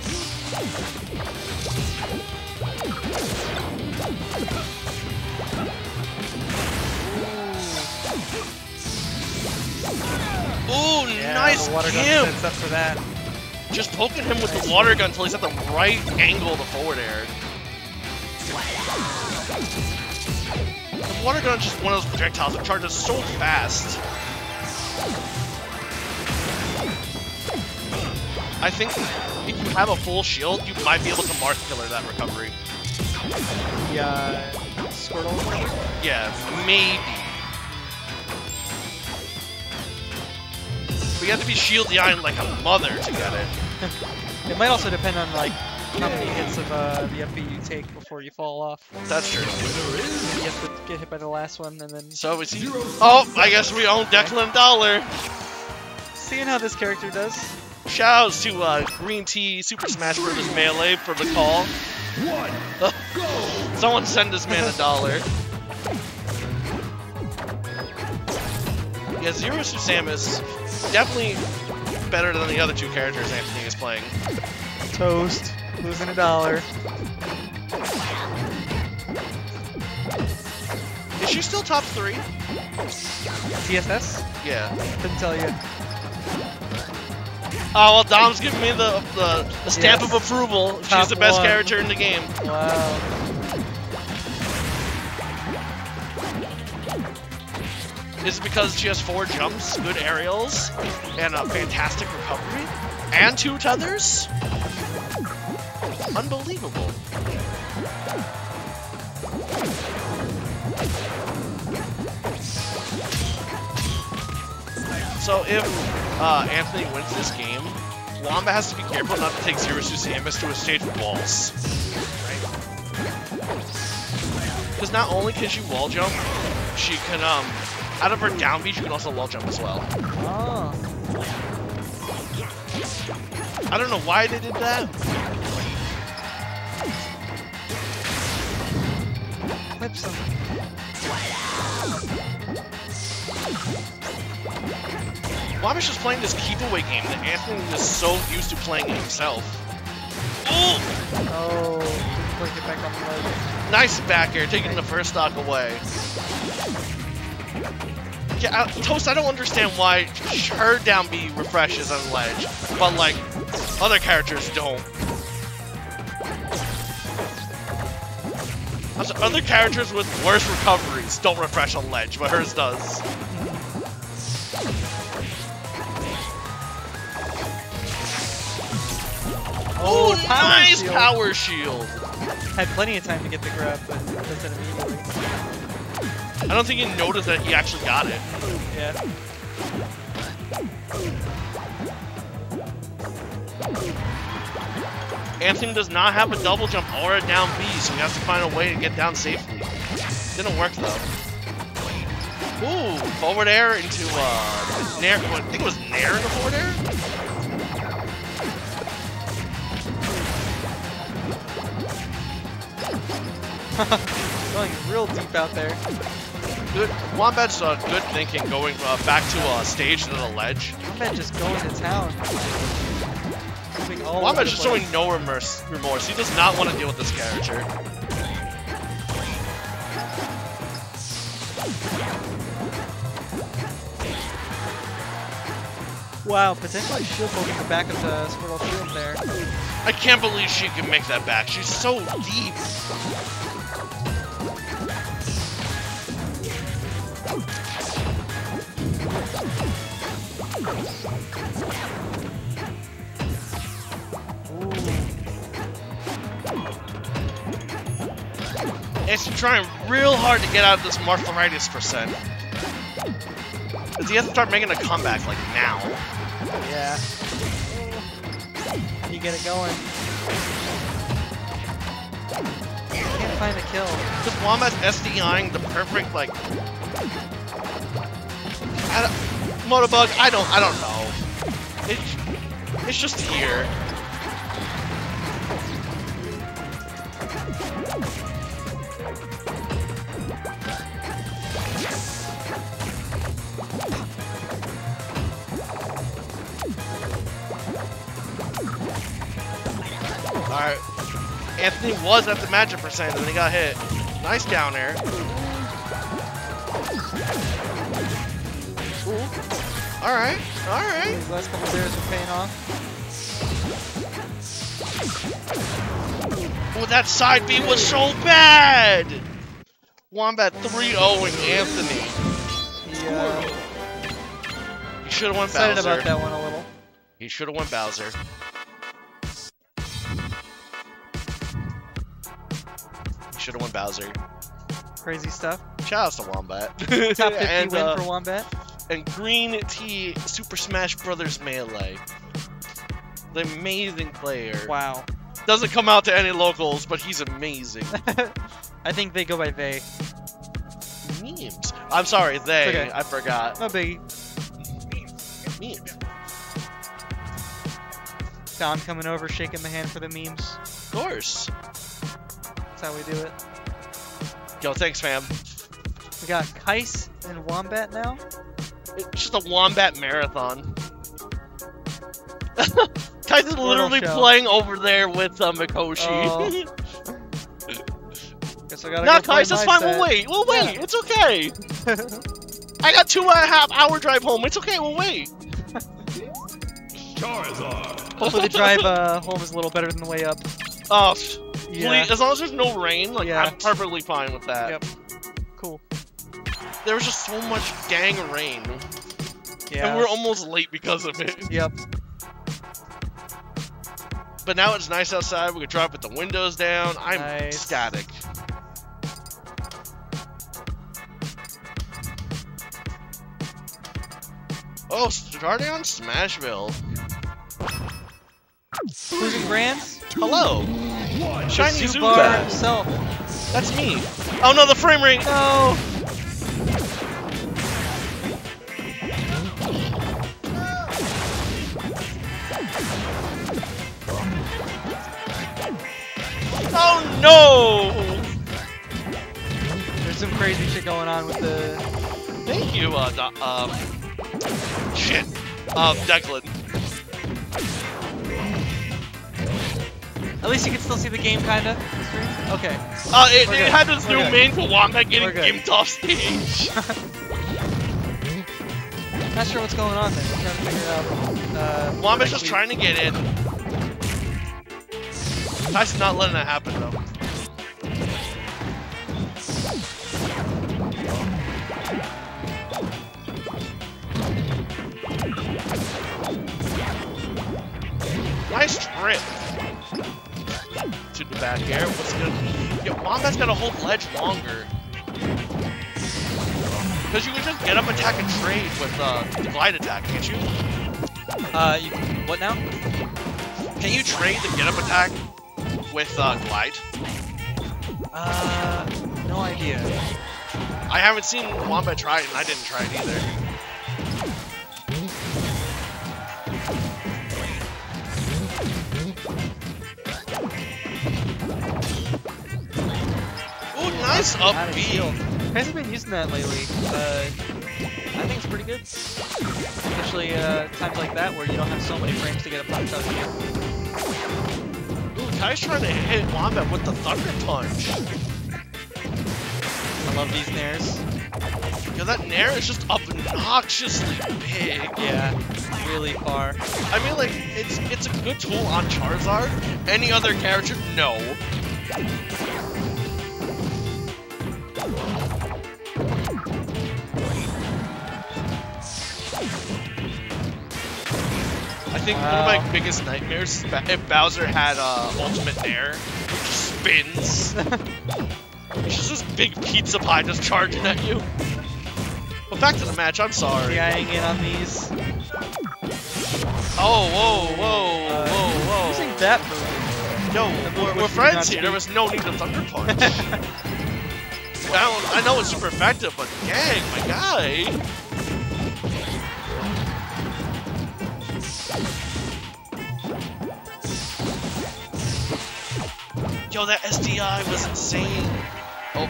Ooh, Yeah, nice the water gun Gimp! sets up for that. Just poking him with the water gun until he's at the right angle of the forward air. The water gun is just one of those projectiles that charges so fast. I think if you have a full shield, you might be able to Marth Killer that recovery. Yeah, Squirtle. Yeah, maybe. But you have to be shield DIing like a mother to get it. It might also depend on like how many hits of the FP you take before you fall off. That's true. You have to get hit by the last one, and then... So is he... Oh, I guess we own Declan Dollar. Seeing how this character does. Shoutouts to Green Tea Super Smash Bros. Melee for the call. Someone send this man $1. Yeah, Zero Suit Samus definitely better than the other two characters Anthony is playing. Toast. Losing $1. Is she still top 3? TSS? Yeah. Couldn't tell you. Oh, well, Dom's giving me the stamp of approval. Top She's the best 1. character in the game. Wow. Is it because she has 4 jumps, good aerials, and a fantastic recovery? And 2 tethers? Unbelievable. So if Anthony wins this game, Wombat has to be careful not to take Zero Suit Samus to a stage with walls. Right? Because not only can she wall jump, she can, out of her down beat, she can also wall jump as well. Oh. I don't know why they did that. Clips him. Wombat's just playing this keep away game that Anthony is so used to playing it himself. Ooh! Oh, didn't quite get back on the ledge. Nice back air, taking the first stock away. Yeah, Toast, I don't understand why her down B refreshes on the ledge, but like, other characters don't. Other characters with worse recoveries don't refresh on ledge, but hers does. Oh, nice power shield! Had plenty of time to get the grab, but does it immediately. I don't think he noticed that he actually got it. Yeah. Anthony does not have a double jump or a down B, so he has to find a way to get down safely. Didn't work though. Ooh, forward air into Nair. I think it was Nair in the forward air? Going real deep out there. Good. Wombat's good thinking going back to a stage to the ledge. Wombat just going to town. Wombat's just showing no remorse. He does not want to deal with this character. Wow, potentially shield poking the back of the Squirtle shield there. I can't believe she can make that back. She's so deep. And she's trying real hard to get out of this Martharitis percent. Because he has to start making a comeback, like, now. Yeah. You get it going. Can't find a kill. Because Wombat's SDIing the perfect, like... Motobug, I don't know. It's just here. Alright. Anthony was at the magic percent and then he got hit. Nice down air. Alright, alright. These last couple bears are paying off. Oh, that side B was so bad! Wombat 3-0ing Anthony. He should have went Bowser. Excited about that one a little. He should have went Bowser. Should have went Bowser. Crazy stuff. Shout out to Wombat. Top 50 win for Wombat. And Green Tea Super Smash Bros. Melee. The amazing player. Wow. Doesn't come out to any locals, but he's amazing. I think they go by they. Memes. I'm sorry, they. Okay. I forgot. No biggie. Memes. Don coming over, shaking the hand for the memes. Of course. That's how we do it. Yo, thanks, fam. We got Kais and Wombat now. It's just a Wombat marathon. Kais is literally show. playing over there with Mikoshi. Oh. Guess I gotta Nah, go play Kais, that's my fine. set. We'll wait. We'll wait. It's okay. I got 2.5 hour drive home. It's okay. We'll wait. Charizard. Hopefully the drive home is a little better than the way up. Oh, Yeah. please, as long as there's no rain, like Yeah. I'm perfectly fine with that. Yep. Cool. There was just so much dang rain, Yeah. and we're almost late because of it. Yep. But now it's nice outside. We can drive with the windows down. I'm Nice. ecstatic. Oh, starting on Smashville. Who's in Grands? Hello. Shiny Zubar Zubat. himself. That's me. Oh no, the frame rate. No. Oh no. There's some crazy shit going on with the. Thank you, shit. Declan. At least you can still see the game, kinda. Okay. It We're good. had this We're new good. main for Wombat getting We're good. gimped off stage. Not sure what's going on there. We're trying to figure out. Wombat's just trying to get in. Ty's not letting that happen though. Nice trip to the back air. What's good? Yo, Wombat's gotta hold ledge longer. Because you can just get up, attack, and trade with the glide attack, can't you? What now? Can you trade the get up attack with glide? No idea. I haven't seen Wombat try it, and I didn't try it either. Ooh, nice up Out of B. shield. Hasn't been using that lately. I think it's pretty good. Especially times like that where you don't have so many frames to get a punch out of you. Ooh, Kai's trying to hit Wombat with the Thunder Punch. I love these nairs. Yo, that Nair is just obnoxiously big. Yeah, really far. I mean, like, it's a good tool on Charizard. Any other character, no. I think one of my biggest nightmares is if Bowser had Ultimate Nair, which spins. It's just this big pizza pie just charging at you. But back to the match, I'm sorry. DIing in on these. Oh, whoa, whoa, whoa, whoa. Using that move. Yo, we're friends here. There was no need to Thunder Punch. I know it's super effective, but dang, my guy. Yo, that SDI was insane. Oh.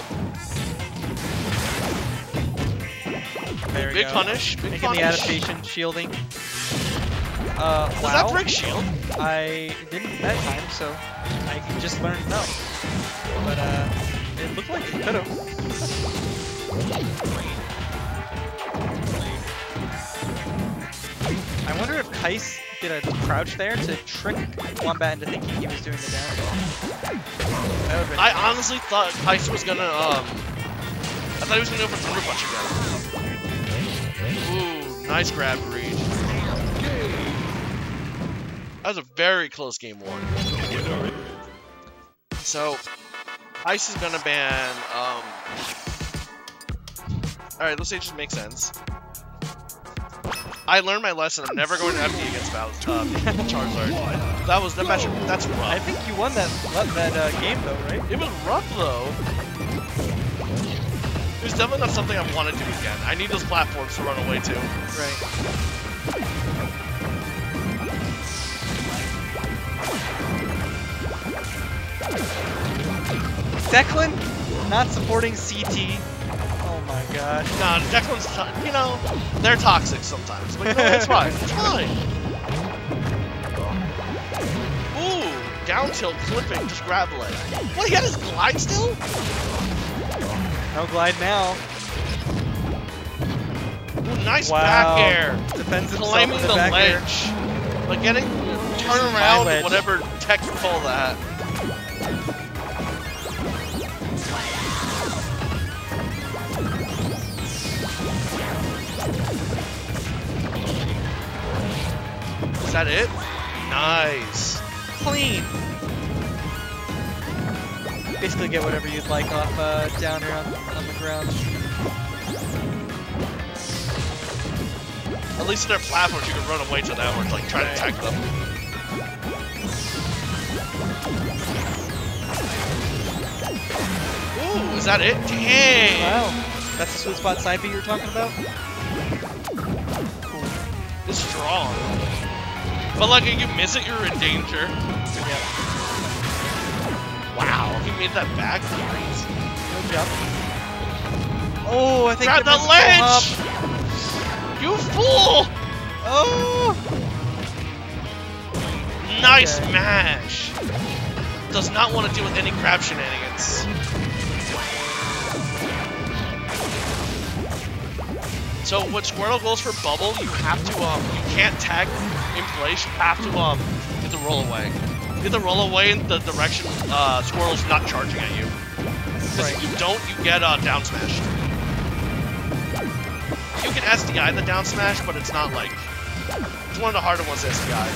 There we Big go. punish. Big Making punish. the adaptation, shielding. Does Wow. that break shield? I didn't that time, so I just learned no. But it looked like it could have. I wonder if Kais did a crouch there to trick Wombat into thinking he was doing the damage. That would've been I honestly thought Kais was gonna, I thought he was gonna go for Thunder Punch again. Ooh, nice grab read. That was a very close game one. So, Ice is gonna ban, alright, let's say it just makes sense. I learned my lesson. I'm never going to FD against Charizard. that match. That's rough. I think you won that game though, right? It was rough though. It was definitely not something I want to do again. I need those platforms to run away to. Right. Declan not supporting CT. Oh my god. Nah, Declan's, you know, they're toxic sometimes. But you know, it's fine. It's fine. Ooh, down tilt flipping, just grab leg. What, he had his glide still? No glide now. Ooh, nice Wow. back air. Defends himself Claiming with the back air. ledge. Like getting turn My around, ledge. whatever tech you call that. Is that it? Nice. Clean. Basically get whatever you'd like off down or on the ground. At least in their platforms, you can run away to them or like try to attack them. Ooh, is that it? Dang! Wow. That's the sweet spot side B you were talking about? It's strong. But like, if you miss it, you're in danger. Yep. Wow, he made that back. Nice. Good job. Oh, I think Grab that the was ledge! full You fool! Oh! Nice Okay. mash! Does not want to deal with any crab shenanigans. So when Squirtle goes for bubble, you have to you can't tag in place. You have to get the roll away. Get the roll away in the direction Squirtle's not charging at you. Because if you don't, you get down smashed. You can SDI the down smash, but it's not like it's one of the harder ones to SDI.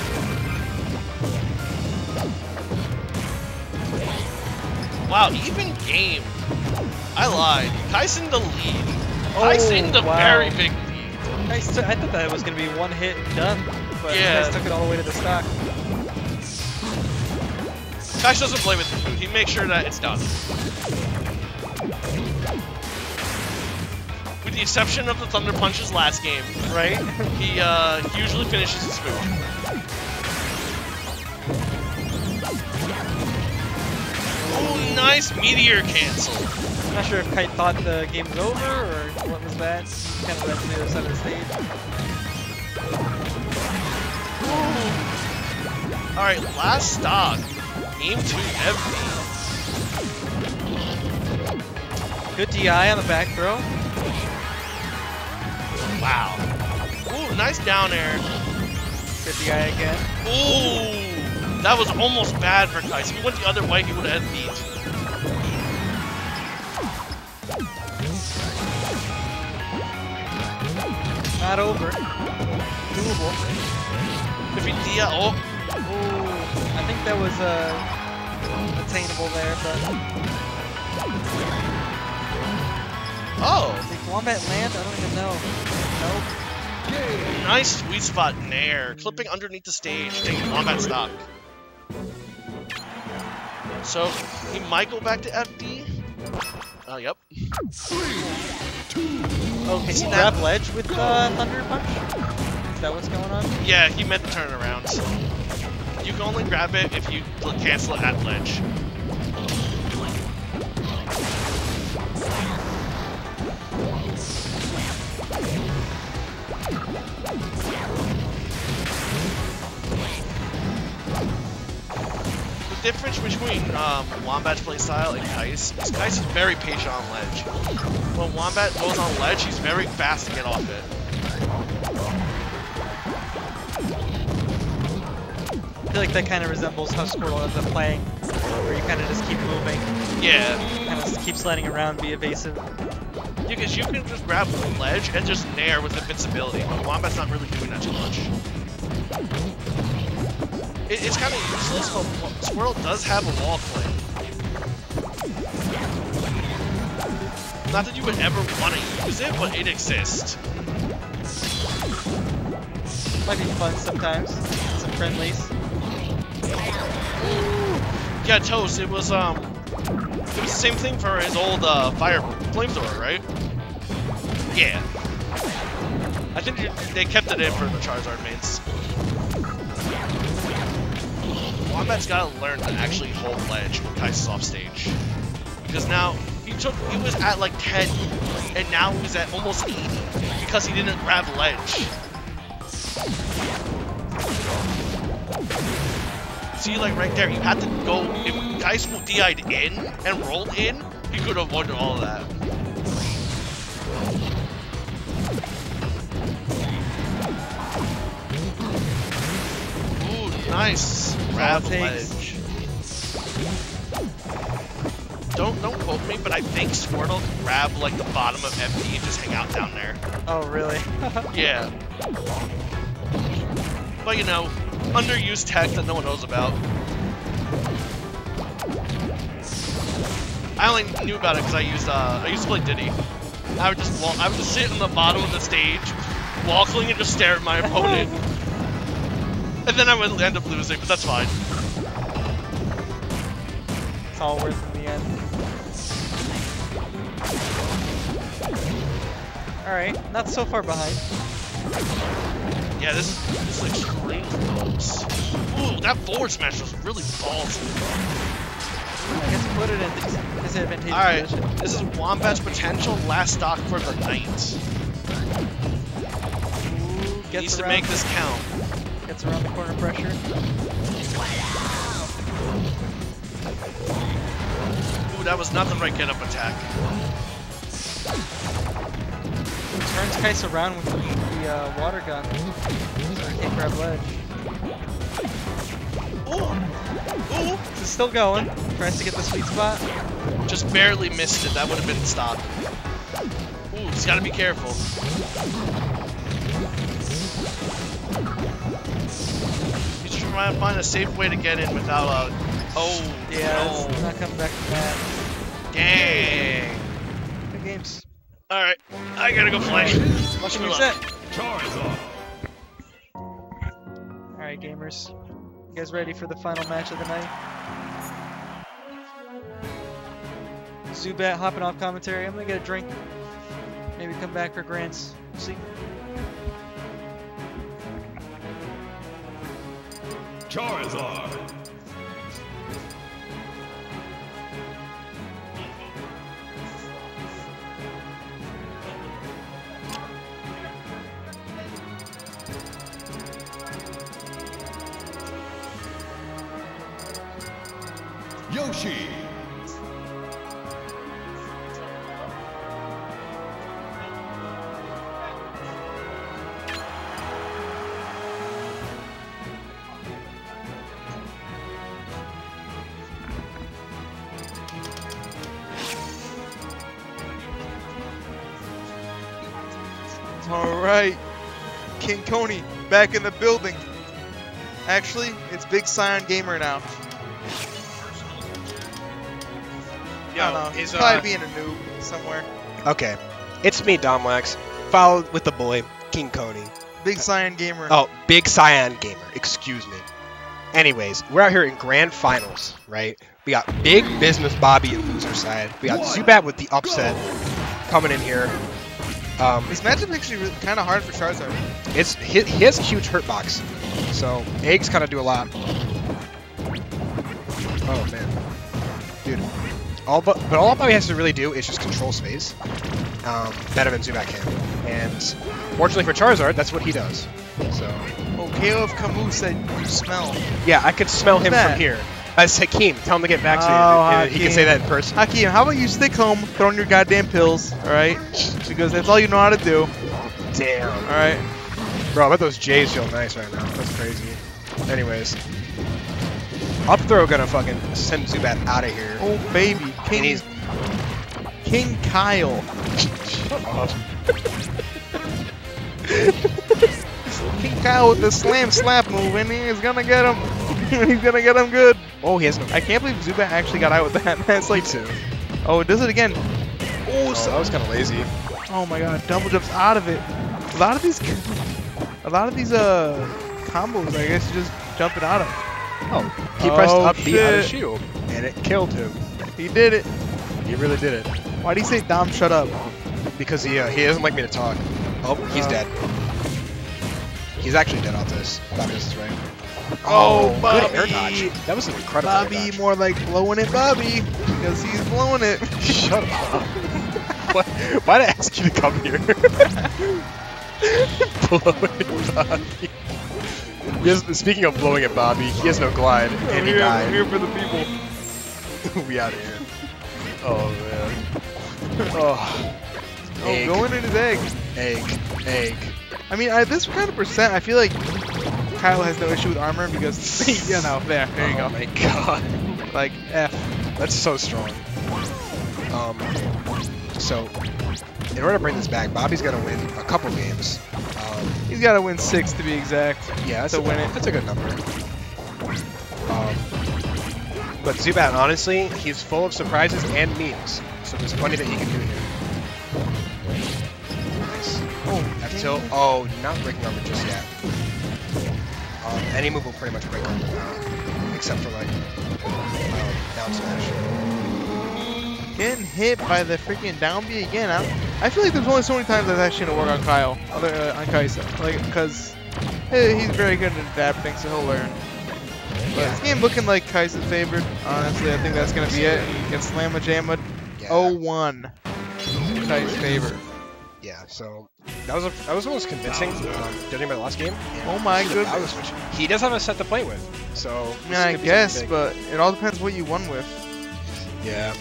Wow, even game. I lied. Kaisen the lead. Kaisen the wow. very big lead. I thought that was going to be one hit and done, but Yeah. you guys took it all the way to the stock. Kaisen doesn't play with the food. He makes sure that it's done. With the exception of the Thunder Punch's last game, Right? he usually finishes his food. Oh, nice meteor cancel. I'm not sure if Kite thought the game was over or what was that. He kind of ran to the other side of the stage. Alright, last stock. Game 2 FD. Good DI on the back throw. Wow. Ooh, nice down air. Good DI again. Ooh, that was almost bad for Kais. If he went the other way, he would have beat. Not over. Doable. If he DI, oh, Ooh, I think that was attainable there, but oh, did Wombat land? I don't even know. Nope. nice sweet spot nair, clipping underneath the stage, taking Wombat stock. So he might go back to FD. Oh, yep. Oh, can you grab ledge with Thunder Punch? Is that what's going on? Yeah, he meant to turn it around. You can only grab it if you cancel it at ledge. The difference between Wombat's playstyle and Kais is Kais is very patient on ledge. When Wombat goes on ledge, he's very fast to get off it. I feel like that kind of resembles how Squirtle ends up playing, where you kind of just keep moving, Yeah. kind of just keep sliding around, be evasive. Because you can just grab the ledge and just nair with invincibility, but Wombat's not really doing that too much. It's kind of useless, but Squirtle does have a wall cling. Not that you would ever want to use it, but it exists. Might be fun sometimes. Some friendlies. Yeah, Toast. It was the same thing for his old fire flamethrower, right? Yeah. I think they kept it in for the Charizard mains. Wombat's gotta learn to actually hold ledge when Kai's off stage. Because now, he was at like 10, and now he's at almost 80, because he didn't grab ledge. See, like right there, you had to go, if Kai's DI'd in and rolled in, he could have avoided all of that. Ooh, nice. Grab ledge. Don't quote me, but I think Squirtle can grab like the bottom of FD and just hang out down there. Oh, really? Yeah. But you know, underused tech that no one knows about. I only knew about it because I used to play Diddy. I would just sit in the bottom of the stage, waddling and just stare at my opponent. And then I would end up losing, but that's fine. It's all worth it in the end. Alright, not so far behind. Yeah, this is extremely close. Ooh, that forward smash was really ballsy. I guess put it in disadvantageous Alright, position. this is Wombat's potential last stock for the night. Ooh, He needs to make this count. Gets around the corner pressure. Ooh, that was not the right get-up attack. Turns Kais around with the water gun. So he can't grab ledge. Ooh! Ooh! This is still going. Tries to get the sweet spot. Just barely missed it. That would have been stopped. Ooh, he's got to be careful. He's just trying to find a safe way to get in without oh, yeah, no. it's not coming back from that. Dang. Good games. Alright, I gotta go play. Watch your set. Alright, gamers. You guys ready for the final match of the night? Zubat hopping off commentary. I'm gonna get a drink. Maybe come back for Grants. See. Charizard. Yoshi. Alright, King Coney back in the building. Actually, it's Big Cyan Gamer now. I don't know, he's probably being a noob somewhere. Okay, it's me, Domlax, followed with the boy, King Coney. Big Cyan Gamer. Oh, Big Cyan Gamer, excuse me. Anyways, we're out here in Grand Finals, right? We got Big Business Bobby and loser side. We got Zubat with the upset coming in here. This matchup is actually kind of hard for Charizard. He has a huge hurt box, so eggs kind of do a lot. Oh man, dude. All Bobby has to really do is just control space. Better than Zubat can, and fortunately for Charizard, that's what he does. So. Oh, KO of Camus said you smell. Yeah, I could smell him from here. That's Hakeem. Tell him to get back to you. He can say that in person. Hakeem, how about you stick home, throw in your goddamn pills, alright? Because that's all you know how to do. Damn. Alright. Bro, I bet those J's feel nice right now. That's crazy. Anyways. Up throw gonna fucking send Zubat out of here. Oh, baby. King Kyle. Shut up. King Kyle with the slam slap move, and he's gonna get him. He's gonna get him good. Oh, he has no. I can't believe Zubat actually got out with that. That's like too. Oh, it does it again. Oh, so that was kind of lazy. Oh my god, double jumps out of it. A lot of these combos, I guess you just jump it out of. Oh, he pressed up B out of shit. shield, and it killed him. He did it. He really did it. Why'd he say Dom shut up? Because he doesn't like me to talk. Oh, he's dead. He's actually dead off this. Bobby is right. Oh, good air Bobby. dodge. That was an incredible air Bobby, dodge. more like blowing it Bobby. Because he's blowing it. Shut up. Why'd I ask you to come here? Blowing it Bobby. Speaking of blowing at Bobby, he has no glide, and he died. Here for the people. We out of here. Oh, man. Oh, egg. Going in his egg. Egg. I mean, at this kind of percent, I feel like Kyle has no issue with armor because, you know, there you go. Oh my god. Like, F. That's so strong. So, in order to bring this back, Bobby's got to win a couple games. He's got to win 6 to be exact. Yeah, to win it. That's a good number. But Zubat, honestly, he's full of surprises and memes. So there's plenty that he can do here. Nice. F tilt. Oh, not breaking armor just yet. Any move will pretty much break armor now, except for like down smash. Getting hit by the freaking down B again. I feel like there's only so many times that's actually gonna work on Kyle, on Kaisa, like because he's very good at adapting, so he'll learn. But this game looking like Kaisa's favorite. Honestly, I think that's gonna be it. He can slam a Jamma 0-1. Kaisa's favorite. Yeah, so that was almost convincing, judging by the last game. Oh my goodness. He does have a set to play with, so. I mean, I guess, but it all depends what you won with. Yeah.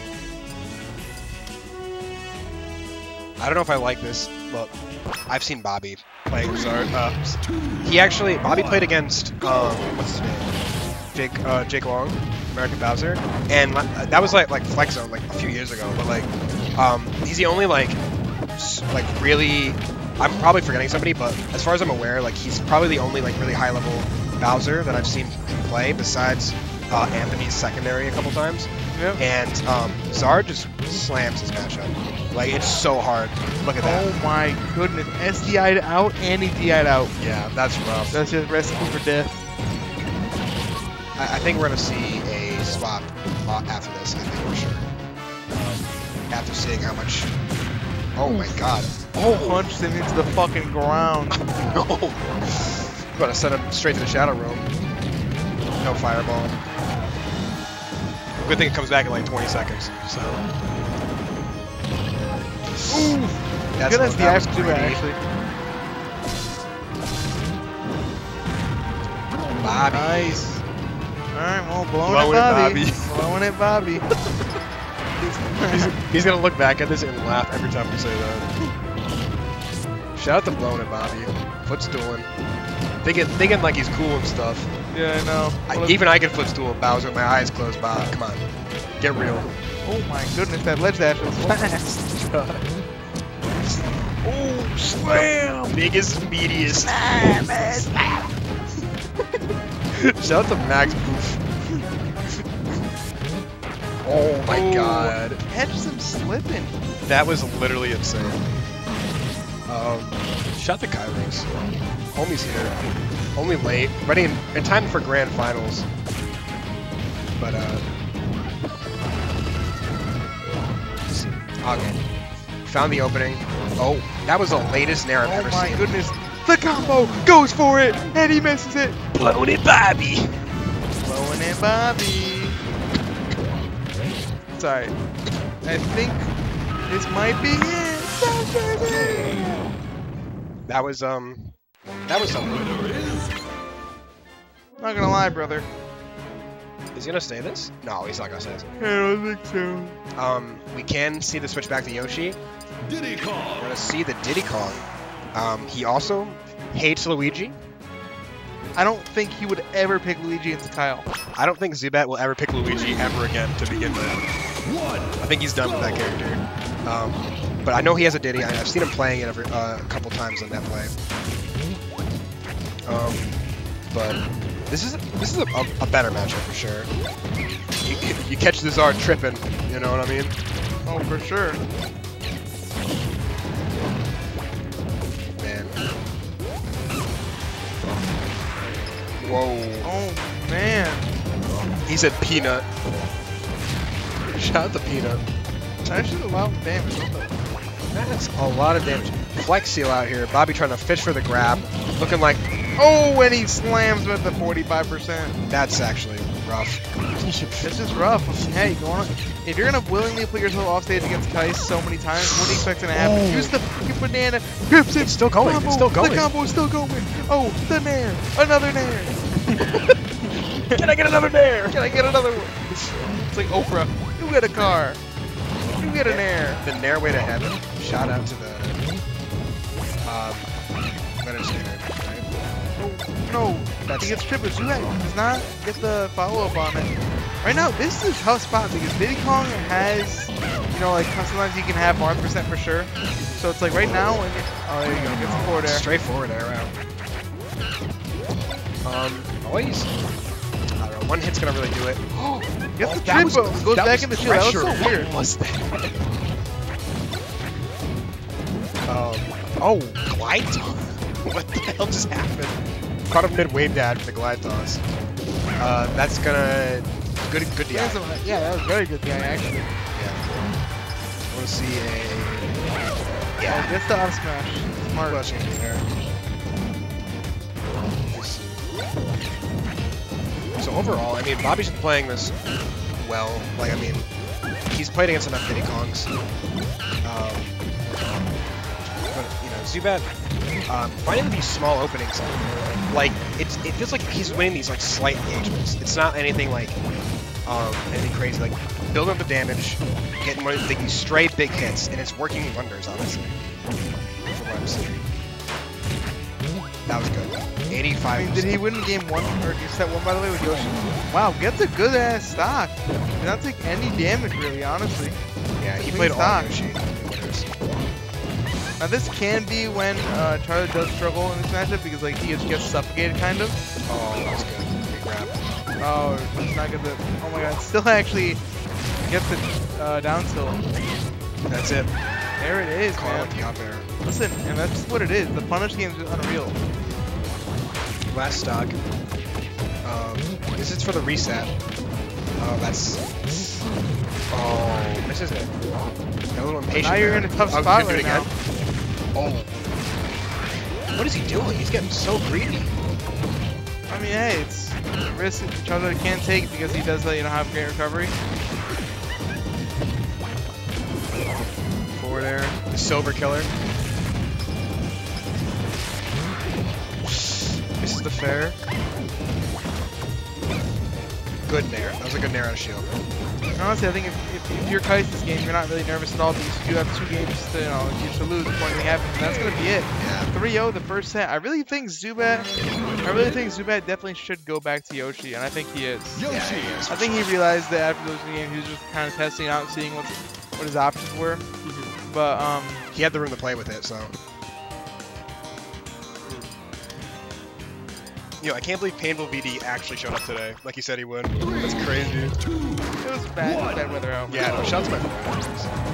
I don't know if I like this, but I've seen Bobby play Zard. Bobby played against, what's his name? Jake Long, American Bowser, and that was like Flex Zone like a few years ago, but like, he's the only like really, I'm probably forgetting somebody, but as far as I'm aware, like he's probably the only like really high level Bowser that I've seen him play besides Anthony's secondary a couple times. Yep. And Zard just slams his matchup. Like, it's so hard. Look at that. Oh my goodness. SDI'd out and he DI'd out. Yeah, that's rough. That's just recipe for death. I think we're going to see a swap after this, I think for sure. After seeing how much... Oh my god. Oh, punched him into the fucking ground. No. I'm going to send him straight to the Shadow Realm. No fireball. Good thing it comes back in like 20 seconds, so... Ooh! That's good SDI for Zubat, actually. Bobby. Nice. Alright, well, blowing it Bobby. Blowing it Bobby. He's gonna look back at this and laugh every time we say that. Shout out to blowing it Bobby. Footstooling. Thinking like he's cool and stuff. Yeah, I know. Even I can footstool Bowser with my eyes closed, Bob. Come on. Get real. Oh my goodness, that ledge dash was fast. Oh, slam! Biggest, meatiest. Shout out to Max Boof. Oh my god. Catches him slipping. That was literally insane. Shout out to Kairos. Homie's here. Only late. Ready in time for grand finals. But, okay. Found the opening. Oh, that was the latest Nair I've ever seen. Oh my goodness. The combo goes for it, and he misses it. Blowing it, Bobby. Blowing it, Bobby. Sorry. I think this might be it. That was something. Not gonna lie, brother. Is he gonna say this? No, he's not gonna say this. I don't think so. We can see the switch back to Yoshi. Diddy Kong. We're gonna see the Diddy Kong. He also hates Luigi. I don't think he would ever pick Luigi into Kyle. I don't think Zubat will ever pick Luigi ever again to begin with. I think he's done with that character. But I know he has a Diddy. I've seen him playing it a couple times on that play. But this is a better matchup for sure. You catch the Zard tripping, you know what I mean? Oh, for sure. Man. Whoa. Oh, man. He said peanut. Shout out to Peanut. Actually, a lot of damage. That's a lot of damage. Flex Seal out here. Bobby trying to fish for the grab. Looking like, oh, and he slams with the 45%. That's actually rough. It's just rough. Hey, if you're gonna willingly put yourself off stage against Kais so many times, what do you expect to happen? Use the fucking banana. Grips it. It's still going. Combo. It's still going. The combo is still going. Oh, the nair. Another nair. Can I get another nair? Can I get another one? It's like Oprah. You get a car. You get a nair. The nair way to heaven. Shout out to the better skater. No, he gets tripped. Zubat does not get the follow-up on it. Right now, this is a tough spot because Diddy Kong has, you know, like sometimes he can have more % for sure. So it's like right now, when oh, there you go, gets the forward air. Straight forward air out. Always. I don't know. One hit's gonna really do it. Gets the triple. Goes back in the shield. That was so weird. What was that? Oh, glide toss. What the hell just happened? Caught him mid-wave dad with the glide toss. That's gonna good DI. Yeah, that was very good DI actually. Yeah. I want to see a gets the up smash. Smart. Flushing in there. So overall, I mean, Bobby's been playing this well. Like, I mean, he's played against enough Diddy Kongs. But, you know, Zubat, finding these small openings, like, it feels like he's winning these, like, slight engagements. It's not anything, like, anything crazy. Like, building up the damage, getting one of these stray big hits, and it's working wonders, honestly. From what I'm seeing. That was good. 85. I mean, did he win game 1 or set 1 by the way with Yoshi? Wow, gets a good ass stock. Did not take any damage really, honestly. Yeah, he played all Yoshi. Now this can be when Charlie does struggle in this matchup because like he gets suffocated kind of. Oh, that was good. Big grab. Oh, let's not get the. Oh my god, still actually gets the down tilt. That's it. There it is, man. Out there. Listen, and that's what it is. The punish game is just unreal. Last stock. This is for the reset. Oh, that's. Oh, this is it. Got a little impatient. Now you're in a tough spot right now. Oh. What is he doing? He's getting so greedy. I mean, hey, it's a risk that Charizard can't take because he does, you know, have great recovery. Forward air. The silver killer. This is the fair. Good nair. That was a good nair out of shield. Honestly, I think if you're Kais this game, you're not really nervous at all because you do have 2 games to, you know, to lose before anything happens, and that's going to be it. Yeah. 3-0 the first set. I really think Zubat definitely should go back to Yoshi, and I think he is. Yoshi. Yeah, he is. I think he realized that after those games, he was just kind of testing out, seeing what his options were. But he had the room to play with it, so. Yo, I can't believe Painful VD actually showed up today, like he said he would. That's crazy. It was bad weather out. Yeah, no, shout out to my friends.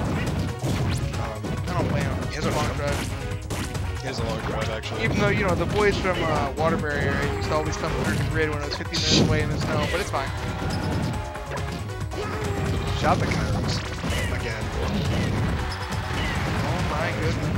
I don't blame him. He has a long drive. He has a long drive, actually. Even though, you know, the boys from Waterbury area used to always come through the grid when it was 15 minutes away in the snow, but it's fine. Shout out to Kairos. Again. Oh my goodness.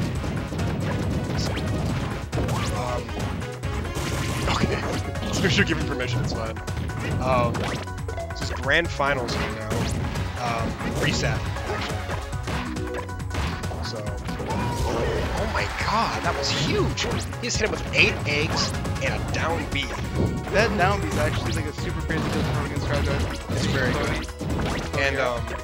Okay. Let's make sure giving permission, it's fine. This is grand finals right now. Reset, actually. So. Oh my god, that was huge! He just hit him with 8 eggs and a down B. That down B is actually like a super crazy difference against Charizard. It's very good. And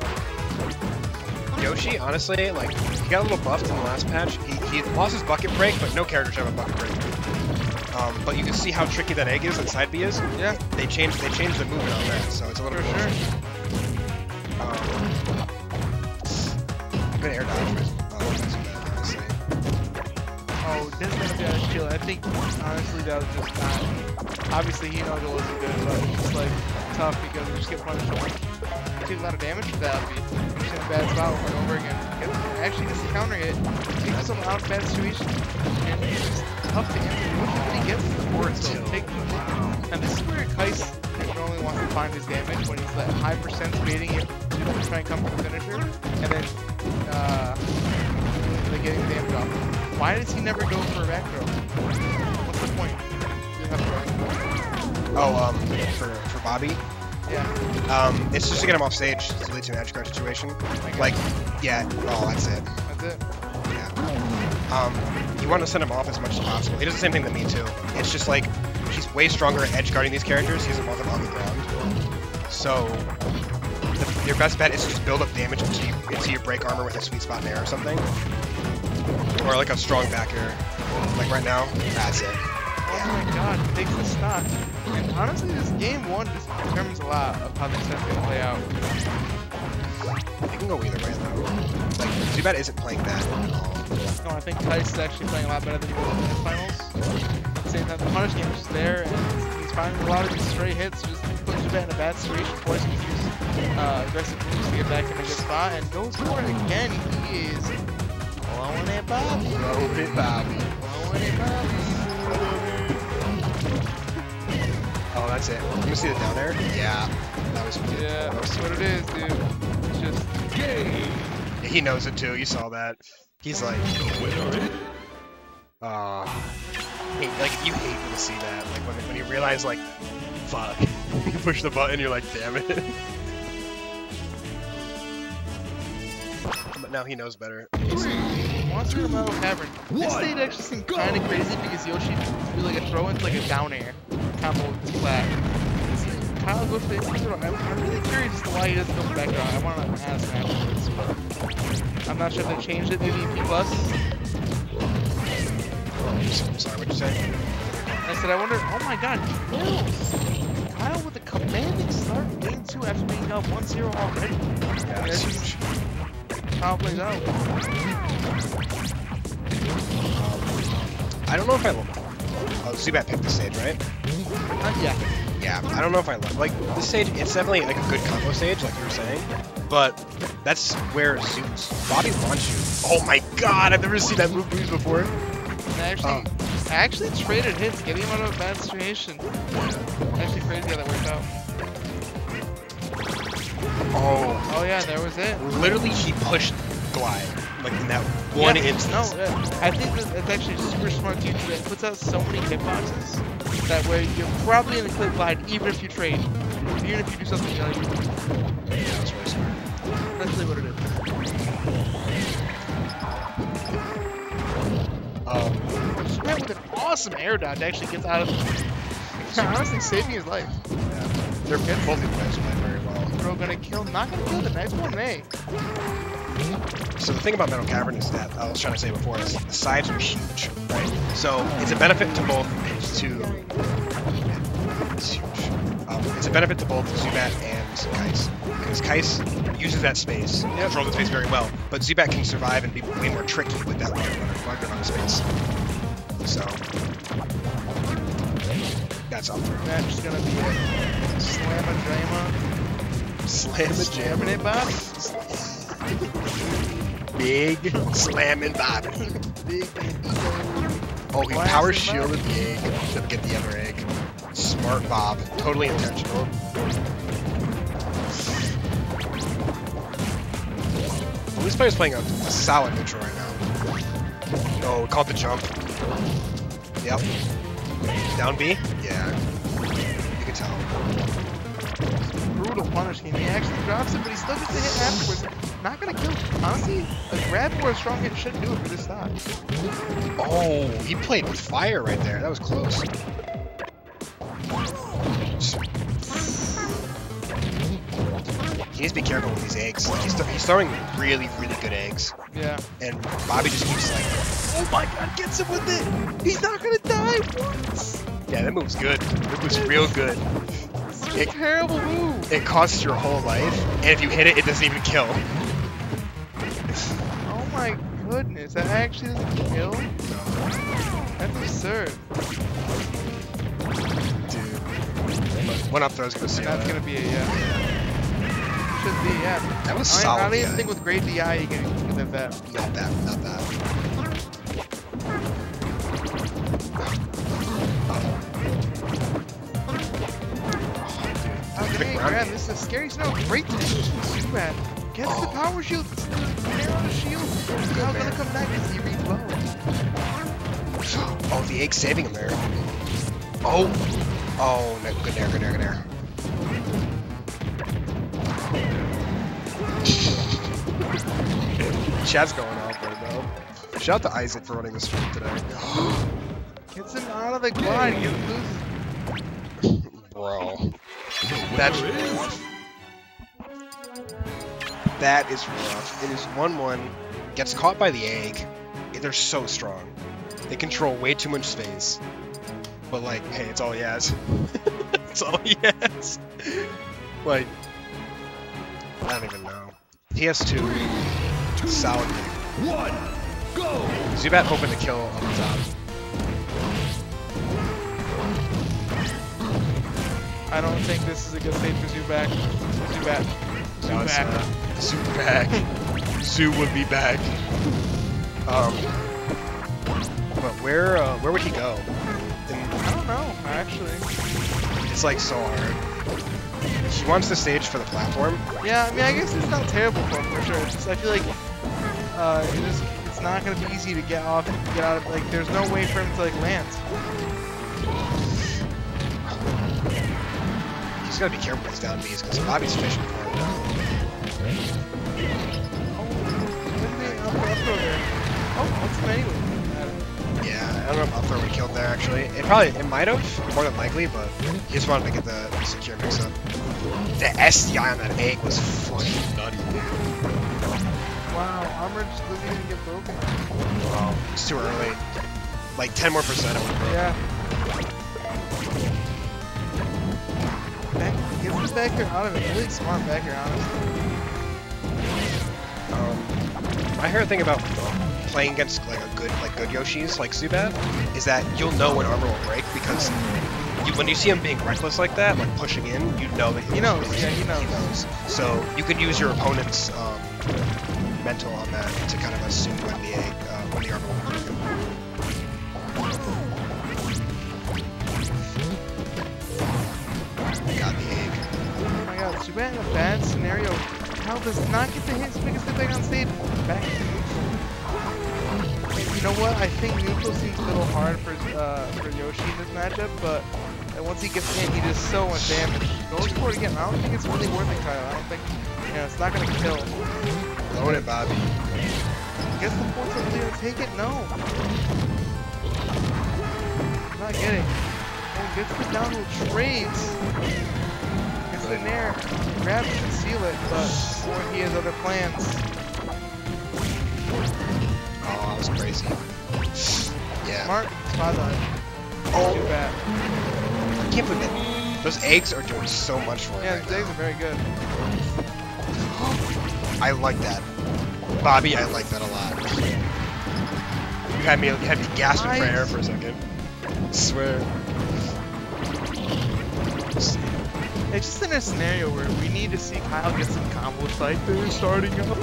Yoshi, honestly, like, he got a little buffed in the last patch. He lost his bucket break, but no character should have a bucket break. But you can see how tricky that egg is and side B is. Yeah. They changed the movement on that, so it's a little bit sure. Good air dodge, honestly. Oh, this is gonna be out of shield. I think honestly that was just not. Obviously he knows it wasn't good, but it's just like tough because we just get punished so much. Takes a lot of damage for that beat. Just in a bad spot over and over again. Actually gets the counter hit, takes himself out of bad situation, and it's just tough to answer. He gets the forward tilt. And this is where Kais normally wants to find his damage when he's that high percent baiting it to try and come for the finisher, and then getting the damage off. Why does he never go for a back throw? What's the point? Oh, for Bobby? Yeah. It's just to get him off stage to lead to an edge guard situation. Like, yeah, oh, that's it. That's it. Yeah. You want to send him off as much as possible. He does the same thing to me, too. It's just like, he's way stronger at edge guarding these characters. He doesn't want them on the ground. So, your best bet is to just build up damage until you break armor with a sweet spot there or something. Or like a strong back air. Like right now, that's it. Oh my god, he takes the stock. And honestly, this game 1 just determines a lot of how this set's gonna play out. It can go either way though. Like, Zubat isn't playing bad at all. No, I think Tice is actually playing a lot better than he was in the finals. At the same time, the punish game is just there, and he's finding a lot of these stray hits, just putting Zubat in a bad situation, forcing him to use aggressive moves to get back in a good spot, and goes for it again. He is blowing it, Bobby. Blowing it, Bobby. Blowing it, Bobby. Oh, that's it. You see the down air? Yeah. That was good. Yeah, that's what it is, dude. It's just Yeah, he knows it too. You saw that. He's like, like you hate to see that. Like when you realize like, fuck, you push the button, you're like, damn it. But now he knows better. Monster in the Metal Cavern. This stage actually seemed kind of crazy because Yoshi threw like a throw into like a down air combo with flat. Kyle goes for the instant throw. I'm really curious as to why he doesn't go for back throw. I want to ask him afterwards, but I'm not sure if they changed it. Maybe in P+. I'm sorry, what'd you say? I said I wonder. Oh my god, kills! Kyle with a commanding start game 2 after being up 1-0 already. Yeah, that's huge. How it plays out. I don't know if I oh, Zubat picked the stage, right? Yeah. Yeah, I don't know if I love like this stage. It's definitely like a good combo stage, like you were saying, but that's where Bobby wants you. Oh my god, I've never seen that move used before. I actually traded hits, getting him out of a bad situation. Actually crazy how that worked out. Oh yeah, there was it. Literally, he pushed Glide like in that one instance. No, I think that's actually super smart too. It puts out so many hitboxes that way you're probably in the clip Glide even if you trade, even if you do something else. Yeah, that's really smart. That's really what it is. Zubat with an awesome air dodge actually gets out of it. Honestly, saving his life. Yeah, they're both these players play very well. Bro, not gonna kill the next one, may. So the thing about Metal Cavern is that I was trying to say before is the sides are huge, right? So it's a benefit to both it's huge. It's a benefit to both Zubat and Kais because Kais uses that space, controls the space very well, but Zubat can survive and be way more tricky with that larger amount of space. So that's up for That's just gonna be a slam-a-drama. Slam-a-jamming it, Bobby. Big slamming Bobby. Big Oh, he power shielded the egg to get the other egg. Smart Bob. Totally intentional. Well, this player's playing a solid neutral right now. Oh, caught the jump. Yep. Down B? Yeah. You can tell. Brutal punish game. He actually drops it, but he still gets the hit afterwards. Not gonna kill him. Honestly, a grab or a strong hit shouldn't do it for this stock. Oh, he played with fire right there. That was close. He needs to be careful with these eggs. He's throwing really, really good eggs. Yeah. And Bobby just keeps like, oh my god, gets him with it! He's not gonna die once! Yeah, that move's good. It was real good. It's a terrible move. It costs your whole life, and if you hit it, it doesn't even kill. Oh my goodness, that actually doesn't kill? That's absurd. Dude. One up throw's gonna see That's that. gonna be a should be, yeah. That was I solid. don't even think with great DI you can get that. Not that, not that. How can a scary snow. Great Zubat. Gets the power shield. Nair on the shield. Kyle's gonna come back because he reads low. Oh, the egg saving him there. Oh. Oh, no, good Nair, good Nair, good Nair. Chat's going off right now. Shout out to Isaac for running the stream today. Gets him out of the glide. He loses. Bro. That's rough. That is rough. It is 1-1. Gets caught by the egg. They're so strong. They control way too much space. But like, hey, it's all he has. It's all he has. Like, I don't even know. He has two solid. 1, go! Zubat hoping to kill on the top. I don't think this is a good stage for Zubat. Zubat. No, it's not. Zubat. Zoo would be back. But where would he go? I don't know, actually. It's like so hard. He wants the stage for the platform. Yeah, I mean, I guess it's not terrible for him for sure. It's just, I feel like it's not gonna be easy to get off, get out of. Like, there's no way for him to like land. He's gotta be careful with his down Bs because Bobby's fishing for him now. Oh, what's the anyway? Yeah, I don't know if up throw would have killed there actually. It might have, more than likely, but he just wanted to get the secure mix up. The SDI on that egg was fucking nutty, dude. Wow, armor just didn't even get broken. Wow, it's too early. Like 10% more it would have broken. Yeah. Get the back there out of it. Really smart back here, honestly. My favorite thing about playing against like good Yoshis like Zubat is that you'll know when armor will break because when you see him being reckless like that, like pushing in, you know that he knows. Yeah, he knows. So you can use your opponent's mental on that to kind of assume when the armor will break. Got the egg. Oh my god, Zubat in a bad scenario. Kyle does not get the hits because the thing on stage. Back to neutral. You know what? I think neutral seems a little hard for Yoshi in this matchup, but once he gets in, he does so much damage. Goes for it again. I don't think it's really worth it, Kyle. I don't think, it's not gonna kill. Load it, Bobby. Gets the force of Leo. Take it? No. Not getting. Oh, gets the downhill trades. Gets the Nair. Grabs it and seal it, but boy, he has other plans. Oh, that was crazy. Yeah. Smart spot on. Oh. Too bad. I can't believe it. Those eggs are doing so much for him. Yeah, right those eggs are very good. I like that. Bobby, I like that a lot. You had me gasping for air for a second. I swear. It's just in a scenario where we need to see Kyle get some combos like they're starting up.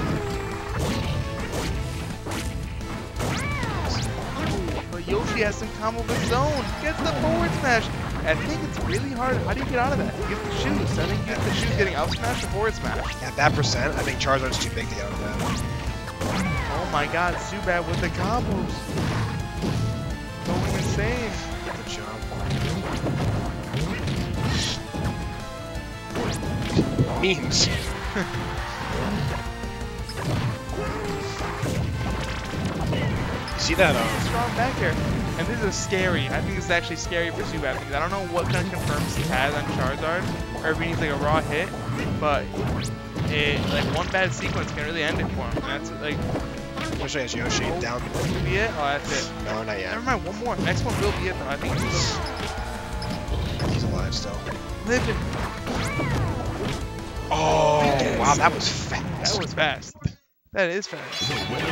But Yoshi has some combo of his own. Gets the forward smash. I think it's really hard. How do you get out of that? You get the shoes. I think you get the shoes getting out smash or forward smash. At that percent, I think Charizard's too big to get out of that. Oh my god, Zubat with the combos. Going insane. Good job. Memes. See that? Strong back here. And this is scary. I think this is actually scary for Zubat because I don't know what kind of confirms he has on Charizard or if he needs like a raw hit, but like one bad sequence can really end it for him. And that's like. Especially as Yoshi down. This will be it? Oh, that's it. No, not yet. Never mind, one more. Next one will be it though. I think he's alive still. Living. Oh, wow, that was fast. That was fast. That is fast.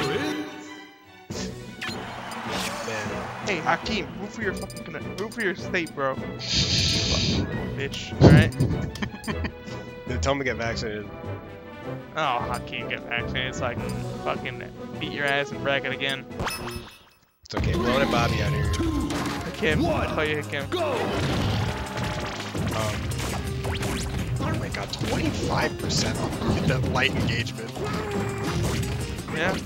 Man. Hey, Hakeem, root for your state, bro. Bitch, alright? Tell him to get vaccinated. Oh, Hakeem, get vaccinated. It's like fucking beat your ass in bracket again. It's okay, we're running Bobby out here. Hakeem, I'll tell you, Hakeem. Go! Oh my god, 25% on the light engagement. Yeah.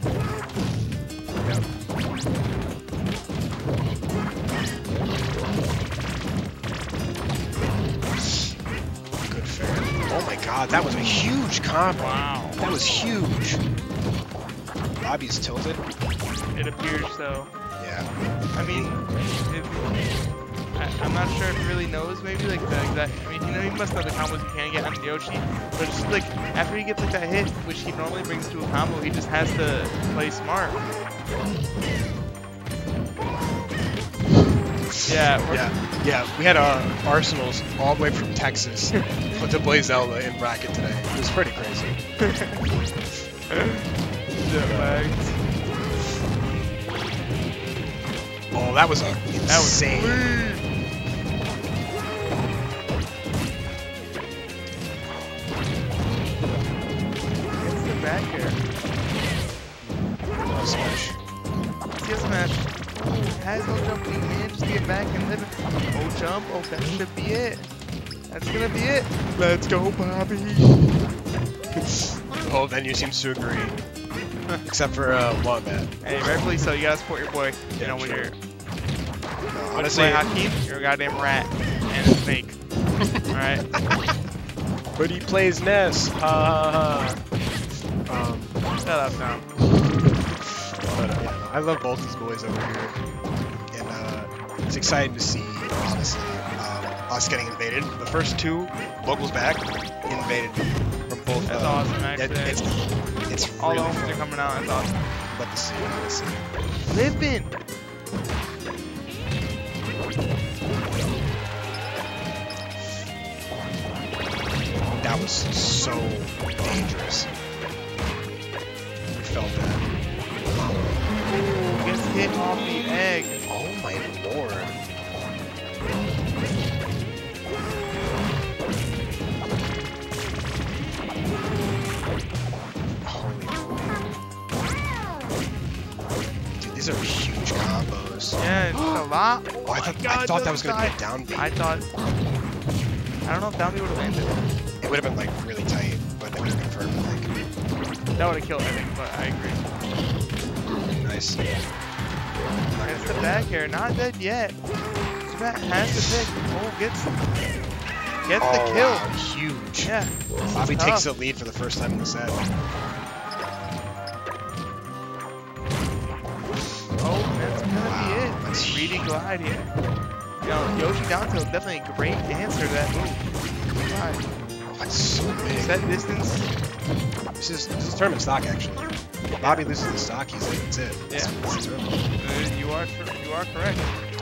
Good fair. Oh my god, that was a huge combo. Wow. That was huge. Bobby's tilted. It appears so. Yeah. I mean, I'm not sure if he really knows, maybe, like, the exact, I mean, you know, he must know the combos he can get on Yoshi, but it's just, like, after he gets, like, that hit, which he normally brings to a combo, he just has to play smart. Yeah, we had Arsenals all the way from Texas to play Zelda in bracket today. It was pretty crazy. Oh, that was insane. It's the back air. Oh, smash. Skip smash. Ooh, has no jump, but he managed to get back and then oh jump. Oh, that should be it. That's gonna be it. Let's go, Bobby. Oh, Venue seems to agree. Except for Wombat. Hey, rightfully so. You gotta support your boy. You know, when sure. you're Honestly, Hakeem, you're a goddamn rat and a snake. Alright? but he plays Ness. Shut up now. But I love both these boys over here, and it's exciting to see, honestly, us getting invaded. The first two locals back invaded from both. That's awesome, actually. It's all really the homies fun. are coming out. That's awesome. Love to see it. Love to see it. Living. That was so dangerous. We felt that. Ooh, gets hit off the egg. Oh my lord. Dude, these are huge combos. Yeah, it's a lot. Oh, I thought that was going to be a down B. I don't know if down B would have landed. It would have been like really tight, but it would have confirmed like. That would have killed, I think, but I agree. Nice. Gets the back air, not dead yet. Zubat has to pick. Oh, gets the kill. Wow, huge. Yeah. Bobby tough. takes the lead for the first time in the set. Oh, that's gonna be it. That's 3D glide here. You know, Yoshi down tilt, definitely a great answer to that move. Glide. Oh, that's so big. Set distance. This is tournament stock actually. Bobby loses the stock, he's in. That's it. Yeah. You are correct.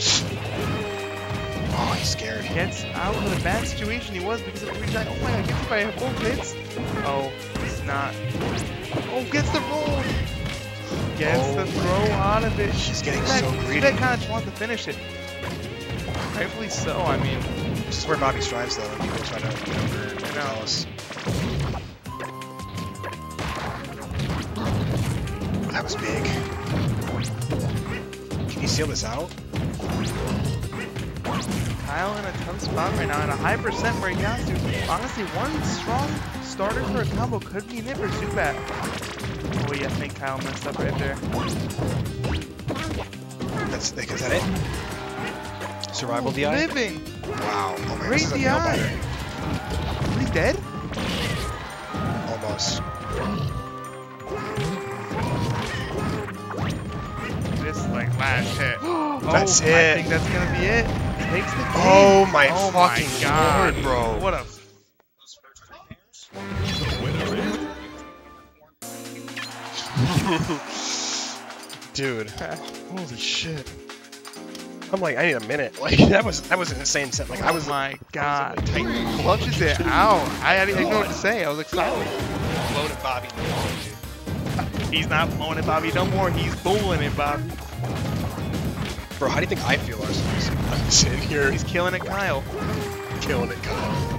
Oh, he's scared. Gets out of the bad situation he was because of the reach. Oh my god, gets hit by both hits. Oh, it's not. Oh, gets the roll. Gets the throw out of it. He's getting so greedy. That kind of just wants to finish it. Rightfully so, I mean. This is where Bobby strives though, and people try to tell us. Oh, that was big. Can you seal this out? Kyle in a tough spot right now, at a high percent where he has to. Honestly, one strong starter for a combo could be it for Zubat. Oh yeah, I think Kyle messed up right there. Is that it? Survival DI? Living! Wow. Oh my Great god, DI! He's dead? Almost. This like last hit. That's I it. think that's gonna be it. Takes the game. Oh my oh fucking my god, lord, bro. What a dude. Holy shit. I'm like, I need a minute. Like that was an insane set. Like I was. Oh my god. Clutches it out. I didn't know what to say. I was excited. Loaded Bobby. He's not blowing it, Bobby, no more. He's bowling it, Bobby. Bro, how do you think I feel, Arsenal? I'm sitting here. He's killing it, Kyle. Killing it, Kyle.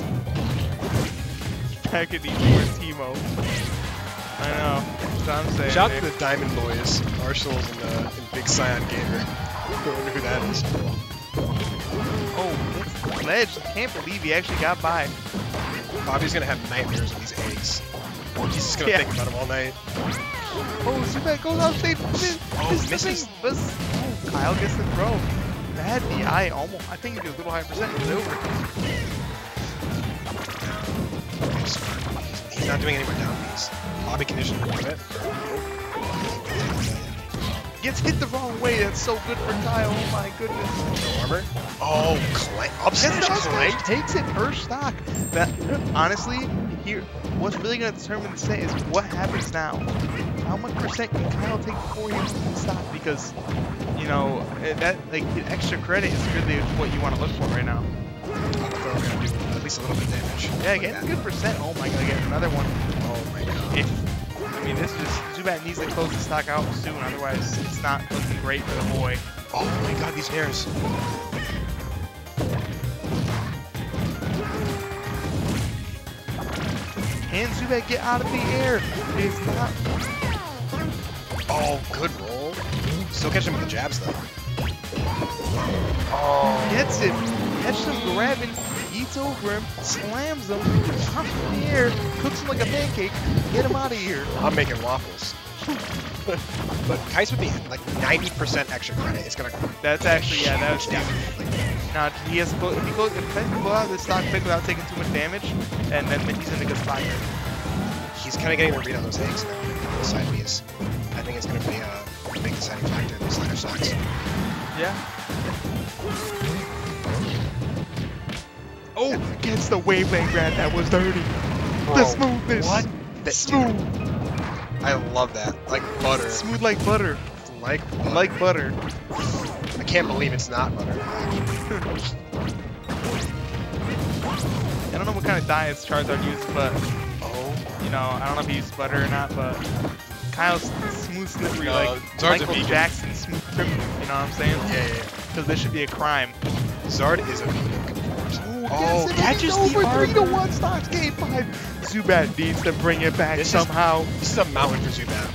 Back at these more Teemo. I know. That's what I'm saying. Shout out to the Diamond Boys. Arsenal's in Big Scion Gamer. I wonder who that is. Oh, that's the ledge. I can't believe he actually got by. Bobby's gonna have nightmares of these eggs. He's just gonna think about them all night. Oh, Zubat goes off safe. Misses. Oh, Kyle gets the throw. Bad DI, almost. I think if it was a little higher percent, it's over. He's not doing any more down Bs. Bobby conditioned a little bit. Gets hit the wrong way. That's so good for Kyle. Oh my goodness. No armor. Oh, up smash clank. Takes it first stock. That honestly, here, what's really gonna determine the set is what happens now. How much percent can Kyle take before he loses stock? Because you know that like the extra credit is really what you want to look for right now. We're gonna do at least a little bit of damage. Yeah, getting good percent. Oh my god, get another one. Oh my god. I mean, this is Zubat needs to close the stock out soon, otherwise it's not looking great for the boy. Oh my god, these hairs. Can Zubat get out of the air? It is not. Oh, good roll. Still catching him with the jabs though. Oh. Gets it. Catches him grabbing. Eats over him. Slams him. Hops in the air. Cooks him like a pancake. Get him out of here. I'm making waffles. But Kais with the like 90% extra credit, it's gonna. That's actually that was now he has to go, if he goes out of the stock pick without taking too much damage, and then he's in a good spot here. He's kind of getting the read on those eggs now. The side Bs. I think it's gonna be a big deciding factor in these later stocks. Yeah. Oh, against the Waveland grab, that was dirty. The smoothness. What? Smooth. I love that. Like butter. Smooth like butter. Like butter. I can't believe it's not butter. I don't know what kind of diets Charizard uses, but you know, I don't know if he uses butter or not, but Kyle's smooth slippery like Michael Jackson smooth criminal, you know what I'm saying? Yeah. Because this should be a crime. Zard is a vegan. Oh, catches the over 3-1 stocks game 5. Zubat needs to bring it back somehow. This is a mountain for Zubat.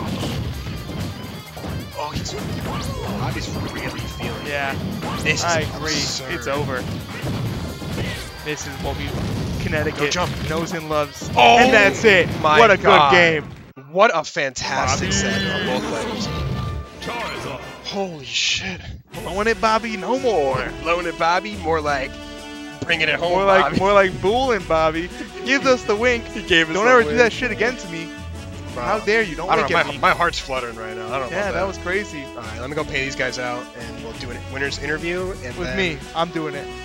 Oh, Bobby's really feeling it. Yeah, I agree. It's over. This is what we Connecticut knows and loves. Oh, and that's it. What a good game. What a fantastic set on both players. Holy shit. Blowing it, Bobby, no more. Blowing it, Bobby, more like bringing it home, more like bullying, Bobby. Gives us the wink. He gave us Don't ever do that shit again to me. Wow. How dare you? Don't wink at me. My heart's fluttering right now. I don't know. Yeah, that was crazy. All right, let me go pay these guys out, and we'll do a winner's interview. And with me, I'm doing it.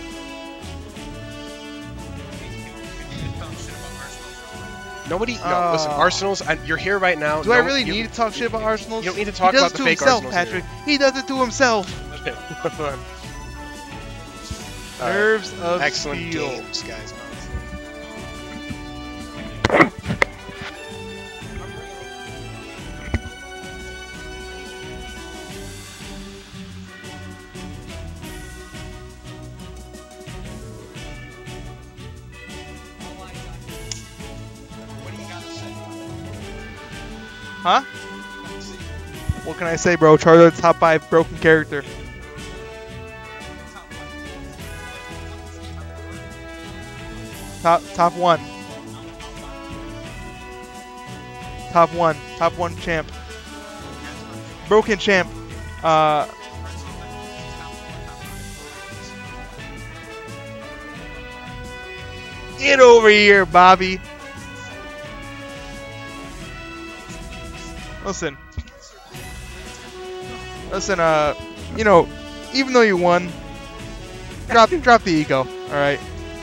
Nobody. No, listen, Arsenals. You're here right now. Do I really need to talk shit about Arsenals? You don't need to talk about the fake Arsenals. Patrick. He does it to himself. Nerves of excellent steel. Games, guys. Huh? What can I say, bro? Charizard's top 5 broken character. Top 1. Top 1. Top 1 champ. Broken champ. Get over here, Bobby. Listen, you know, even though you won, drop the ego, all right?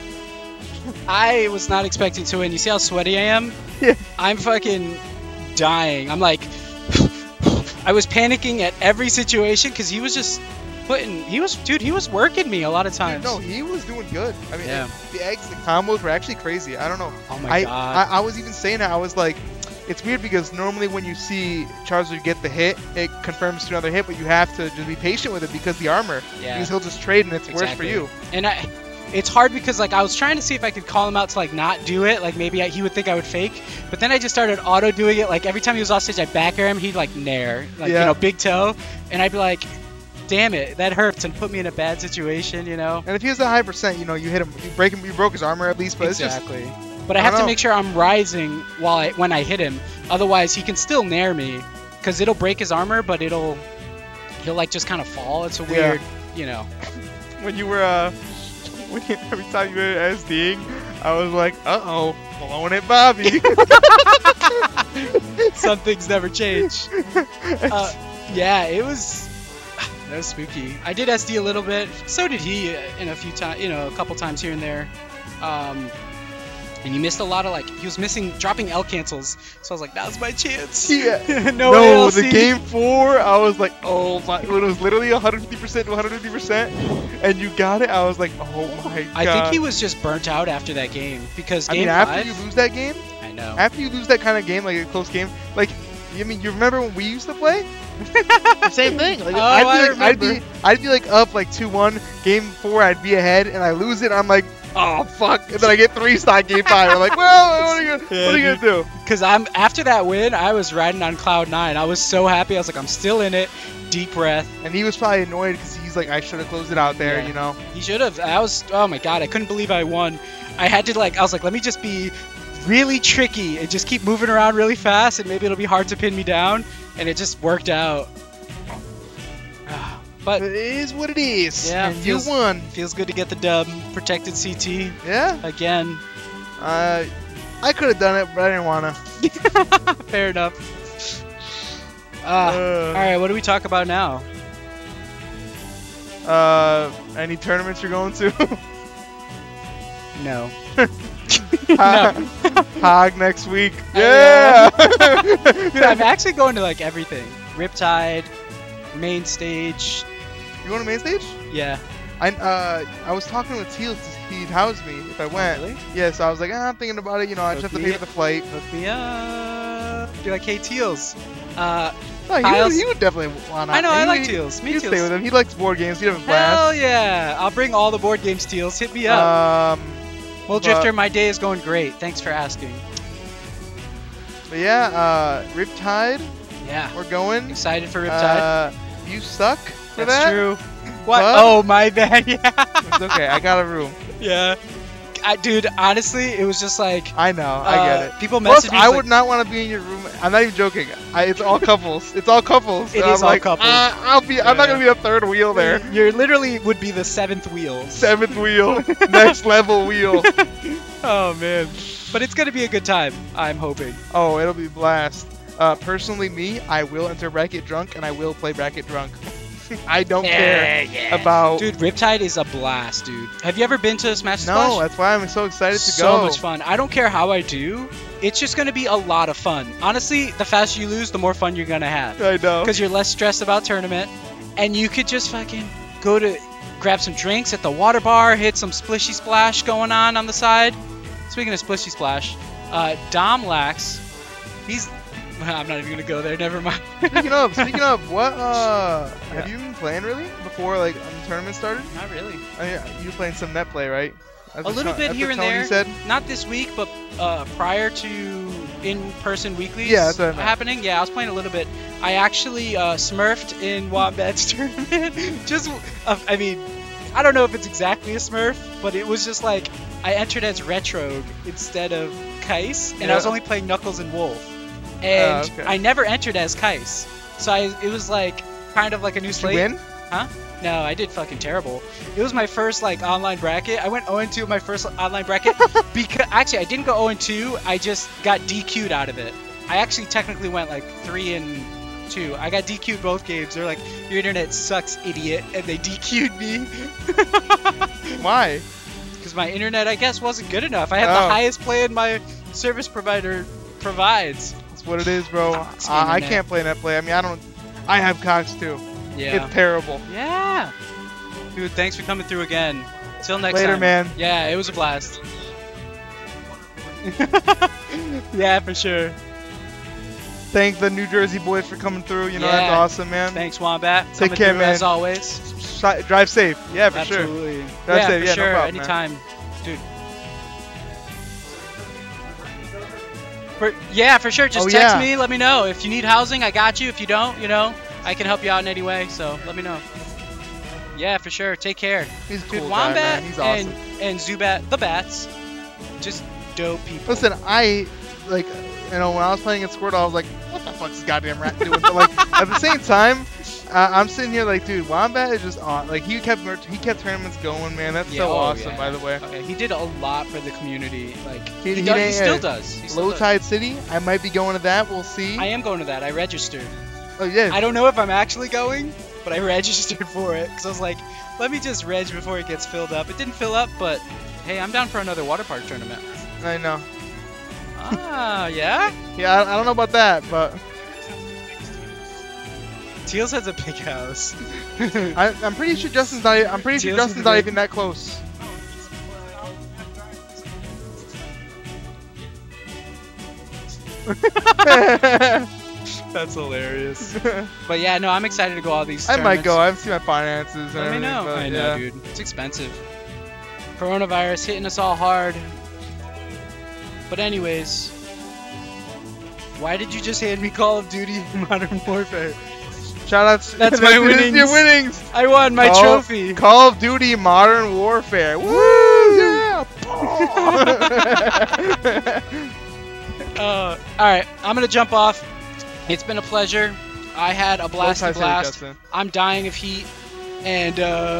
I was not expecting to win. You see how sweaty I am? Yeah. I'm fucking dying. I'm like, I was panicking at every situation because he was just he was working me a lot of times. Dude, no, he was doing good. I mean, yeah. The eggs, the combos were actually crazy. I don't know. Oh my god. I was even saying that. I was like, it's weird because normally when you see Charizard get the hit, it confirms to another hit, but you have to just be patient with it because the armor. Yeah. Because he'll just trade and it's worse for you. And it's hard because like I was trying to see if I could call him out to like not do it, like maybe he would think I would fake, but then I just started auto doing it. Like every time he was off stage, I back air him, he'd like nair, like you know, big toe, and I'd be like, damn it, that hurts and put me in a bad situation, you know. And if he has a high percent, you know, you hit him, you break him, you broke his armor at least. But exactly. It's just, but I have to make sure I'm rising when I hit him. Otherwise, he can still nair me, because it'll break his armor, but he'll like just kind of fall. It's a weird, you know. When you were every time you were SDing, I was like, uh-oh, blowing it, Bobby. Some things never change. Yeah, that was spooky. I did SD a little bit. So did he in a few times, you know, a couple times here and there. And he missed a lot of, like, he was missing, dropping L cancels. So I was like, now's my chance. Yeah. No, the game 4, I was like, oh my, when it was literally 150% to 150%, and you got it, I was like, oh my god. I think he was just burnt out after that game, because game 5, after you lose that game, I know. After you lose that kind of game, like a close game, like, I mean, you remember when we used to play? Same thing. Like, I'd be like up like 2-1. Game 4, I'd be ahead, and I lose it. I'm like, oh fuck! And then I get 3-stock game 5. I'm like, well, what are you gonna do? Because after that win, I was riding on cloud 9. I was so happy. I was like, I'm still in it. Deep breath. And he was probably annoyed because he's like, I should have closed it out there, you know. He should have. Oh my god, I couldn't believe I won. I had to I was like, let me just be really tricky and just keep moving around really fast, and maybe it'll be hard to pin me down. And it just worked out. But it is what it is. Yeah, and you won. Feels good to get the dub. Protected CT. Yeah. Again. I could have done it, but I didn't wanna. Fair enough. All right, what do we talk about now? Any tournaments you're going to? No. No. Hog next week. Yeah. Dude, I'm actually going to like everything. Riptide, main stage. You going to main stage? Yeah. I was talking with Teals. He'd house me if I went. Really? Yeah, so I was like, I'm thinking about it. You know, I just have to pay for the flight. Hook me up. Be like, hey, Teals. No, he would definitely want to. I know, I like Teals. Me too. Teals. Stay with him. He likes board games. He'd have a blast. Hell yeah. I'll bring all the board games, Teals. Hit me up. Well, Drifter, my day is going great. Thanks for asking. But yeah, Riptide. Yeah. We're going. Excited for Riptide. You suck for that? That's true. What? Oh, my bad. Yeah. It's okay. I got a room. Yeah. Dude, honestly, it was just like... I know. I get it. People message me. I would not want to be in your room. I'm not even joking. It's all couples. It's all couples. It is all couples. I'm not going to be a third wheel there. You literally would be the 7th wheel. 7th wheel. Next level wheel. Oh, man. But it's going to be a good time, I'm hoping. Oh, it'll be a blast. Personally, me, I will enter bracket drunk, and I will play bracket drunk. I don't care about... Dude, Riptide is a blast, dude. Have you ever been to Smash Splash? No, that's why I'm so excited to go. So much fun. I don't care how I do. It's just going to be a lot of fun. Honestly, the faster you lose, the more fun you're going to have. I know. Because you're less stressed about tournament. And you could just fucking go to grab some drinks at the water bar, hit some Splishy Splash going on the side. Speaking of Splishy Splash, Dom Lax, he's... I'm not even gonna go there. Never mind. Speaking of, what? Have you been playing really before like when the tournament started? Not really. I mean, you were playing some net play, right? A little bit here and there. Said? Not this week, but prior to in-person weeklies that's what I meant. happening. Yeah, I was playing a little bit. I actually smurfed in Wombat's tournament. I mean, I don't know if it's exactly a smurf, but it was just like I entered as Retrogue instead of Kais, and I was only playing Knuckles and Wolf. And I never entered as Kais. So it was like kind of like a new slate. Did you win? Huh? No, I did fucking terrible. It was my first like online bracket. I went 0-2 in my first online bracket. Because actually I didn't go 0-2. I just got DQ'd out of it. I actually technically went like 3-2. I got DQ'd both games. They're like, your internet sucks, idiot, and they DQ'd me. Why? Because my internet, I guess, wasn't good enough. I have the highest plan my service provider provides. What it is, bro. I can't play net play. I mean, I have Cox too. Yeah. It's terrible. Yeah. Dude, thanks for coming through again. Till next time. Later, man. Yeah, it was a blast. Yeah, for sure. Thank the New Jersey boys for coming through. You know, that's awesome, man. Thanks, Wombat. Take care, man. As always. Drive safe. Yeah, for Absolutely. sure. Drive safe. For Yeah, sure. no problem, Anytime. Man. Dude. For sure. Just text me. Let me know. If you need housing, I got you. If you don't, you know, I can help you out in any way. So let me know. Yeah, for sure. Take care. He's a Dude, cool guy, Wombat man. He's awesome. and Zubat, the bats, just dope people. Listen, I like, when I was playing in Squirtle, I was like, what the fuck's this goddamn rat doing? But like, at the same time, I'm sitting here like, dude, Wombat is just on. Like, he kept tournaments going, man. That's so awesome, by the way. Okay, he did a lot for the community. Like, He still does. Low Tide City. I might be going to that. We'll see. I am going to that. I registered. Oh yeah. I don't know if I'm actually going, but I registered for it because I was like, let me just reg before it gets filled up. It didn't fill up, but hey, I'm down for another water park tournament. I know. Ah, yeah? Yeah, I don't know about that, but Teals has a big house. I'm pretty sure Justin's not. I'm pretty sure Justin's not even that close. That's hilarious. But yeah, no, I'm excited to go all these I tournaments. might go. I haven't seen my finances. Let me know. But, I know, dude. It's expensive. Coronavirus hitting us all hard. But anyways, why did you just hand me Call of Duty Modern Warfare? Shoutouts. That's my winnings. Your winnings. I won my trophy. Call of Duty Modern Warfare. Woo! Yeah. All right, I'm gonna jump off. It's been a pleasure. I had a blast. I'm dying of heat, and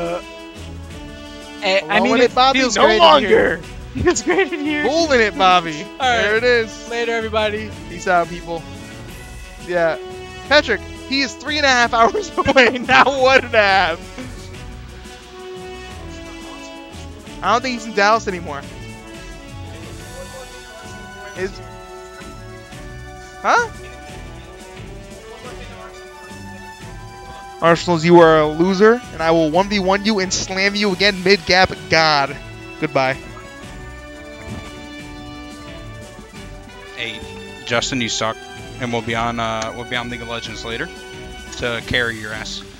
I mean, it feels no great longer. In here. It's great in here. Moving it, Bobby. All right. There it is. Later, everybody. Peace out, people. Yeah, Patrick. He is 3.5 hours away. Now 1.5. I don't think he's in Dallas anymore. Huh? Arsenals, you are a loser, and I will 1v1 you and slam you again mid-gap. God. Goodbye. Hey, Justin, you suck, and we'll be on League of Legends later to carry your ass.